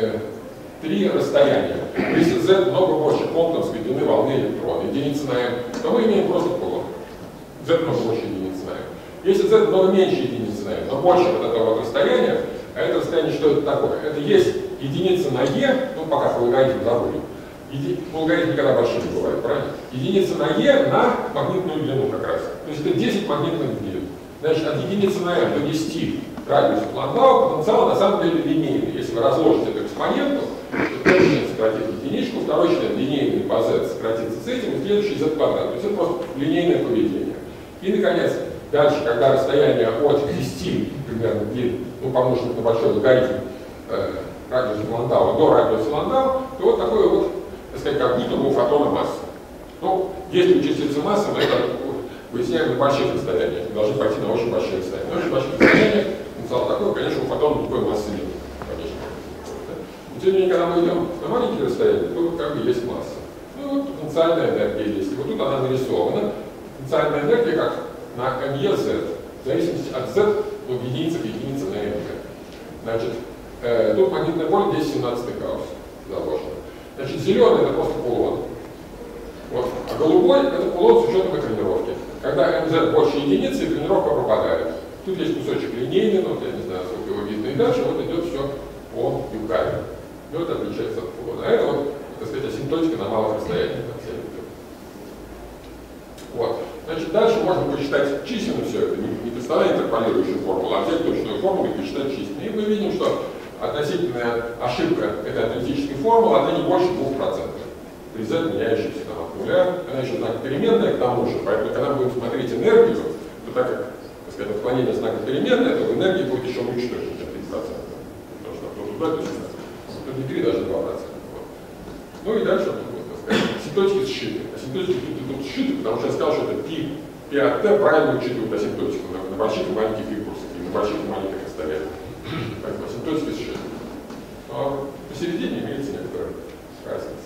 расстояния. Если z много больше комнатовской длины волны электрона, единица на m, то мы имеем просто кулон. Z много больше единицы на m. Если z много меньше единицы на m, но больше вот этого вот расстояния, а это расстояние что это такое? Это есть единица на e, ну пока по логарифму забудем. Логарифм никогда большим не бывает, правильно? Единица на e на магнитную длину как раз. То есть это 10 магнитных длин. Значит, от единицы на m до 10 радиусов Ландау потенциал на самом деле линейный. Если вы разложите эту экспоненту, то первый член сократит единичку, второй член линейный по z сократится с этим, и следующий z квадрат. То есть это просто линейное поведение. И, наконец, дальше, когда расстояние от 10 примерно длин, ну, помножить на большой логарифм радиуса Ландау до радиуса Ландау, то вот такое вот, так сказать, как будто бы у фотона масса. Ну, если участиться масса, мы это выясняем на больших расстояниях. Мы должны пойти на очень большие расстояния. На очень больших расстояниях потенциал такой, конечно, у фотона никакой массы нет. Конечно. Но тем не менее, когда мы идем на маленькие расстояния, то как бы есть масса. Ну вот потенциальная энергия есть. И вот тут она нарисована. Потенциальная энергия как на МЕЗ, в зависимости от Z, ну, в единицах единица на МГ. Значит, тут магнитное поле 10-17 гаусс заложено. Значит, зеленый это просто кулон. Вот. А голубой это кулон с учетом экранировки. Когда МЗ больше единицы, экранировка пропадает. Тут есть кусочек линейный, но я не знаю, сколько его видно. И дальше вот идет все по юкаре. И вот отличается от кулона. А это вот, так сказать, асимптотика на малых расстояниях. Вот. Значит, дальше можно посчитать численно все это, не представляя интерполирующую формулу, а взять точную формулу и посчитать численно. И мы видим, что относительная ошибка этой аналитической формулы, она не больше 2%. При z меняющейся там от нуля, она еще знак переменная к тому же, поэтому когда мы будем смотреть энергию, то так как, так сказать, отклонение знака переменное, то в энергии будет еще лучше, чем 30%. Потому что туда, то есть не 3, даже 2%. Вот. Ну и дальше, так сказать, асимптотики сшиты. Асимптотики тут сшиты, потому что я сказал, что это π от t правильно учитывают асимптотику на больших и маленьких импульсах, и на больших и маленьких расстояниях. Поэтому асимптотики сшиты. Но посередине имеется некоторая разница.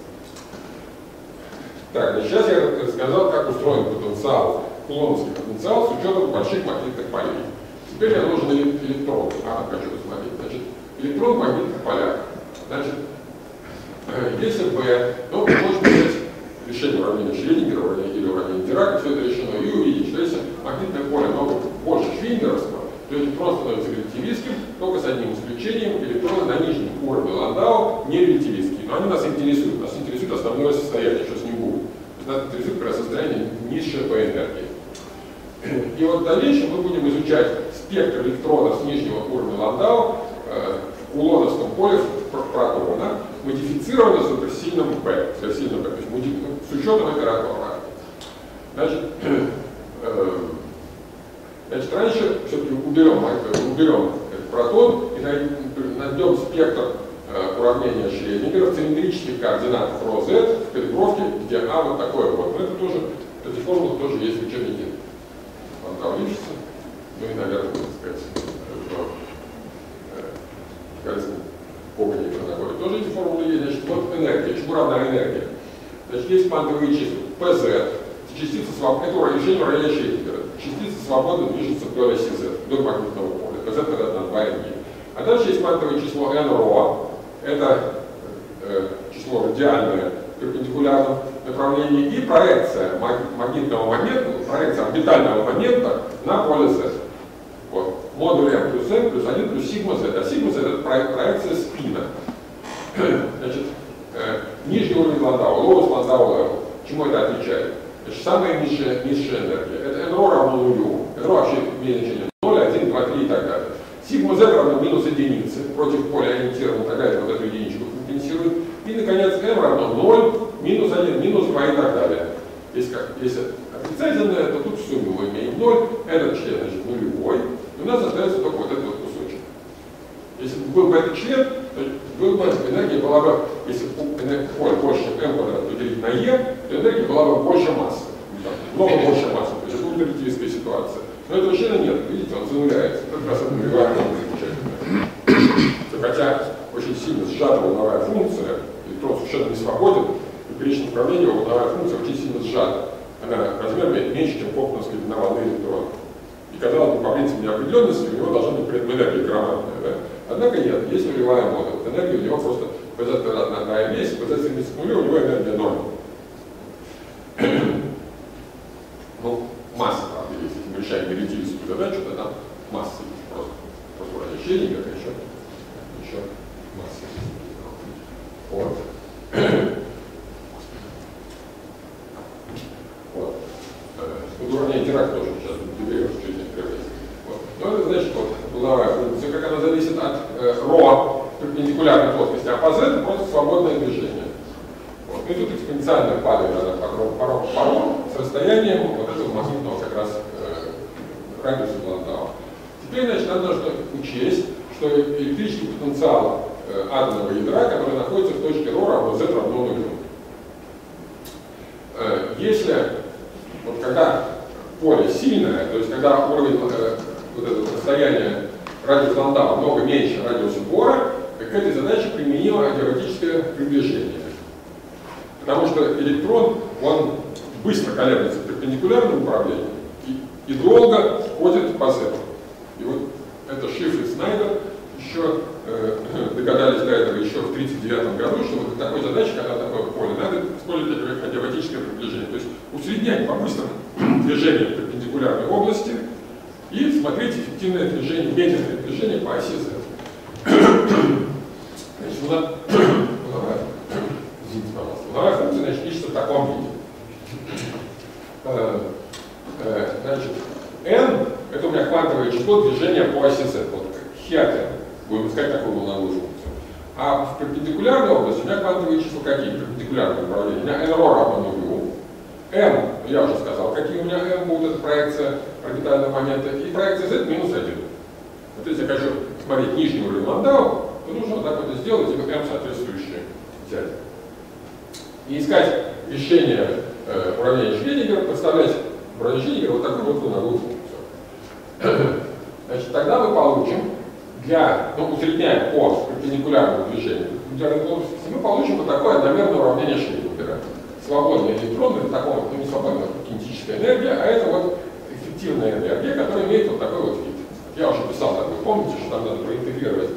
Так, сейчас я рассказал, как устроен потенциал, кулоновский потенциал с учетом больших магнитных полей. Теперь я нужен электрон. Хочу посмотреть. Значит, электрон в магнитных полях. Значит, если бы, ну, вы можете взять решение уравнения Шрёдингера или уравнения Дирака, все это решено, и увидеть, что если магнитное поле много больше швейцаровского, то электрон становится релятивистским, только с одним исключением: электроны на нижнем уровне Ландау не релятивистские. Но они нас интересуют. Нас интересует основное состояние, что с ним будет. Нас интересует как раз состояние низшее по энергии. И вот в дальнейшем мы будем изучать спектр электронов с нижнего уровня Ландау в кулоновском поле протона, модифицированно с суперсильным P, то есть с учетом оператора. Значит, раньше все-таки уберем этот протон и найдем спектр уравнения Шрёдингера в цилиндрических координатах ρz в калибровке, где А вот такое вот. Но это тоже, эти формулы тоже есть в учебнике. Он там лишится. Ну и, наверное, так сказать, Когани проходит. Тоже эти формулы есть. Значит, вот энергия. Чему равна энергия? Значит, есть квантовые числа. PZ. Частица свободна. Это решение уравнения Шрёдингера. Частица свободно движется вдоль оси Z, вдоль магнитного поля. PZ это на 2 МГ. А дальше есть квантовое число nρ. Это число радиальное в перпендикулярном направлении и проекция магнитного момента, проекция орбитального момента на поле Z. Вот. Модуль m плюс n плюс 1 плюс сигма z. А сигма z это проекция спина. Значит, нижний уровень Ландау, lowest Landau level. Чему это отвечает? Значит, самая низшая энергия. Это nρ равно нулю. nρ вообще имеет значение 0, 1, 2, 3 и так далее. Сигма z равно минус единицы. Против поля ориентирован, тогда вот эту единичку компенсирует. И, наконец, m равно 0, минус 1, минус 2 и так далее. Если отрицательное, то тут в сумме мы имеем 0, этот член, значит, нулевой. И у нас остается только вот этот вот кусочек. Если бы был бы этот член, то был бы, энергия была бы, если поле больше, чем m квадрат поделить на e, то энергия была бы больше массы. Много больше массы. То есть это будет релятивистская ситуация. Но этого члена нет. Видите, он зануляется. Это как раз это нулевая замечательная. Хотя очень сильно сжата волновая функция, электрон совершенно не свободен, в поперечном направлении волновая функция очень сильно сжата. Она размером меньше, чем фокусовская длина волны электрона. И казалось бы, по принципу неопределенности у него должна быть при этом энергия громадная. Да? Однако нет, есть нулевая мода. Вот энергия у него просто PZ на 2 МГ, если PZ стремится к нулю, у него энергия 0. Ну, масса, правда, если мы решаем релятивистскую задачу, то там масса есть просто уравнение Шрёдингера, еще масса. Вот. Вот. Тут уравнение Дирака тоже сейчас доберем чуть некоторое время. Вот. Но это значит, вот, волновая функция, как она зависит от ρ перпендикулярной плоскости, а по z это просто свободное движение. Вот. И тут экспоненциально падает она порог с расстоянием вот этого магнитного как раз радиуса Ландау. Теперь, значит, нам нужно учесть, что электрический потенциал атомного ядра, который находится в точке ρ равно z равно нулю. Если, вот когда поле сильное, то есть когда уровень вот этого расстояния радиуса Ландау много меньше радиуса Бора, к этой задаче применимо адиабатическое приближение. Потому что электрон, он быстро колеблется в перпендикулярном направлении и долго ходит по z. И вот это Шифр и Снайдер еще догадались до этого еще в 1939 году, что вот такой задаче, когда такое поле, надо использовать адиабатическое приближение. То есть усреднять по быстрому движению в перпендикулярной области и смотреть эффективное движение, медленное движение по оси z. Значит, волновая функция, значит, пишется в таком виде. Значит, n это у меня квантовое число движения по оси z. Вот хиат n. будем искать такую волновую функцию. А в перпендикулярной области у меня квантовые числа какие? Перпендикулярное направление. У меня nρ равно нулю. m, я уже сказал, какие у меня m будут, это проекция орбитального момента, и проекция z минус 1. Вот если я хочу смотреть нижний уровень Ландау, то нужно вот так вот сделать и m соответствующее взять. И искать решение уравнения Шрёдингера, подставлять уравнение Шрёдингера вот такую вот волновую функцию. Значит, тогда мы получим усредняя по перпендикулярному движению, мы получим вот такое одномерное уравнение Шрёдингера. Свободные электроны, в таком, не свободная кинетическая энергия, а это вот эффективная энергия, которая имеет вот такой вот вид. Я уже писал, так вы помните, что там надо проинтегрировать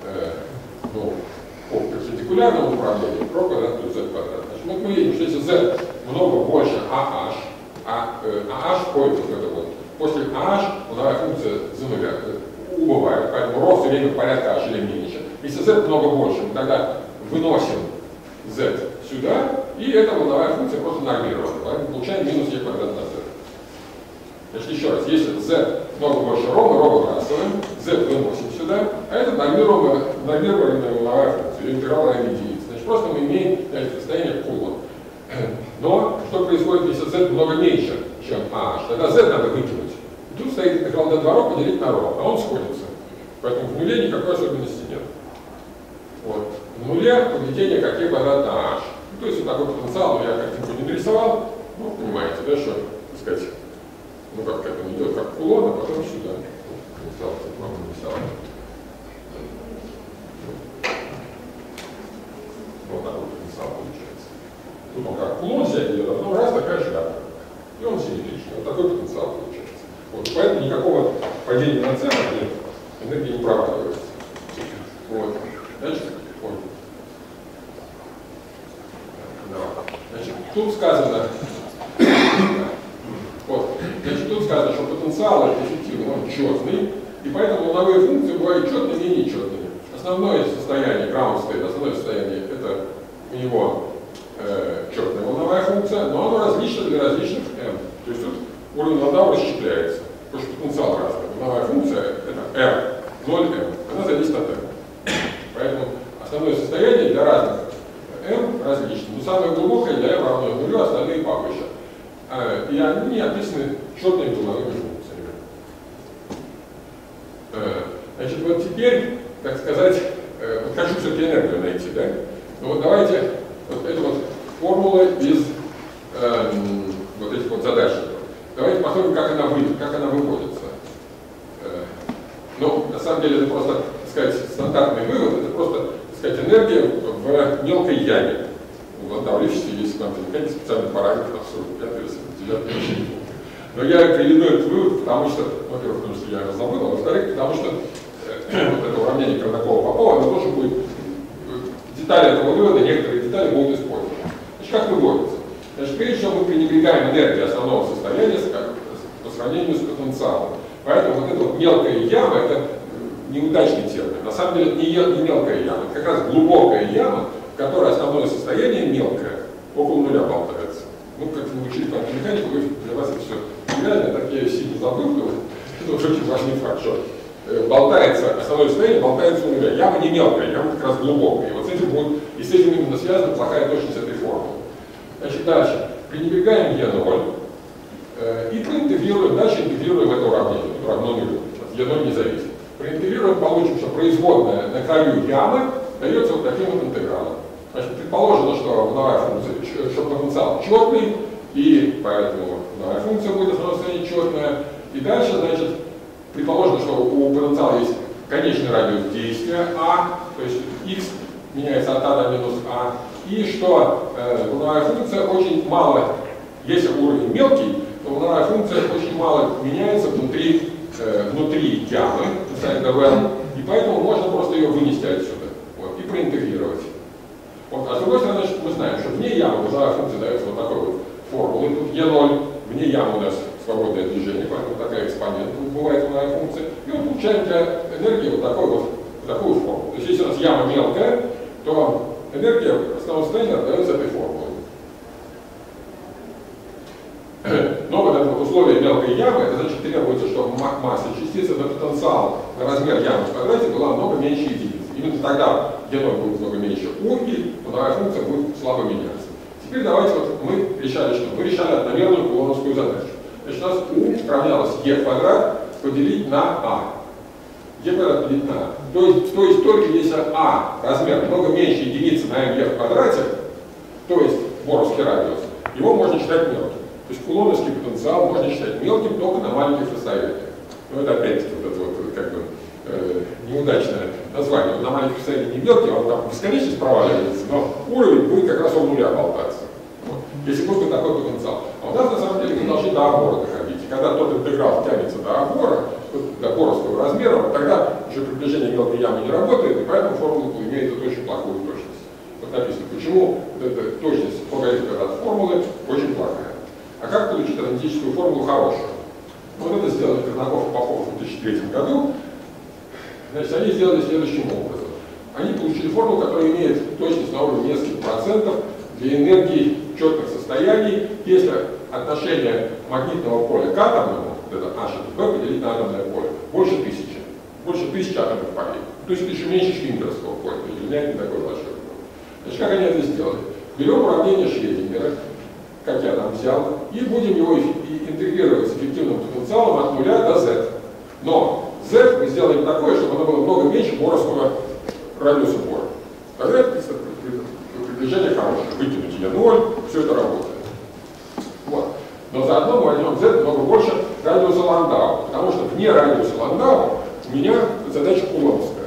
по перпендикулярному управлению про квадрат плюс z квадрат. Значит, вот мы видим, что если z много больше AH, AH входит в это вот. После AH волновая функция z нуля убывает, поэтому ρ все время порядка h или меньше. Если z много больше, мы тогда выносим z сюда, и эта волновая функция просто нормирована. Поэтому получаем минус e квадрат на z. Значит, еще раз, если z много больше ρ, мы ρ выбрасываем, z выносим сюда, а это нормированная волновая функция, ее интеграл равен единице. Значит, просто мы имеем состояние Кулон. Но что происходит, если z много меньше, чем AH? Тогда z надо выкинуть. И тут стоит интеграл d2ρ поделить на ρ, а он сходится. Поэтому в нуле никакой особенности нет. Вот. В нуле поведение как e квадрат на h. То есть вот такой потенциал, но я картинку не нарисовал. Ну, понимаете, да, что, так сказать, ну как это идет, как кулон, а потом сюда. Потенциал, вам нарисовал. Вот такой потенциал получается. Тут он как кулон взять идет, а потом раз такая шляпа. И он симметричный. Вот такой потенциал получается. Вот. Поэтому никакого падения на центр нет, энергия не проваливается. Вот. Значит, тут сказано, что потенциал это эффективный, он четный, и поэтому волновые функции бывают четными и нечетными. Основное состояние, ground state, основное состояние это у него четная волновая функция, но оно различно для различных m. То есть тут уровень Ландау расщепляется, потому что потенциал разный. Волновая функция это r, 0m, она зависит от m. Поэтому основное состояние для разных m различно. Но самое глубокое для m равно нулю, остальные повыше. И они описаны четными волновыми функциями. Значит, вот теперь, так сказать, вот хочу все-таки энергию найти, да? Ну вот давайте, вот это вот формула из вот этих вот задач. Давайте посмотрим, как она выйдет, как она выводится. Ну, на самом деле, это просто, так сказать, стандартный вывод, это просто, так сказать, энергия в мелкой яме. В Ландау-Лифшице есть квантовой механики специальный параметр, там 45 или 49 вообще не помню. Но я приведу этот вывод, потому что, во-первых, потому что я его забыл, а во-вторых, потому что вот это уравнение Кондакова-Попова, оно тоже будет, детали этого вывода, некоторые детали будут использованы. Значит, как выводится? Значит, прежде всего мы пренебрегаем энергией основного состояния по сравнению с потенциалом. Поэтому вот эта вот мелкая яма, это неудачный термин. На самом деле это не мелкая яма, это как раз глубокая яма, в которой основное состояние мелкое, около нуля болтается. Ну, как вы учили квантовую механику, для вас это все нереально, так я сильно забыл, но это уже очень важный факт, что болтается, основное состояние болтается у нуля. Яма не мелкая, яма как раз глубокая. И вот с этим будет, и с этим именно связана плохая точность этой формулы. Значит, дальше. Пренебрегаем Е0 и проинтегрируем, дальше интегрируем это уравнение, равно нулю. Е0 не зависит. Проинтегрируем, получим, что производная на краю ямы дается вот таким вот интегралом. Значит, предположено, что волновая функция, что потенциал четный, и поэтому волновая функция будет основное состояние четная. И дальше, значит, предположено, что у потенциала есть конечный радиус действия А, то есть x меняется от А до минус А, и что волновая функция очень мало, если уровень мелкий, то волновая функция очень мало меняется внутри ямы, и поэтому можно просто ее вынести отсюда вот, и проинтегрировать. Вот. А с другой стороны, мы знаем, что вне ямы волновая функция дается вот такой вот формулой. Тут Е0, вне ямы у нас свободное движение, поэтому такая экспонента бывает волновая функция. И мы получаем для энергии вот такую формулу. То есть если у нас яма мелкая, то энергия основного состояния отдается этой формулой. Но вот это вот условие мелкой мелкой ямы, это значит требуется, чтобы масса частицы на потенциал на размер ямы в квадрате была много меньше единиц. Именно тогда g0 будет много меньше u, и ударная функция будет слабо меняться. Теперь давайте вот мы решали, что мы решали одномерную кулоновскую задачу. Значит, у нас u равнялось e квадрат поделить на a. e квадрат поделить на a. То есть только если a размер много меньше единицы на me в квадрате, то есть боровский радиус, его можно считать мелким. То есть кулоновский потенциал можно считать мелким только на маленьких расстояниях. Ну это опять-таки вот это вот как бы неудачное название. На маленьких расстояниях не мелкий, он там бесконечность проваливается, но уровень будет как раз у нуля болтаться. Вот. Если будет такой потенциал. А у нас на самом деле мы должны до обора доходить. И когда тот интеграл тянется до обора, до боровского размера, тогда уже приближение мелкой ямы не работает, и поэтому формула имеет очень плохую точность. Вот написано, почему вот эта точность логарифма от формулы очень плохая. А как получить аналитическую формулу хорошую? Вот это сделали Корнаков и Попов в 2003 году. Значит, они сделали следующим образом. Они получили формулу, которая имеет точность на уровне нескольких процентов для энергии четных состояний, если отношение магнитного поля к атомному, это H от B поделить на атомное поле, больше 1000. Больше 1000 атомных полей. То есть это еще меньше швингерского поля, для меня не такой большой. Значит, как они это сделали? Берем уравнение Шреддингера, как я там взял, и будем его интегрировать с эффективным потенциалом от 0 до z. Но z мы сделаем такое, чтобы оно было много меньше боровского радиуса бора. Тогда это приближение хорошее. Выкинуть e0, все это работает. Вот. Но заодно мы возьмем z много больше радиуса Ландау, потому что вне радиуса Ландау у меня задача кулоновская.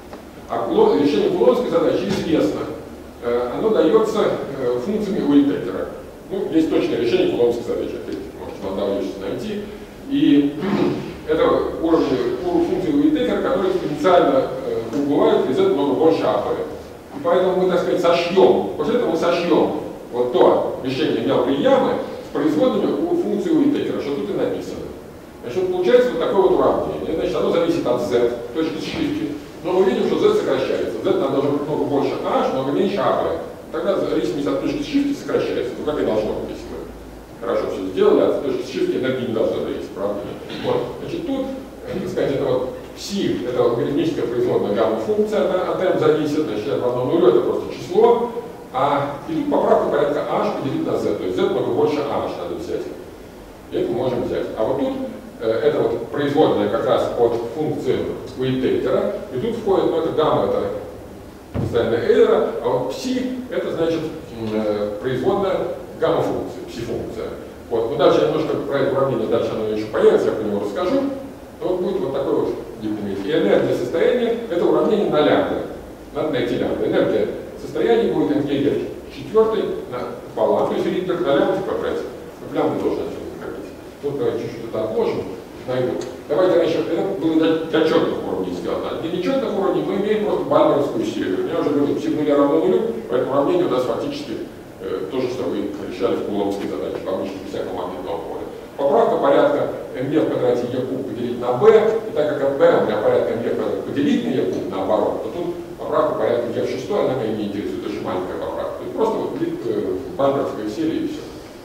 А решение кулоновской задачи известно. Оно дается функциями Уитекера. Ну, есть точное решение кулоновской задачи, опять-таки, можете Ландау найти. И это уровень функции Уитекера, которые экспоненциально убывают, и z много больше АП. И поэтому мы, так сказать, сошьем, после этого мы сошьем вот то решение мелкой ямы с производными у функции Уитекера, что тут и написано. Значит, получается вот такое вот уравнение. Значит, оно зависит от z, точки сшивки. Но мы видим, что z сокращается. Z нам должно быть много больше h, много меньше АП. Тогда зависимость от точки сшивки сокращается. Ну, как и должно быть, если мы хорошо все сделали, от точки сшивки энергии не должно зависеть, правда? Вот. Значит, тут, так сказать, это вот пси, это логарифмическая производная гамма-функция от m зависит, значит, равно нулю, это просто число. И тут поправка порядка h поделить на z, то есть z много больше h надо взять. И это мы можем взять. А вот тут это вот производная как раз от функции Уитекера, и тут входит, ну это гамма, это постоянная эйра, а вот пси, это значит производная гамма-функция, пси-функция. Вот. Но дальше я немножко про это уравнение, дальше оно еще появится, я про него расскажу. Но вот будет вот такой вот гипометрия. И энергия состояния, это уравнение на лямбда. Надо найти лямбда. Энергия состояния будет МГ четвертый пополам, то есть Ридберг на лямбда в квадрате. Вот лямбда должен отсюда находить. Тут давайте чуть-чуть это отложим, найду. Давайте раньше, это было для четных уровней сделано. Для нечетных уровней мы имеем просто бальмеровскую серию. Я уже говорил, пси нуля равно нулю, поэтому уравнение у нас фактически то же, что вы решали в кулоновской задаче, обычно без всякого магнитного поля. Поправка порядка mg в квадрате e куб поделить на b, и так как b у меня порядка mg в квадрате поделить на e куб наоборот, то тут поправка порядка e в шестой, она меня не интересует, очень маленькая поправка. То есть просто вот бальмеровская серия и все.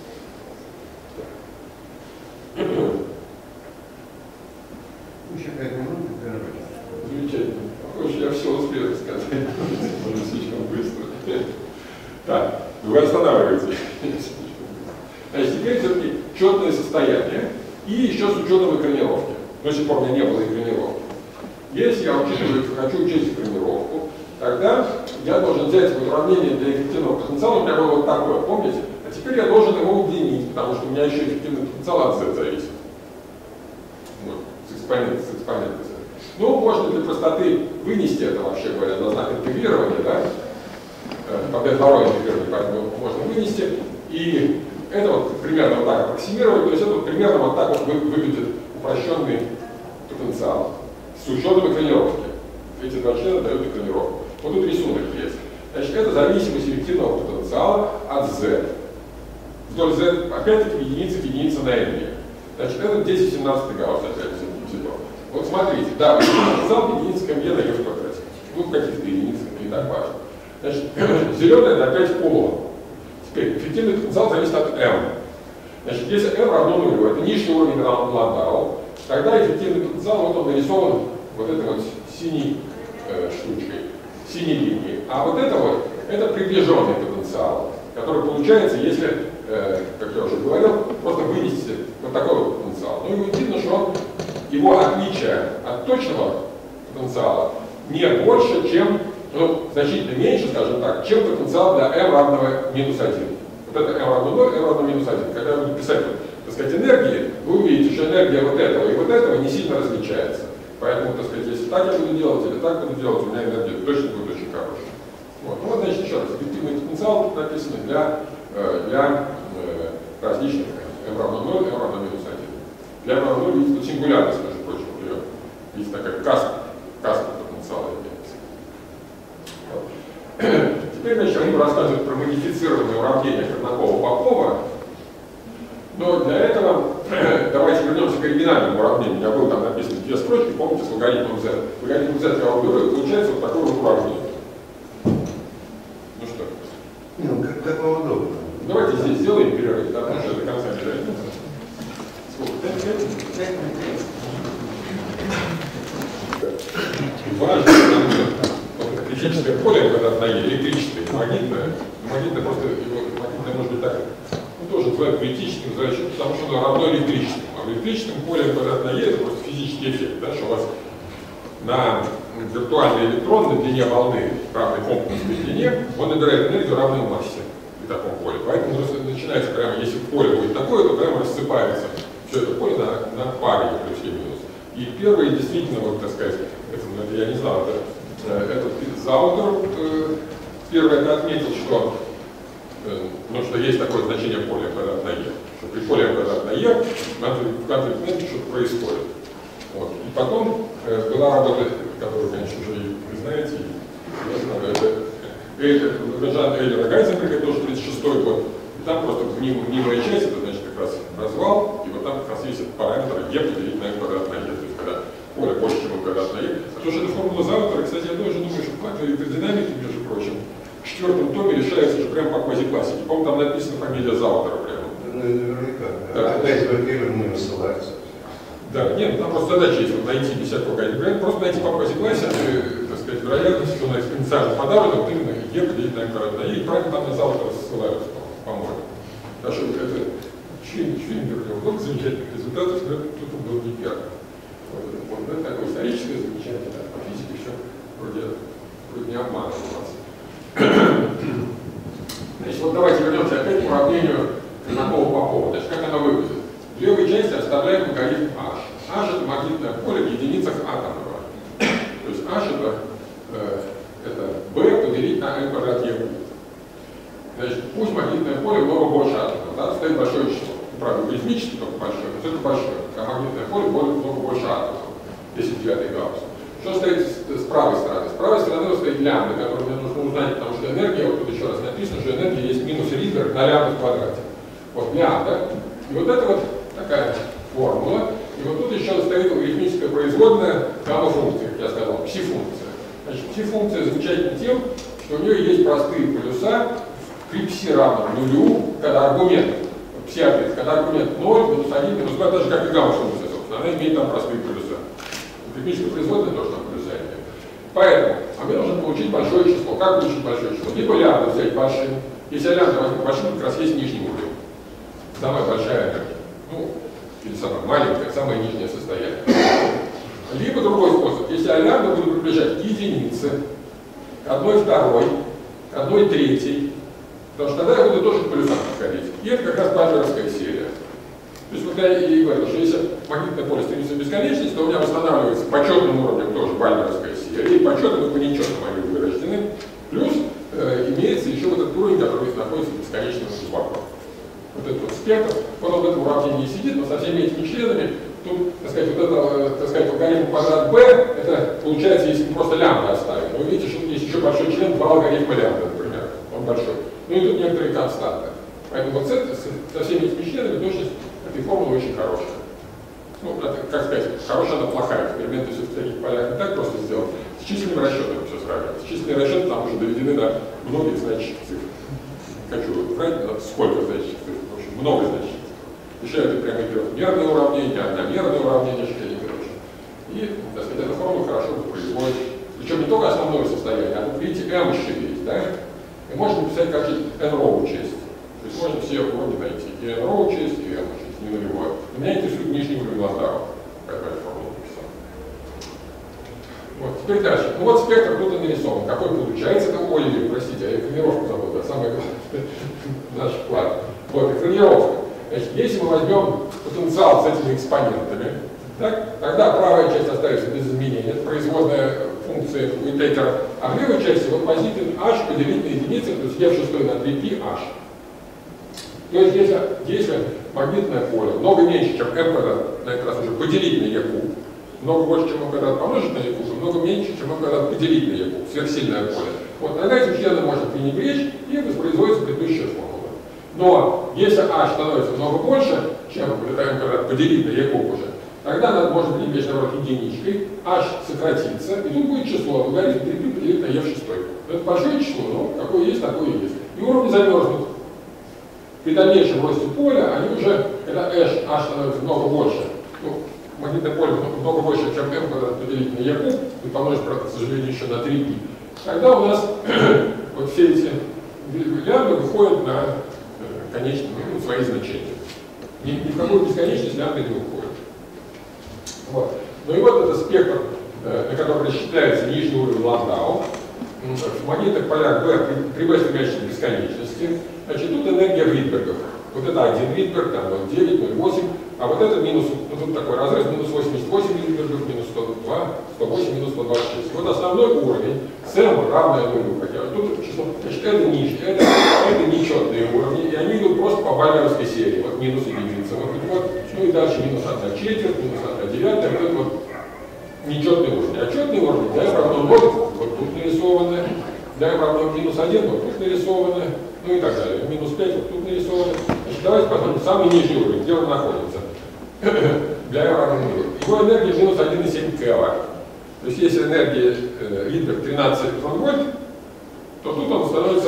Еще 5 минут, замечательно. Похоже, я все успел сказать. Может, слишком быстро. Так, вы останавливаете. Значит, теперь все-таки четное состояние и еще с учетом экранировки. До сих пор у меня не было экранировки. Если я хочу учесть экранировку, тогда я должен взять вот уравнение для эффективного потенциала, у меня было вот такое, помните? А теперь я должен его удлинить, потому что у меня еще эффективный потенциал от z зависит. Вот, с экспонента z. Ну, можно для простоты вынести это, вообще говоря, на знак интегрирования, да? По второй интегрирование, поэтому можно вынести. И это вот примерно вот так аппроксимировать, то есть это вот примерно вот так вот выглядит упрощенный потенциал с учетом экранировки. Эти два члена дают экранировку. Вот тут рисунок есть. Значит, это зависимость эффективного потенциала от z. Вдоль z опять-таки единица на n. Значит, это 10-17 гаусс опять взято. Вот смотрите, да, потенциал единица ко мне на e в квадрате. Ну, каких-то единиц, не так важно. Значит, зеленое это опять кулон. Теперь, эффективный потенциал зависит от m. Значит, если m равно нулю, это нижний уровень Ландау, тогда эффективный потенциал, вот он нарисован вот этой вот синей штучкой, синей линией. А вот это вот, это приближенный потенциал, который получается, если, как я уже говорил, просто вынести вот такой вот потенциал. Ну и видно, что его отличие от точного потенциала не больше, чем, ну, значительно меньше, скажем так, чем потенциал для m равного минус 1. Вот это m равно 0, m равно минус 1. Когда я буду писать, так сказать, энергии, вы увидите, что энергия вот этого и вот этого не сильно различается. Поэтому, так сказать, если так я буду делать или так буду делать, у меня энергия точно будет очень хорошая. Вот. Ну вот, значит, еще раз, эффективный потенциал написано для различных m равно 0, m равно минус 1. Для m равно 0 видите тут сингулярность, между прочим, ее. Видите, такая каска потенциала имеется. Вот. Теперь, значит, они рассказывают про модифицированные уравнения Корнакова-Попова. Но для этого давайте вернемся к оригинальному уравнению. У меня было там написано две строчки, помните, с логарифмом z. Логарифм z я уберу, и получается вот такое вот уравнение. Ну что? Ну, как вам удобно. Давайте здесь сделаем перерыв, да, потому что до конца не дойдем. Сколько? 5 минут? Важно, потому что критическое поле, когда на электрическое, магнитное просто его магнитное может быть так. Тоже называют критическим за счет, потому что оно равно электрическому. А в электрическом поле квадрат на Е это просто физический эффект, да, что у вас на виртуальный электрон на длине волны, равной компонентной длине, он набирает энергию равной массе при таком поле. Поэтому начинается прямо, если поле будет такое, то прямо рассыпается все это поле на пары плюс и минус. И первый действительно, вот так сказать, это я не знал, этот Заутер первый это отметил, что что есть такое значение поля квадрат на Е, что при поле квадрат на Е в конфликте что-то происходит. Вот. И потом была работа, которую, конечно же, вы знаете, я знаю, это Жан Эйлера Гайзенберг, это тоже 36-й год, и там просто мнимая часть, это значит как раз развал, и вот там как раз есть параметр Е поделить на квадрат на Е, то есть когда поле больше, чем квадрат на Е. А то, что это формула Заутера, кстати, я тоже думаю, что в квантовой электродинамике, между прочим, в 4-м томе решается же прямо по квазиклассике. По-моему, там написана фамилия Заутера прямо. Наверняка. Да. Опять Вергилер не высылается. Да, нет, там просто задача есть вот найти без всякого гайда. Просто найти по квазиклассике, так сказать, вероятность, что она экспоненциально подавлена, вот именно Е поделить на квадрат на Е. И правильно там на Заутера ссылаются, по-моему. Так что это Швейнберг, много замечательных результатов, но тут он был не первый. Вот это такое историческое замечание, да, по физике все вроде не обманывал вас. Значит, вот давайте вернемся опять к уравнению Корнакова-Попова. Значит, как оно выглядит? В левой части оставляем логарифм h. h это магнитное поле в единицах атомного. То есть h это b поделить на m квадрат e. Значит, пусть магнитное поле много больше атомного, да, стоит большое число. Правда, арифметически только большое, но это большое. А магнитное поле много больше атомов. 10⁹ Гаусса. Что стоит с правой стороны? С правой стороны стоит лямбда, которую мне нужно узнать, потому что энергия, вот тут еще раз написано, что энергия есть минус Ридберг на лямбда в квадрате. Вот лямбда. И вот это вот такая формула. И вот тут еще стоит логарифмическая производная гамма-функция, как я сказал, пси-функция. Значит, пси-функция замечательна тем, что у нее есть простые полюса при пси равном нулю, когда аргумент, пси-ответ, когда аргумент 0, минус 1, минус 2, даже как и гамма-функция, собственно, она имеет там простые полюса. Логарифмическая производная тоже там полюса имеет. Поэтому, а мне нужно получить большое число. Как получить большое число? Либо лямбда взять большим. Если я лямбда возьму большим, как раз есть нижний уровень. Самая большая энергия. Ну, или самая маленькая, самое нижнее состояние. Либо другой способ. Если я лямбда буду приближать к единице, к 1/2, к 1/3, потому что тогда я буду тоже к полюсам подходить. И это как раз бажеровская серия. То есть, вот я и говорил, что если магнитное поле стремится в бесконечность, то у меня восстанавливается почетным уровнем тоже бальмеровская серия, и почетным и по нечетным они вырождены. Плюс имеется еще вот этот уровень, который находится в бесконечном глубоко. Вот этот вот спектр, он в этом уравнении сидит, но со всеми этими членами, тут, так сказать, вот это, так сказать, логарифм квадрат b, это получается, если мы просто лямбда оставим. Но вы видите, что тут есть еще большой член, 2 логарифма лямбда, например, он большой. Ну и тут некоторые константы. Поэтому вот со всеми этими членами точность этой формулы очень хорошая. Ну, это, как сказать, хорошая, она плохая. Эксперименты все в таких полях не так просто сделать. С численными расчетами все сравнивается. Численные расчеты там уже доведены до многих значащих цифр. Хочу врать, сколько значащих цифр, в общем, много значащих цифр. Решают прямые трехмерные уравнения, одномерные уравнения Шеллингера. И, так сказать, эта формула хорошо воспроизводит. Причем не только основное состояние, а тут, видите, m еще есть, да? И можно написать как n-row часть. То есть можно все уровни найти. И n-row часть, и m часть, не нулевое. Но меня интересует нижний уровень Ландау, какая формула написал. Вот, теперь дальше. Ну вот спектр тут нарисован. Какой получается? Это, ой, простите, я экранировку забыл, да, самое главное, наш вклад. Вот, экранировка. Значит, если мы возьмем потенциал с этими экспонентами, так, тогда правая часть остается без изменения, это производная функция Уитакера, а в левой части вот возникнет h поделить на единицу, то есть f6 на 3πh. То есть если магнитное поле много меньше, чем m квадрат, на этот раз уже поделить на e куб, много больше, чем m квадрат помножить на e куб, много меньше, чем m квадрат поделить на e куб, сверхсильное поле. Вот тогда этим членом можно пренебречь и воспроизводится предыдущая формула. Но если h становится много больше, чем m квадрат поделить на e куб уже, тогда надо можно пренебречь, наоборот, единичкой, h сократится, и тут будет число, логарифм 3π поделить на f6. Это большое число, но какое есть, такое и есть. И уровни замерзнут. При дальнейшем росте поля, они уже, когда h становится много больше, ну, магнитное поле много больше, чем m квадрат поделить на e куб, и помножить, правда, к сожалению, еще на 3π, тогда у нас вот все эти лямбды выходят на конечные, ну, свои значения. Ни в какую бесконечность лямбды не уходит. Вот. Ну и вот это спектр, на котором рассчитывается нижний уровень Ландау. В магнитных полях B при B стремящейся к бесконечности. Значит, тут энергия Ридбергов. Вот это 1 Ридберг, там 0,9, 0,8, а вот это минус, ну тут такой разрез, минус 88 Ридбергов, минус 102, 108, минус 126. Вот основной уровень, с m равное нулю, хотя тут число, значит, это нижние, это нечетные уровни, и они идут просто по бальмеровской серии, вот минус единица, вот, ну и дальше минус 1 четверть, минус 1 девятая, вот это вот нечетные уровни. А четные уровни, да, равно 0, вот тут нарисованы, да, равно минус 1, вот тут нарисованы, ну и так далее. Минус 5, вот тут нарисованы. Значит, давайте посмотрим самый нижний уровень, где он находится. Для равно 0. Его энергия минус 1,7 киловатт. То есть если энергия Ридберг 13 вольт, то тут он становится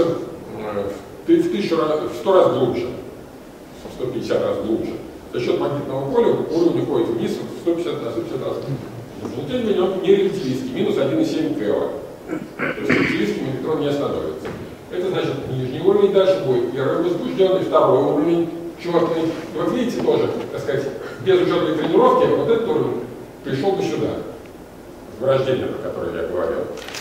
в 100 раз глубже, в 150 раз глубже. За счет магнитного поля уровень уходит вниз в 150 раз. Но тем не менее он не релятивистский, минус 1,7 киловатт. То есть релятивистским электрон не остановится. Это значит нижний уровень, дальше будет первый возбужденный, второй уровень, четный. И вот видите тоже, так сказать, без учетной тренировки, вот этот уровень пришел бы сюда, в рождение, про которое я говорил.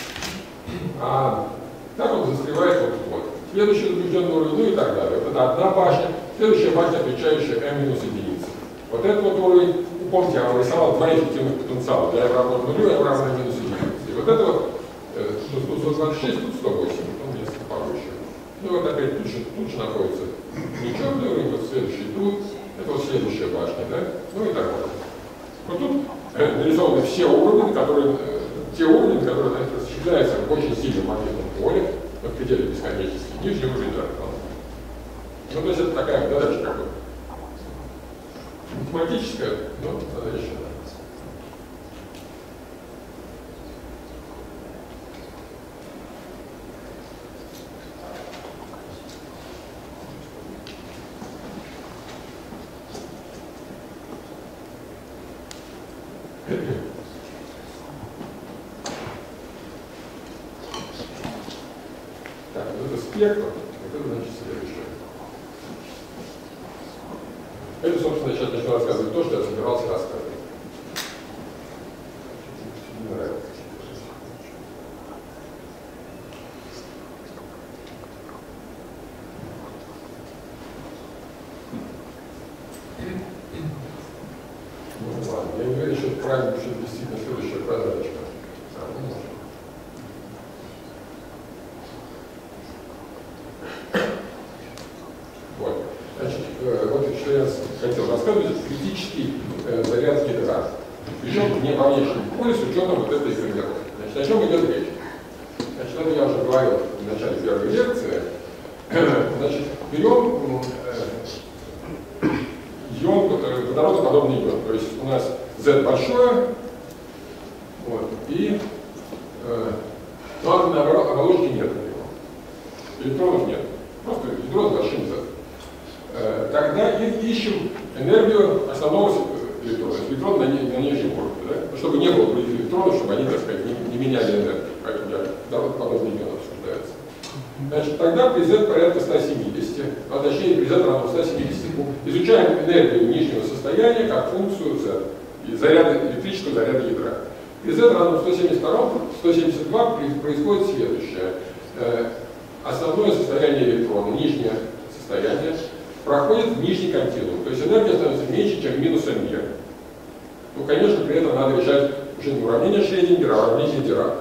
А так он застревает вот тут вот. Следующий возбужденный уровень, ну и так далее. Вот это одна башня, следующая башня, отвечающая m-единицы. Вот этот вот уровень, помните, я вам рисовал два эффективных потенциала, для m равно нулю и m равно минус единицы. И вот это вот, тут 126, тут 108. Повыше. Ну вот опять тут же находится нечетный уровень, вот следующий тут, это вот следующая башня, да? Ну и так далее. Вот тут нарисованы все уровни, те уровни, которые расщепляются в очень сильном магнитном поле, в пределе бесконечности, нижний уровень дракона. Ну то есть это такая задача как бы математическая, но задача. Так, вот это спектр, вот это значит следующее. Это, собственно, я сейчас начну рассказывать то, что я собирался рассказывать. Мне нравится. Ну ладно, я не говорю, что это правильно, что это действительно следующая квадраточка. Вот. Значит, вот что я хотел рассказывать, критический заряд ядра. Причем не во внешнем поле с учетом вот этой экранировки. Значит, о чем идет речь? Значит, это я уже говорил в начале первой лекции. Значит, берем ион, водородоподобный ион. То есть у нас Z большое, вот, и атомной оболочки нет у него. Электронов нет. Просто ядро с большим Z. Тогда ищем энергию основного электрона, электрон на нижнем уровне, да? Чтобы не было других электронов, чтобы они, так сказать, не меняли энергию. Поэтому подобный метод обсуждается. Значит, тогда при z порядка 170, а точнее при z равно 170, изучаем энергию нижнего состояния как функцию z, и электрического заряда ядра. При z равно 172 происходит следующее. Основное состояние электрона, нижнее состояние, проходит в нижний континуум, то есть энергия становится меньше, чем минус МГ. Ну, конечно, при этом надо решать уже не уравнение Шрёдингера, а уравнение Дирака.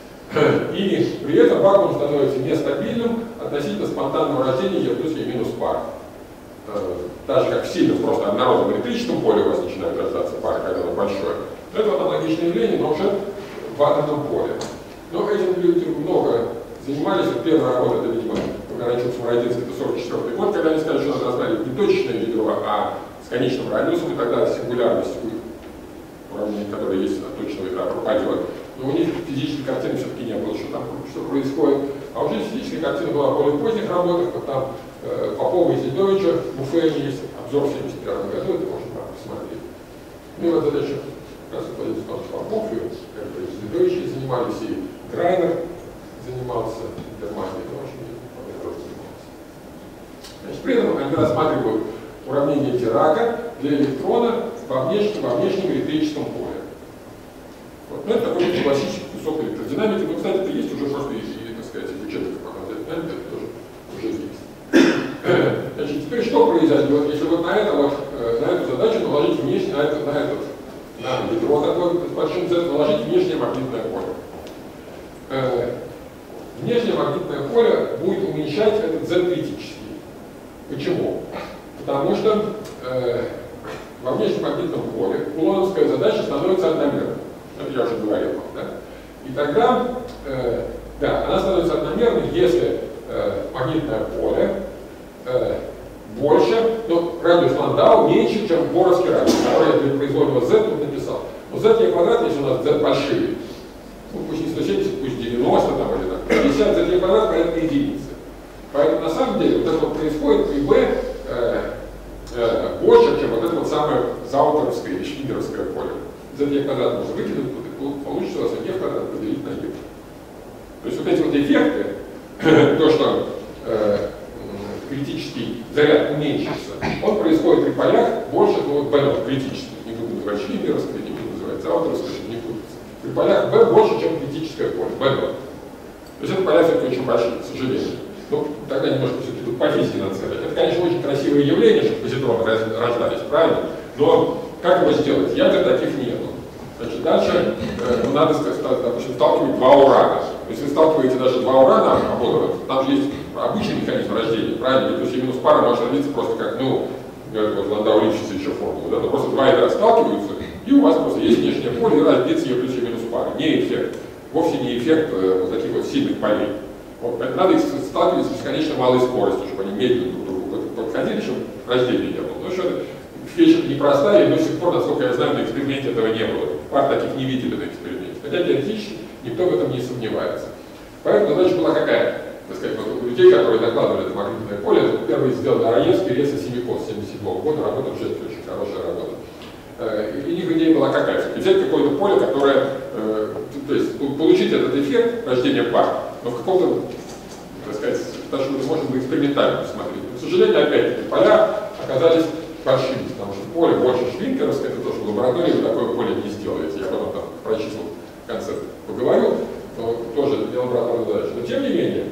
И при этом вакуум становится нестабильным относительно спонтанного рождения E плюс E минус пары. Так же, как в сильном, просто однородном электрическом поле у вас начинает рождаться пара, когда оно большое. Это аналогичное явление, но уже в атомном поле. Но этим люди много занимались. Вот первая работа, это, видимо, ограничился Мородинский, это 44-й год, когда они сказали, что надо рассматривать не точечное ядро, а с конечным радиусом, и тогда сингулярность уравнений, которые есть от точного ядра, пропадет. Но у них физической картины все-таки не было, что там что происходит. А уже физическая картина была в более поздних работах, как там Попова и Зельдовича, Буффени есть обзор в 1971 году, это можно там посмотреть. Ну и вот задача как раз Владимир Степанович Попов, и Зельдовичи занимались, и Грайнер занимался, Германия тоже занимался. Значит, при этом они рассматривают уравнение Дирака для электрона во внешнем электрическом поле. Вот. Ну, это такой классический кусок электродинамики, но, кстати, это есть уже просто и так сказать, в учебниках по динамике, это тоже уже есть. Значит, теперь что произойдет, если вот на эту задачу наложить внешне, на ядро такое с большим Z, наложить внешнее магнитное поле. Внешнее магнитное поле будет уменьшать этот Z критический. Почему? Потому что во внешнем магнитном поле кулоновская задача становится одномерной. Это я уже говорил вам, да? И тогда, да, она становится одномерной, если магнитное поле больше, но радиус Ландау меньше, чем боровский радиус, который я для произвольного Z тут написал. Но Z квадрат, если у нас Z большие, ну пусть не 170, пусть 90 там или так, 50 Z квадрат порядка единицы. Поэтому на самом деле вот это вот происходит при B больше, чем вот это вот самое заутеровское или швингеровское поле. Z квадрат можно выкинуть, получится у вас E квадрат поделить на E. То есть вот эти вот эффекты, то, что критический заряд уменьшится, он происходит при полях больше, ну вот B критический, не буду называть швингеровское, не буду называть заутеровское, чтобы не путаться. При полях B больше, чем критическое поле, B0. То есть это поля все-таки очень большие, к сожалению. Ну, тогда немножко все-таки тут по физике надо сказать. Это, конечно, очень красивое явление, что позитроны рождались, правильно? Но как его сделать? Ядер таких нету. Значит, дальше надо, допустим, сталкивать два урана. Если вы сталкиваете даже два урана ободранных, там же есть обычный механизм рождения, правильно? То есть минус пара может родиться просто как, ну, вот Ландау Липшица еще формула, да? Но просто два ядра сталкиваются, и у вас просто есть внешнее поле, и разбиться Е плюс Е минус пара. Не эффект. Вовсе не эффект вот таких вот сильных полей. Вот, надо их сталкивать с бесконечно малой скоростью, чтобы они медленно друг к другу подходили, чтобы рождения не было. Ну что, вещь непростая, но до сих пор, насколько я знаю, на эксперименте этого не было. Пар таких не видели на эксперименте. Хотя теоретически никто в этом не сомневается. Поэтому задача была какая? Так сказать, вот у людей, которые докладывали это магнитное поле, это первый сделал Араевский, Рес и Семикос 1977 года, работа в жесте, очень хорошая работа. И у них идея была какая? Взять какое-то поле, которое, то есть получить этот эффект рождения пар, но в каком-то, так сказать, даже это можно было экспериментально посмотреть. Но, к сожалению, опять-таки, поля оказались большими, потому что поле больше швингеровское, это то, что в лаборатории вы такое поле не сделаете. Я потом там про числа в конце поговорю, но тоже это не лабораторная задача. Но тем не менее,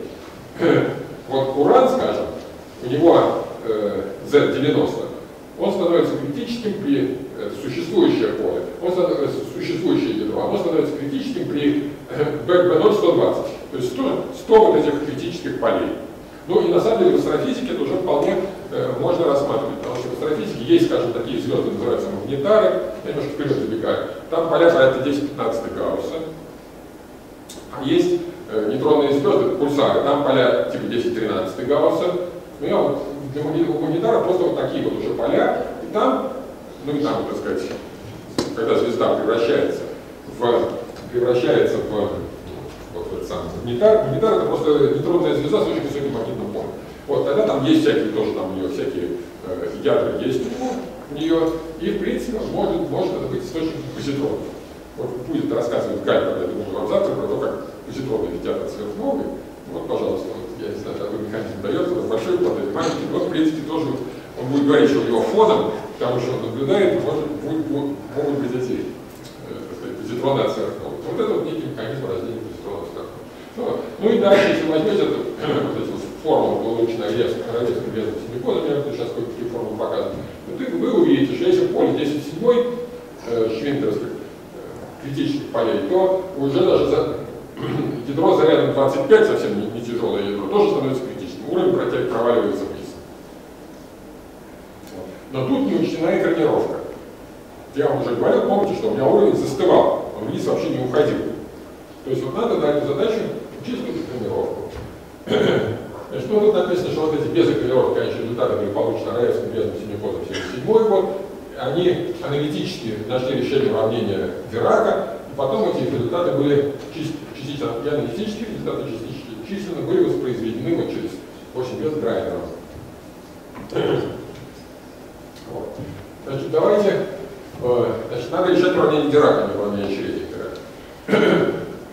вот уран, скажем, у него Z90, он становится критическим при существующее поле, существующее ядро, оно становится критическим при B0 120, то есть 100 вот этих критических полей. Ну и на самом деле в астрофизике это уже вполне можно рассматривать, потому что в астрофизике есть, скажем, такие звезды, называются магнитары, я немножко вперед забегаю, там поля порядка 10-15 Гаусса, а есть нейтронные звезды, пульсары, там поля типа 10-13 Гаусса. Ну я вот для магнитара просто вот такие вот уже поля, и там, ну и там, так сказать, когда звезда превращается в вот этот самый магнитар это просто нейтронная звезда с очень высоким магнитным полем. Вот, тогда там есть всякие, тоже там у нее всякие ядра есть, у нее, и в принципе может это быть источником позитронов. Вот будет рассказывать Гальпер, я думаю, вам завтра про то, как позитроны летят от сверхновой. Вот, пожалуйста, вот, я не знаю, какой механизм дается, вот большой плод, маленький, но в принципе тоже он будет говорить, что у него фоном, потому что он наблюдает, могут быть эти позитроны от сверхновой. Вот это вот некий механизм рождения позитронов от сверхновой. Ну и дальше, если возьмете вот эти формулы, полученные королевским весом семикодом, я вот сейчас кое-какие формулы показываю, вы увидите, что если поле 10,7 швинтерских критических полей, то уже даже ядро зарядом 25, совсем не тяжелое ядро, тоже становится критическим. Уровень проваливается вниз. Но тут не учтена экранировка. Я вам уже говорил, помните, что у меня уровень застывал, он вниз вообще не уходил. То есть вот надо на эту задачу учесть экранировку. Значит, ну тут написано, что вот эти без экранировки, конечно, результаты были получены Раевским весом семикодом 77 год. Они аналитически нашли решение уравнения Дирака, и потом эти результаты были частично аналитические, результаты частично численно были воспроизведены вот через 8 лет Грайнером. Вот. Значит, давайте, значит, надо решать уравнение Дирака, а не уравнение Шрёдингера.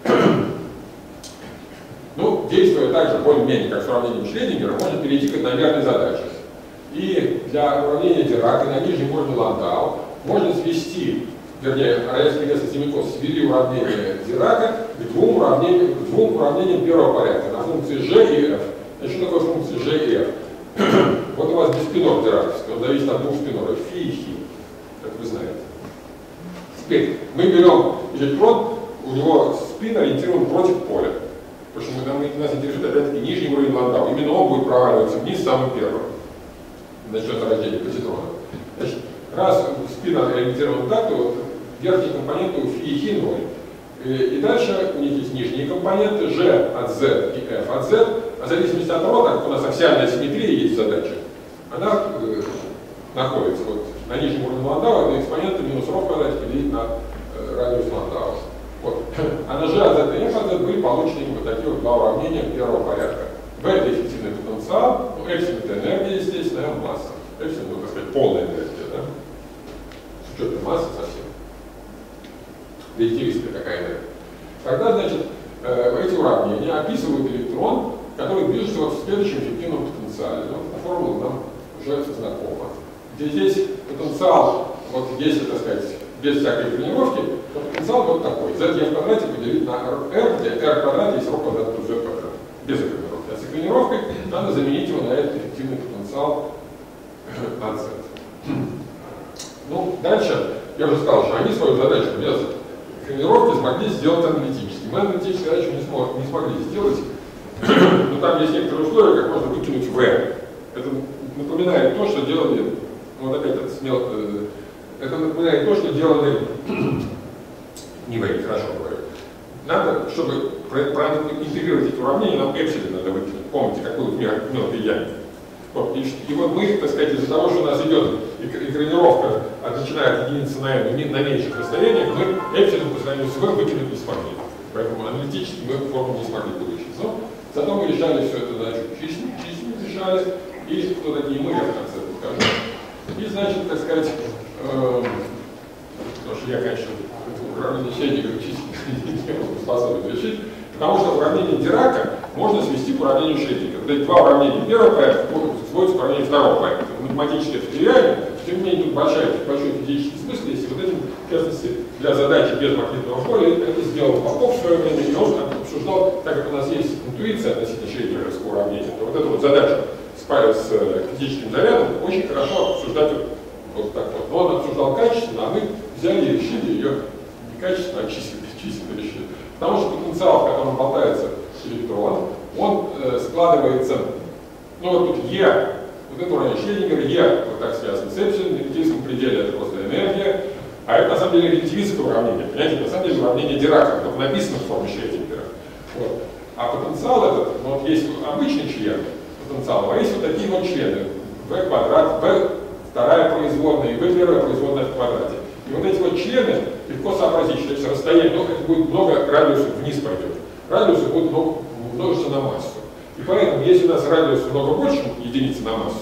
Ну, действуя так же более-менее, как с уравнением Шрёдингера, можно перейти к одномерной задаче. И для уравнения Дирака на нижнем уровне Ландау можно свести, вернее, Раевский вес и Семикод свели уравнение Дирака к двум уравнениям первого порядка на функции g и f. Значит, что такое функция g и f? Вот у вас биспинор дираковский, он зависит от двух спиноров, φ и χ, как вы знаете. Теперь мы берем электрон, у него спин ориентирован против поля. Потому что нас интересует опять-таки нижний уровень Ландау. Именно он будет проваливаться вниз самым первым. Начнется рождение позитрона. Значит, раз спин ориентирован так, то верхние компоненты у φ и χ 0. И дальше у них есть нижние компоненты g от z и f от z. А в зависимости от рода, как у нас аксиальная симметрия есть задача, она находится вот на нижнем уровне Ландау, это экспоненты минус ρ в квадрате поделить на радиус Ландау. Вот. А на g от z и f от z были получены вот такие вот два уравнения первого порядка. V это эффективный потенциал, ну, эпсилон это энергия, естественно, и масса. Эпсилон, ну, так сказать, полная энергия, да? С учетом массы совсем. Реактивистская такая энергия. Тогда, значит, эти уравнения описывают электрон, который движется вот в следующем эффективном потенциале. Ну, формула нам уже знакома. Где здесь потенциал, вот если, так сказать, без всякой тренировки, то потенциал вот такой. Z в квадрате поделить на R, где R квадрат есть ρ квадрат плюс Z квадрат. Без экранировки. А с экранировкой надо заменить его на этот эффективный потенциал от Z. Ну, дальше, я уже сказал, что они свою задачу без экранировки смогли сделать аналитически. Мы аналитическую задачу не смогли сделать, но там есть некоторые условия, как можно выкинуть V. Это напоминает то, что делали, ну, вот опять это напоминает то, что делали, не V, хорошо говорю. Надо, чтобы проинтегрировать эти уравнения, нам эпсилон надо выкинуть. Помните, как был мелкий янь. Вот, и вот мы, так сказать, из-за того, что у нас идет экранировка, начиная от единицы на n на меньших расстояниях, мы эпсилон по сравнению с v выкинуть не смогли. Поэтому аналитически мы формулу не смогли получить. Но зато мы решали все это задачу численно решали, и кто такие мы, я в конце покажу. И, значит, так сказать, потому что я, конечно, уравнение Шрёдингера не способен решить, потому что уравнение Дирака можно свести к уравнению Шрёдингера. Вот эти два уравнения первого порядка сводятся к уравнению второго порядка. Математически это реально, тем не менее тут большой физический смысл, если вот этим, в частности, для задачи без магнитного поля, это сделал Попов в свое время, и он обсуждал, так как у нас есть интуиция относительно Шрёдингерского уравнения, то вот эту вот задачу с критическим зарядом очень хорошо обсуждать вот так вот. Но он обсуждал качественно, а мы взяли и решили ее не качественно, а численно решили. Потому что потенциал, в котором болтается электрон, он складывается, ну вот тут Е, вот это уравнение Шрёдингера, Е вот так связано с эпсилоном, в релятивистском пределе это просто энергия, а это на самом деле релятивистское уравнение, понимаете, на самом деле уравнение Дирака, только написано в форме Шрёдингера. Вот. А потенциал этот, ну вот есть обычный член потенциала, а есть вот такие вот члены, v квадрат, v вторая производная и v первая производная в квадрате. И вот эти вот члены легко сообразить, что если расстояние, ну, это будет много радиусов вниз пойдет. Радиусы будут множиться на массу. И поэтому, если у нас радиус много больше единицы на массу,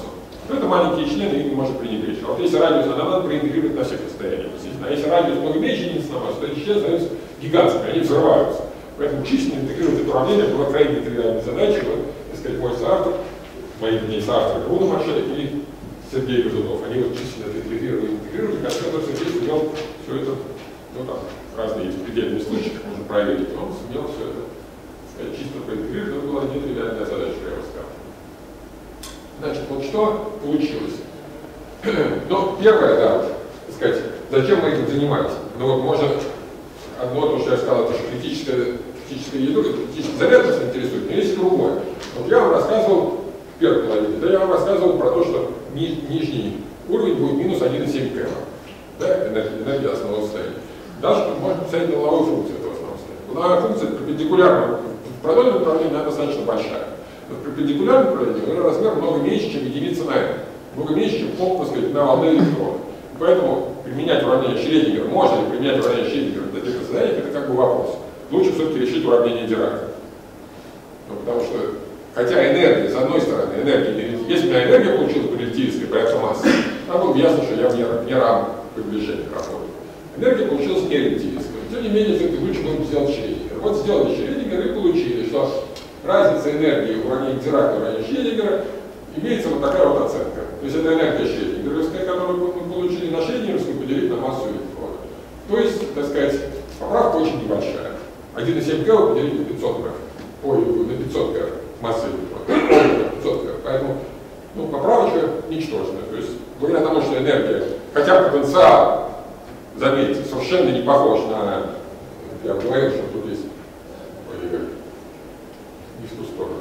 то это маленькие члены, ими можно пренебречь. А вот если радиус надо проинтегрировать на всех расстояниях. А если радиус много меньше единиц на массу, то эти члены становятся гигантскими, они взрываются. Поэтому численно интегрировать это уравнение было крайне тривиальной задачей. Вот, так сказать, мой соавтор, мои соавторы Руна Маршалик и Сергей Годунов. Они вот численно это интегрировали, в конце концов Сергей сумел все это, ну там разные есть предельные случаи, как можно проверить, но он сумел все это, так сказать, чисто проинтегрировать. Это была нетривиальная задача, я вам скажу. Значит, вот что получилось. Ну, первое, да, так сказать, зачем мы этим занимались? Ну вот можно, одно то, что я сказал, это критическое ядро, критическая зарядность интересует, но есть и другое. Вот я вам рассказывал, в первой половине, да, я вам рассказывал про то, что нижний уровень будет минус 1,7 км, да, энергия основного состояния. Даже можно писать волновую функцию этого основного состояния. Волновая функция перпендикулярна, в продольном направлении она достаточно большая. В перпендикулярном направлении ее размер много меньше, чем единица на n. Много меньше, чем пол, так сказать, на волны электрона. Поэтому применять уравнение Шрёдингера, можно ли применять уравнение Шрёдингера для таких заданий, это как бы вопрос. Лучше все-таки решить уравнение Дирака. Ну, потому что, хотя энергия, с одной стороны, энергия, если у меня энергия получилась бы релятивистская, проекция массы, там было бы ясно, что я в равном приближении к работе. Энергия получилась не релятивистская. Тем не менее, все-таки лучше было бы сделать Шрёдингера. Вот сделали Шрёдингера и получили, что разница энергии в уравнении Дирака и уравнении Шрёдингера имеется вот такая вот оценка. То есть это энергия Шрёдингеровская, которую мы получили на Шрёдингеровскую, поделить на массу электрона. То есть, так сказать, поправка очень небольшая. 1,7 кг поделить на 500 м. Ой, на 500 кг массы электрона. 500 кг. Поэтому, ну, поправочка ничтожная. То есть, благодаря тому, что энергия, хотя потенциал, заметьте, совершенно не похож на, я говорил, что тут есть, не в ту сторону.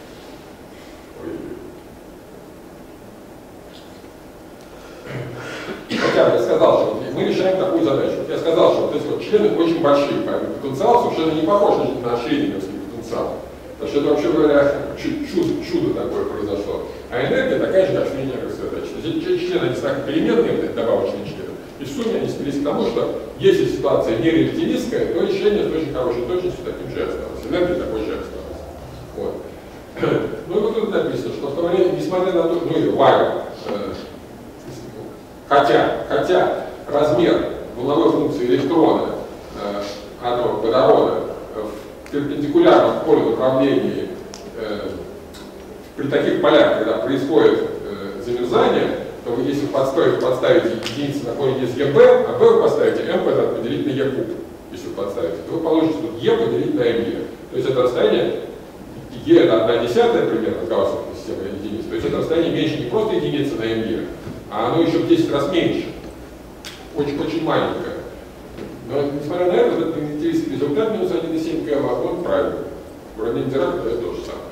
Хотя я сказал, что мы решаем такую задачу. Я сказал, что вот эти вот члены очень большие, поэтому потенциал совершенно не похож на шрёдингеровский потенциал. Потому что это, вообще говоря, чудо такое произошло. А энергия такая же, как шрёдингеровская задача. То есть эти члены, они стали переменные, добавочные члены, и в сумме они свелись к тому, что если ситуация не релятивистская, то решение с очень хорошей точностью таким же осталось. Энергия такой же осталась. Вот. Ну и вот тут написано, что в то время, несмотря на то, ну и хотя размер волновой функции электрона, атома водорода в перпендикулярном полю направлении при таких полях, когда происходит замерзание, то вы, если подставите единицу на корень из ЕБ, а b вы поставите m квадрат поделить на e куб, если вы подставите, то вы получите тут e поделить на me. То есть это расстояние e это 1/10 примерно гаусовой системы единиц. То есть это расстояние меньше не просто единицы на me, а оно еще в 10 раз меньше. Очень маленькое. Но несмотря на это, этот релятивистский результат минус 1,7 км, он правильный. Уравнение Дирака дает то же самое.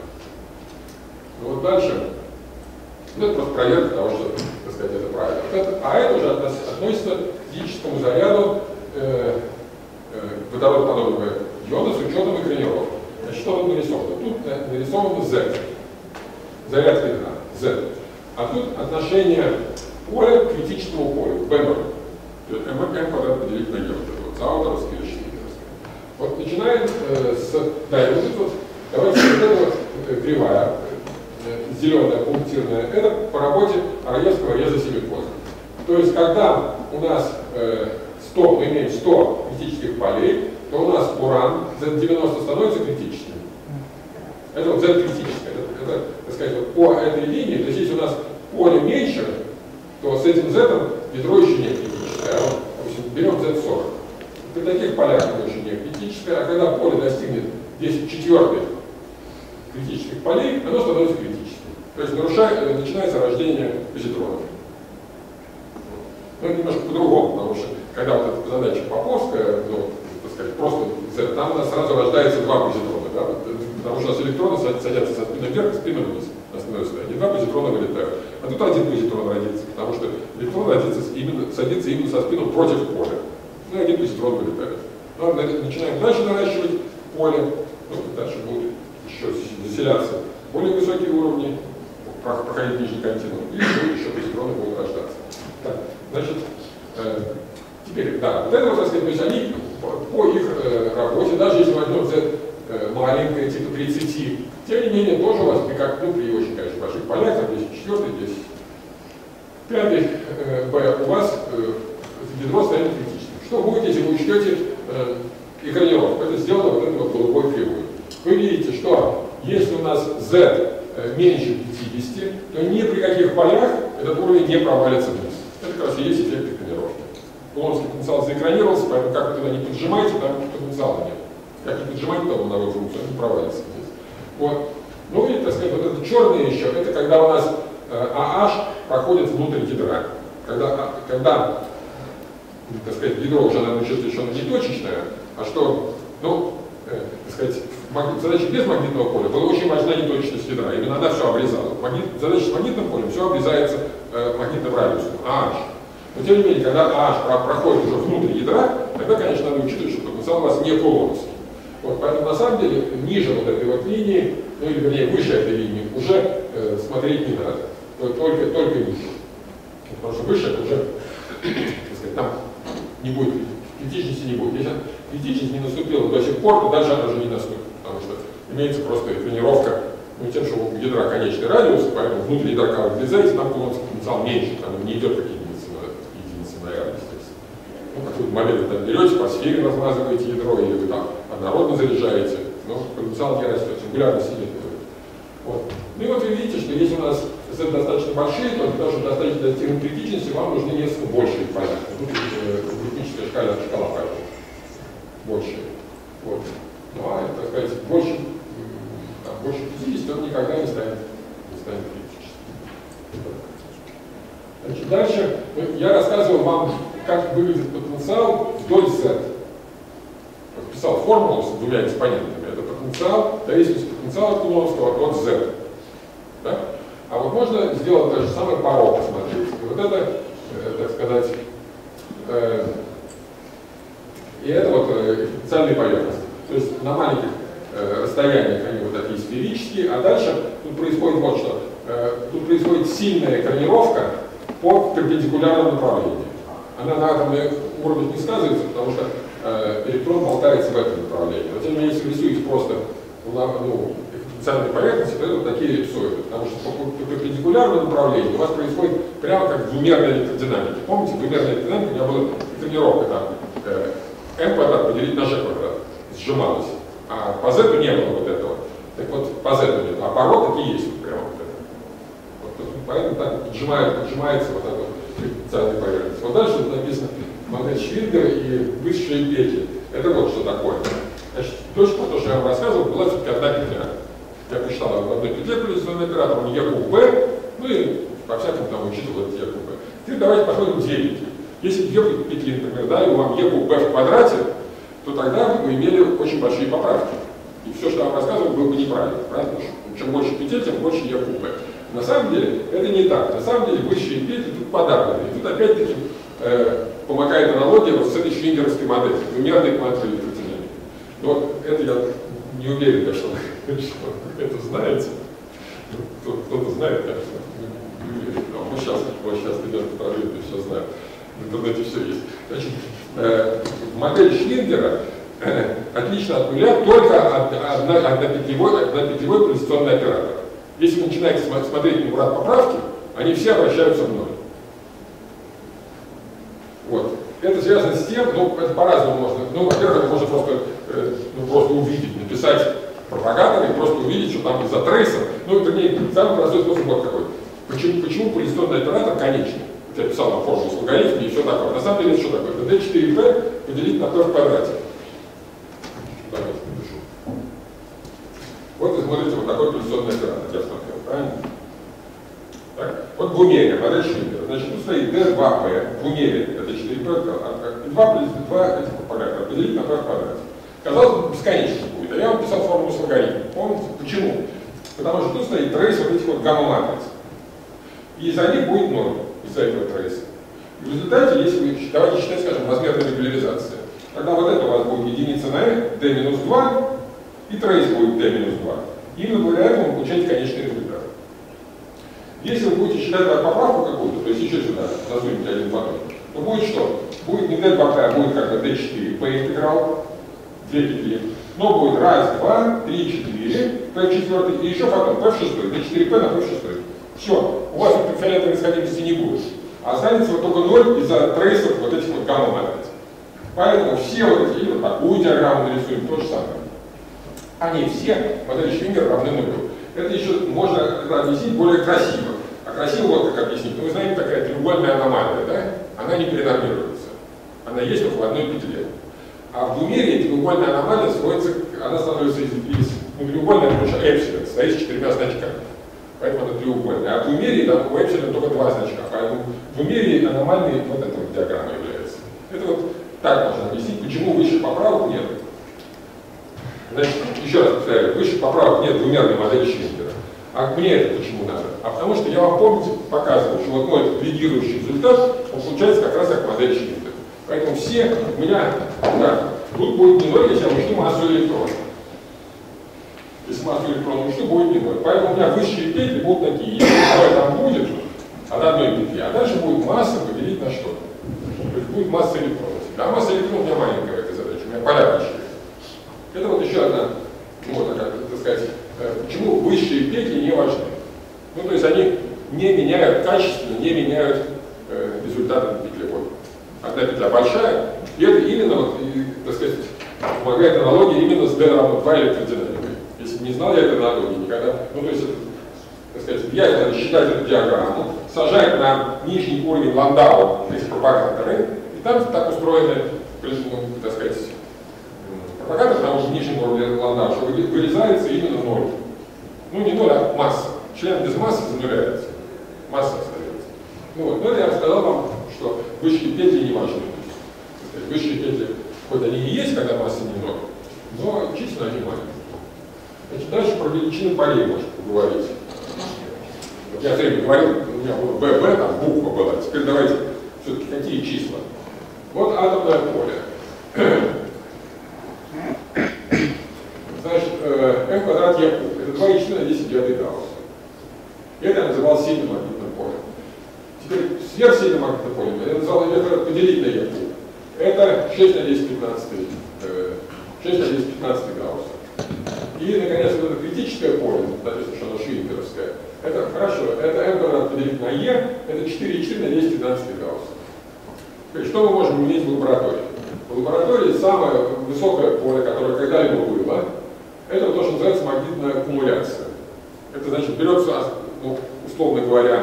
Ну вот дальше. Ну это просто проверка того, что, так сказать, это правильно. А это уже относится к физическому заряду водородоподобного иона с учетом экранировок. Значит, что тут нарисовано? Тут нарисовано Z. Заряд видна. Z. А тут отношение поля к критическому полю, к B0. То есть m квадрат поделить на e. Вот заутеровский или шрёдингеровский. Вот начинаем с... Да, и вот это вот, давайте вот эта вот кривая, зеленая пунктирная, это по работе Араевского реза Семикоза. То есть, когда у нас мы имеем 100 критических полей, то у нас уран Z90 становится критическим. Это вот Z критическое. Это, так сказать, вот по этой линии, то есть если у нас поле меньше, то с этим Z ядро еще не критическое. А вот, допустим, берем Z40. При таких полях оно еще не критическое, а когда поле достигнет 10/4 критических полей, оно становится критическим. То есть начинается рождение позитронов. Ну, это немножко по-другому, потому что когда вот эта задача Поповская, ну, так сказать, просто Z, там у нас сразу рождается два позитрона, да? Потому что у нас электроны садятся со спины вверх, спины вниз, на основное состояние. Два позитрона вылетают. А тут один позитрон родится, потому что электрон садится именно со спины против поля. Ну и один позитрон вылетает. Ну, начинаем дальше наращивать поле, ну, дальше будут еще заселяться более высокие уровни, проходить нижний континуум, и еще позитроны будут рождаться. Так, значит, теперь, да, вот это вот, так сказать, то есть они по их работе, даже если возьмем Z маленькое, типа 30, тем не менее, тоже у вас, как, ну, при очень, конечно, больших полях, там 10/4, Пятый Б. У вас ядро станет критическим. Что будет, если вы учтете экранировку? Это сделано вот этой вот голубой кривой. Вы видите, что если у нас Z меньше 50, то ни при каких полях этот уровень не провалится вниз. Это как раз и есть эффект экранировки. Кулоновский потенциал заэкранировался, поэтому как вы туда не поджимаете, там потенциала нет. Как не поджимаете там волновую функцию, он не провалится вниз. Вот. Ну и, так сказать, вот это черное еще, это когда у нас AH проходит внутрь ядра. Когда так сказать, ядро уже надо учиться еще не точечное, а что, ну, так сказать, задача без магнитного поля была очень важна неточность ядра. Именно она все обрезала. Задача с магнитным полем все обрезается магнитным радиусом, AH. Но тем не менее, когда AH проходит уже внутрь ядра, тогда, конечно, надо учитывать, что потенциал у вас не кулоновский. Вот, поэтому на самом деле ниже вот этой вот линии, ну или вернее выше этой линии, уже смотреть не надо. Только ниже. Потому что выше это уже, так сказать, там не будет, критичности не будет. Если критичность не наступила до сих пор, то дальше она уже не наступит. Потому что имеется просто тренировка, ну, тем, что у ядра конечный радиус, поэтому внутри ядра, когда вы влезаете, там кулоновский потенциал меньше, там не идет как единица на R, естественно. Ну, какой-то момент вы там берете, по сфере размазываете ядро, или вы там однородно заряжаете, но потенциал не растет, сингулярно сидит. Вот. Ну и вот вы видите, что если у нас Z достаточно большие, то для того, чтобы достигнуть критичности, вам нужны несколько большие поля. Тут критическая шкала поэтому больше. Вот. Ну а, так сказать, больше 50 он никогда не станет критическим. Значит, дальше я рассказывал вам, как выглядит потенциал вдоль Z. Писал формулу с двумя экспонентами. Это потенциал, зависимость потенциала кулоновского от Z. Да? А вот можно сделать то же самое по ро, посмотреть. И вот это, так сказать, и это вот потенциальные поверхности. То есть на маленьких расстояниях они вот такие сферические, а дальше тут происходит вот что. Тут происходит сильная экранировка по перпендикулярному направлению. Она на атомных уровнях не сказывается, потому что электрон болтается в этом направлении. Но тем не менее, если рисуете просто потенциальные поверхности, то это вот такие эллипсоиды. Потому что по перпендикулярному направлению у вас происходит прямо как в двумерной электродинамике. Помните, в двумерной электродинамике у меня была тренировка там m квадрат поделить на g квадрат. Сжималась. А по z не было вот этого. Так вот, по z нет. А по ро таки есть вот прямо вот это. Вот, поэтому так поджимается вот эта вот потенциальная поверхность. Вот дальше тут написано модель Швингера и высшие петли. Это вот что такое. Значит, точно то, что я вам рассказывал, была все-таки одна петля. Я посчитал в одной петле производственный оператор, он Е куб Б, ну и по-всякому там учитывал этот Е куб Б. Теперь давайте посмотрим две петли. Если две петли, например, дали вам Е куб Б в квадрате, то тогда вы имели очень большие поправки. И все, что я вам рассказывал, было бы неправильно. Правильно? Потому что чем больше петель, тем больше Е куб Б. На самом деле это не так. На самом деле высшие петли тут подавлены. И тут опять-таки помогает аналогия вот с этой швингеровской моделью, двумерной квантовой электродинамики. Но это я не уверен, что вы это знаете. Кто-то знает, конечно, не уверен. Но мы сейчас ребята проверят, все знают. В интернете все есть. Значит, модель Швингера отлично от нуля только однопетлевой позиционный оператор. Если вы начинаете смотреть на брат поправки, они все обращаются в ноль. Вот. Это связано с тем, ну, это по-разному можно. Ну, во-первых, это можно просто увидеть, написать пропагатор и просто увидеть, что там из-за трейса. Ну, вернее, самый простой способ вот какой. Почему позиционный оператор конечный? Я писал на формулу с логарифмами и все такое. На самом деле это что такое? Это D4P поделить на P в квадрате. Давайте напишу. Вот вы смотрите вот такой позиционный оператор, я смотрел, правильно? Так? Вот двумерие, модель Швингера. Значит, тут стоит D2P, двумерие, это 4P, 2 этих пропагатора поделить на P в квадрате. Казалось бы, бесконечность будет, а я вам писал формулу с логарифмом. Помните? Почему? Потому что тут стоит трейс вот этих вот гамма-матриц. И за них будет 0, из-за этого трейса. В результате, если вы, давайте считать, скажем, размерная регуляризация, тогда вот это у вас будет единица на n, d-2, и трейс будет d-2. Именно благодаря этому вы получаете конечный результат. Если вы будете считать поправку какую-то, то есть еще сюда засунете один поток, то будет что? Будет не d2p, а будет как бы d4p интеграл, две петли. Но будет раз, два, три, четыре, p в четвертый, и еще потом p в шестой, d4p на p в шестой. Все, у вас фиолетовой расходимости не будет. А останется вот только 0 из-за трейсов вот этих вот гамма-матриц. Поэтому все вот эти, или вот такую диаграмму нарисуем, то же самое. Они все, модели Швингера равны нулю. Это еще можно объяснить более красиво. А красиво вот как объяснить. Ну, вы знаете, такая треугольная аномалия, да? Она не перенормируется. Она есть только в одной петле. А в двумерии треугольная аномалия сводится, она становится из треугольная, потому что эпсилон стоит с 4 значками. Поэтому она треугольная. А в двумерии там у эпсилона только 2 значка. Поэтому в двумерии аномальной вот эта вот диаграмма является. Это вот так можно объяснить, почему высших поправок нет. Значит, еще раз повторяю, высших поправок нет в двумерной модели Швингера. А мне это почему надо? А потому что я вам, помните, показывал, что вот мой лидирующий результат, он получается как раз как модель Швингера. Поэтому все у меня, да, тут будет не 0, если я учту массу электронов. Если массу электронов учту, будет не 0. Поэтому у меня высшие петли будут такие. Если 0 там будет, от одной петли, а дальше будет масса поделить на что? То есть будет масса электронов. А масса электронов у меня маленькая в этой задаче, у меня поля большие. Это вот еще одна, можно как сказать, почему высшие петли не важны. Ну, то есть они не меняют качественно, не меняют результаты петлевой. Одна петля большая, и это именно, вот, так сказать, помогает аналогия именно с D равно 2 электродинамикой. Если не знал я этой аналогии никогда, ну, то есть, это, так сказать, я надо считать эту диаграмму, сажать на нижний уровень Ландау эти пропагаторы, и там так устроены, ну, так сказать, пропагатор на уже нижнем уровне Ландау, что вырезается именно 0. Ну, не 0, а масса. Член без массы зануляется. Масса остается. Ну, вот. Но я рассказал вам, что высшие петли не важны. Высшие петли, хоть они и есть, когда масса не 0, но численно они маленькие. Значит, дальше про величины полей можно поговорить. Вот я все время говорил, у меня было ББ, там буква была. Теперь давайте все-таки какие числа. Вот атомное поле. Значит, m квадрат e куб. Это 2 ячейки на 10 9 Гаусса. Это я называл сильным магнитным полем. Теперь сверхсильным магнитным полем я назвал это поделить на e куб. Это 6 на 10 15 Гаусса. И, наконец, вот это критическое поле, написано, что оно швингеровское. Это хорошо, это m квадрат поделить на e, это 4,4 на 10 15 Гаусса. Теперь, что мы можем иметь в лаборатории? В лаборатории самое высокое поле, которое когда-либо было, это то, что называется магнитная аккумуляция. Это значит, берется, ну, условно говоря,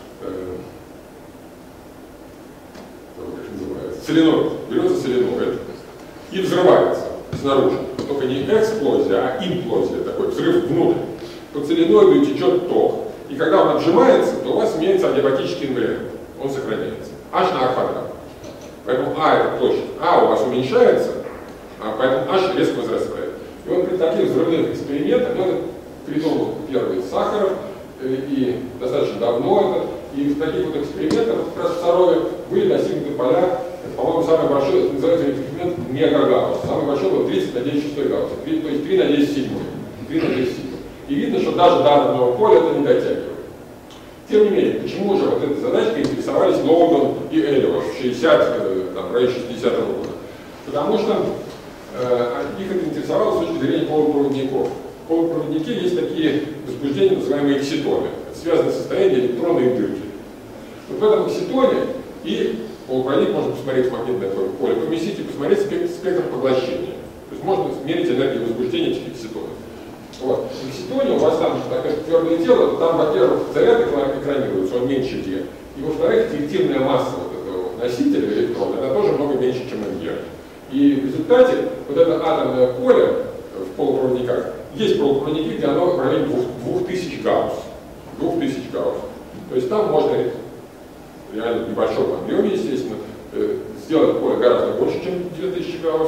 соленоид, берется соленоид и взрывается снаружи. Только не эксплозия, а имплозия, такой взрыв внутрь. По соленоиду течет ток, и когда он отжимается, то у вас имеется адиабатический инвариант. Он сохраняется. H на А квадрат. Поэтому А это площадь. А у вас уменьшается, поэтому H резко возрастает. И вот при таких взрывных экспериментах, ну, это придумал первый Сахаров, и достаточно давно это, и в таких вот экспериментах, как раз в Сарове, были достигнуты поля, это, по-моему, самый большой, это называется эксперимент мегагаусс. Самый большой был 30 на 10 6 Гаусс, то есть 3 на 10 7. 3 на 10 7. И видно, что даже до одного поля это не дотягивает. Тем не менее, почему же вот этой задачкой интересовались Лоудон и Эллиот в 60, там, в районе 60-го года? Потому что их это интересовало с точки зрения полупроводников. В полупроводнике есть такие возбуждения, называемые экситоны. Это связанное состояние электронной дырки. Вот в этом экситоне и полупроводник можно посмотреть в магнитное поле, поместить и посмотреть спектр поглощения. То есть можно измерить энергию возбуждения этих экситонов. Вот. В экситоне у вас там такое твердое тело, там, во-первых, заряд экранируется, он меньше G. И во-вторых, эффективная масса вот этого носителя электрона, она тоже много меньше, чем МГ. И в результате вот это атомное поле в полупроводниках, есть полупроводники, где оно в районе 2000 Гаусс. 2000 Гаусс. То есть там можно реально в небольшом объеме, естественно, сделать поле гораздо больше, чем 2000 Гаусс.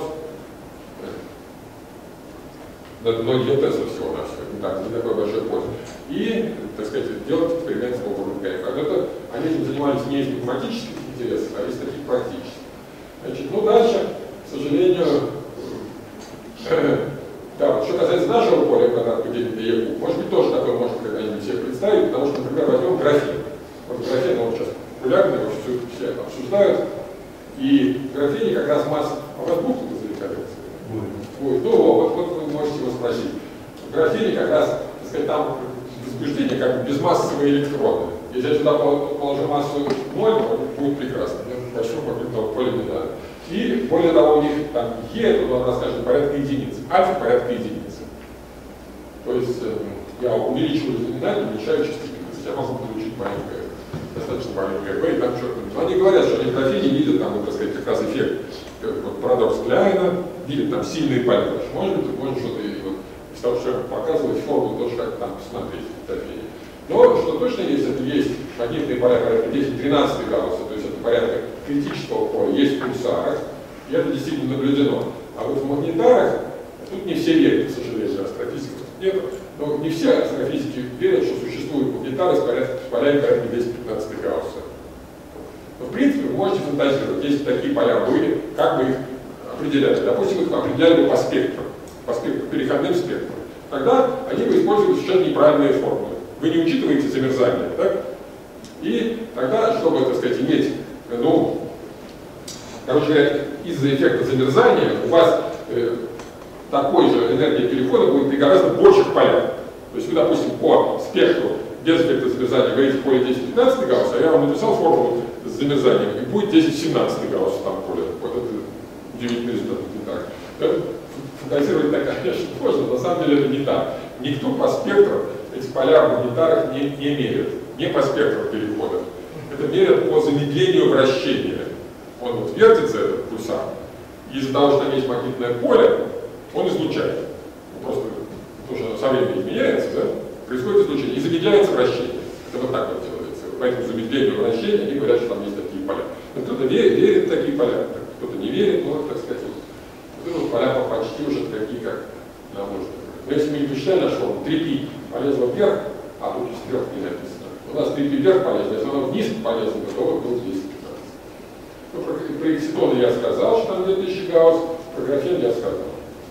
Это многие Тесла всего-навсего, не такой большой пользы. И, так сказать, делать эксперимент с полупроводниками. Это они этим занимались не из математических интересов, а из таких практических. Значит, ну дальше, к сожалению, да, вот, что касается нашего поля, когда поделить на ЕКУ, может быть, тоже такое можно когда-нибудь себе представить, потому что, например, возьмем графен. Вот графен, он сейчас популярный, его все обсуждают. И в графене как раз масса... А у вас бухта заликается? Будет. Ну, вот вы можете его спросить. В графене как раз, так сказать, там возбуждение как бы безмассовые электроны. Если я сюда положу массу 0, будет прекрасно. Большого магнитного поля не надо. И более того, у них там Е, тут у нас, скажем, порядка единицы, альфа порядка единицы. То есть я увеличиваю знаменатель, уменьшаю чувствительность. Я могу получить маленькое, достаточно маленькое B, и там что-то. Но они говорят, что они в графине видят там, так сказать, как раз эффект, вот, парадокс Кляйна, видят там сильные поля. Может быть, можно что-то вот, из того, что я показываю, формулу тоже как там посмотреть в графине. Но что точно есть, это есть магнитные поля порядка 10-13 Гаусса, то есть это порядка критического поля, есть в пульсарах, и это действительно наблюдено. А вот в магнитарах, тут не все верят, к сожалению, астрофизиков нет, но не все астрофизики верят, что существуют магнитары с полями порядка 10-15 Гаусса. Но в принципе вы можете фантазировать, если такие поля были, как бы их определяли. Допустим, их определяли бы по спектру, переходным спектром. Тогда они бы использовали совершенно неправильные формулы. Вы не учитываете замерзание, так? И тогда, чтобы, так сказать, иметь, ну, короче говоря, из-за эффекта замерзания у вас такой же энергия перехода будет при гораздо больших полях. То есть вы, допустим, по спектру без эффекта замерзания говорите поле 10-15 Гаусса, а я вам написал формулу с замерзанием, и будет 10-17 Гаусса там поле. Вот это удивительный результат. Так. Фантазировать так, конечно, можно, на самом деле это не так. Никто по спектру эти поля в магнитарах не меряет, не по спектру перехода. Это мерят по замедлению вращения. Он вот вертится, этот пульсар, и из-за того, что там есть магнитное поле, он излучает. Просто потому что со временем изменяется, да? Происходит излучение, и замедляется вращение. Это вот так вот делается. По этому замедлению вращения они говорят, что там есть такие поля. Но кто-то верит в такие поля, кто-то не верит, но, так сказать, вот поля почти уже такие, как нам нужно. Но если мы не посчитали нашу форму, 3π полезло вверх, а тут из 3 не написано. У нас 3π вверх полезно, если оно вниз полезно, то вот был 215. Ну, про экситоны я сказал, что там 2000 Гаусс, про графен я сказал.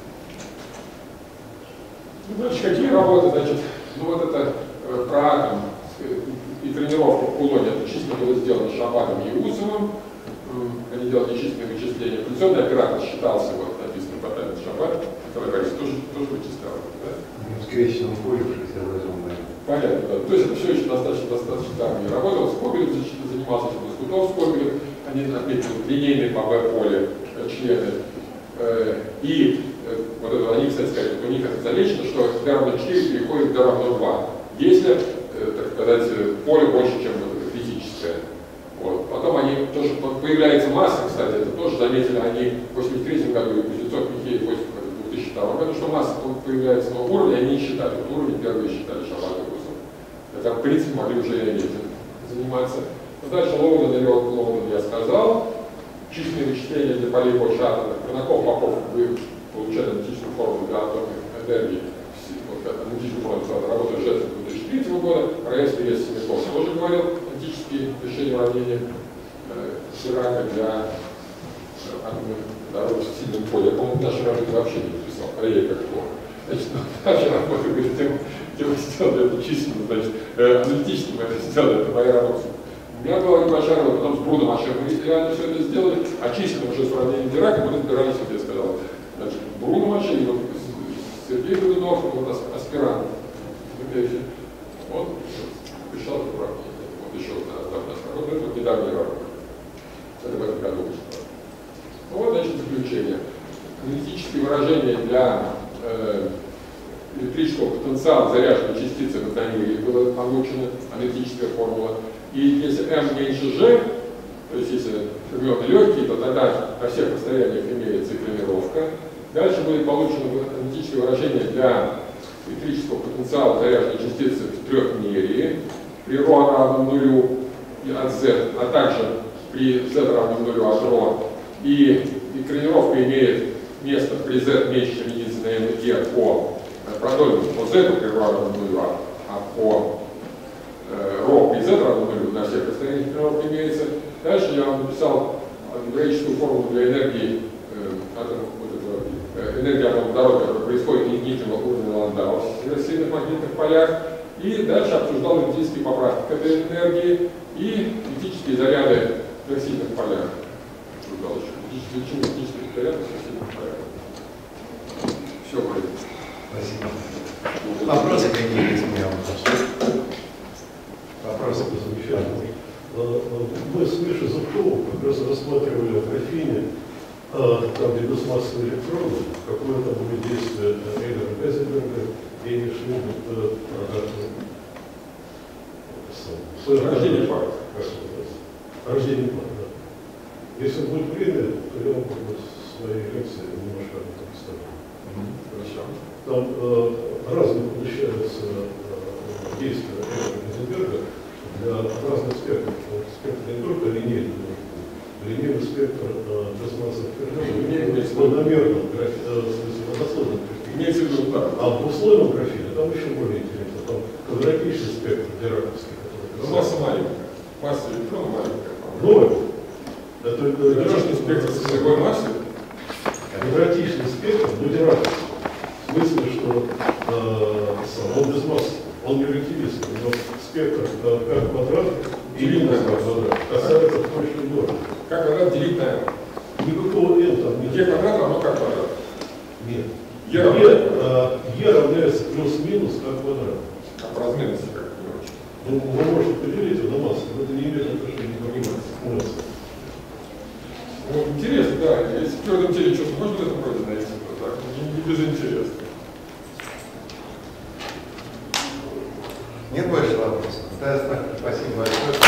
Ну, дальше какие работы, значит, ну вот это про атом и тренировку в Кулоне, это чисто было сделано Шабаном и Усовым. Они делали нечисленные вычисления. Функционный оператор считался, вот написано патент Шаббат, который Борис тоже вычислял. Да? Скрещенном поле преобразованное. Понятно, да. То есть это все еще достаточно давно. Я работал с Скобелев, занимался этим Лоскутов Скобелев, они отметили линейные по B-поле члены. И вот это они, кстати сказать, у них это замечено, что D равно 4 переходит в D равно 2. Если, так сказать, поле больше, чем физическое. Вот. Потом они тоже появляется масса, кстати, это тоже заметили они в 1983 году, и Кузнецов, Михеев, в 2002 году, что масса появляется на уровне, они не считали. Вот уровень первые считали Шаббат и Усов. Хотя, в принципе, могли уже и этим заниматься. Но дальше Лоуден я сказал. Численные вычисления для полей больше атомных. Хронаков, Попов, вы получали аналитическую формулу для атомных энергий. Вот аналитическую формулу работы Жецин 2003 года. Раэс Вес Семенков тоже говорил. Аналитические решения уравнения Сирака для атомных дорог с сильным полем. Я, по-моему, наши работы вообще не написал. А я как плохо. Значит, наши работы, говорит, тем сделали это численно, значит, аналитически мы это сделали, это моя работа. У меня была небольшая работа, потом с Брудом Ашером мы реально все это сделали, а численно уже с уравнением Дирака мы разбирались, вот я сказал. Значит, Брудом Ашер, вот Сергей Годунов, вот аспирант, он решал это уравнение. Вот еще одна работа, это вот недавняя работа. Это в этом году вышло. Ну вот, значит, заключение. Аналитические выражения для электрического потенциала заряженной частицы в Даниле была получена аналитическая формула. И если m меньше g, то есть если фермионы легкие, то тогда на всех расстояниях имеется экранировка. Дальше будет получено аналитическое выражение для электрического потенциала заряженной частицы в трехмерии при ρ равном нулю от z, а также при z равном нулю от ρ. И экранировка имеет место при z меньше, чем единица на n и по продольному по z при ρ равном нулю, а по ρ при z равно нулю на всех расстояниях экранировка имеется. Дальше я вам написал алгебраическую формулу для энергии энергии атомоводорода, которая происходит от нижнего уровня Ландау в сильных магнитных полях. И дальше обсуждал электрические поправки к этой энергии и электрические заряды в сильных полях. Обсуждал еще электрических зарядов в сильных полях. Все, говорит. Спасибо. Вопросы какие есть? Вопросы? Спасибо, замечательно. Мы с Мишей Зубковым как раз рассматривали в графине, там, где пластмассовые электроны, какое там будет действие Эйлера Гейзенберга и Шмидта Рождение пары. Рождение пары, да. Если будет время, то я вам свои лекции немножко об этом расскажу. Хорошо. Там разные получаются действия Эйлера Гейзенберга для разных спектров. Спектр не только линейный, линейный спектр пластмассовых электронов, планомерном однослойном графине. Имеется в виду, да. А в двуслойном графине там еще более интересно. Там квадратичный спектр дираковский. Масса маленькая. Масса электрона маленькая. Ноль. Это Дирачный спектр с такой массой. квадратичный спектр, но дираковский. В смысле, что он без массы. Он не релятивистский, но спектр как квадрат или на квадрат касается точно ноль. Как квадрат делить на n. Никакого n там нет. Е квадрат равно как квадрат. Нет. Е равно Е равняется плюс-минус как квадрат. А по размерности как не очень. Ну, вы можете поделить его на массу, но это не имеет отношения к массе. Ну, интересно, да. Если в твердом теле что-то можно в этом роде найти, то так, не безинтересно. Нет больше вопросов? Да, спасибо большое.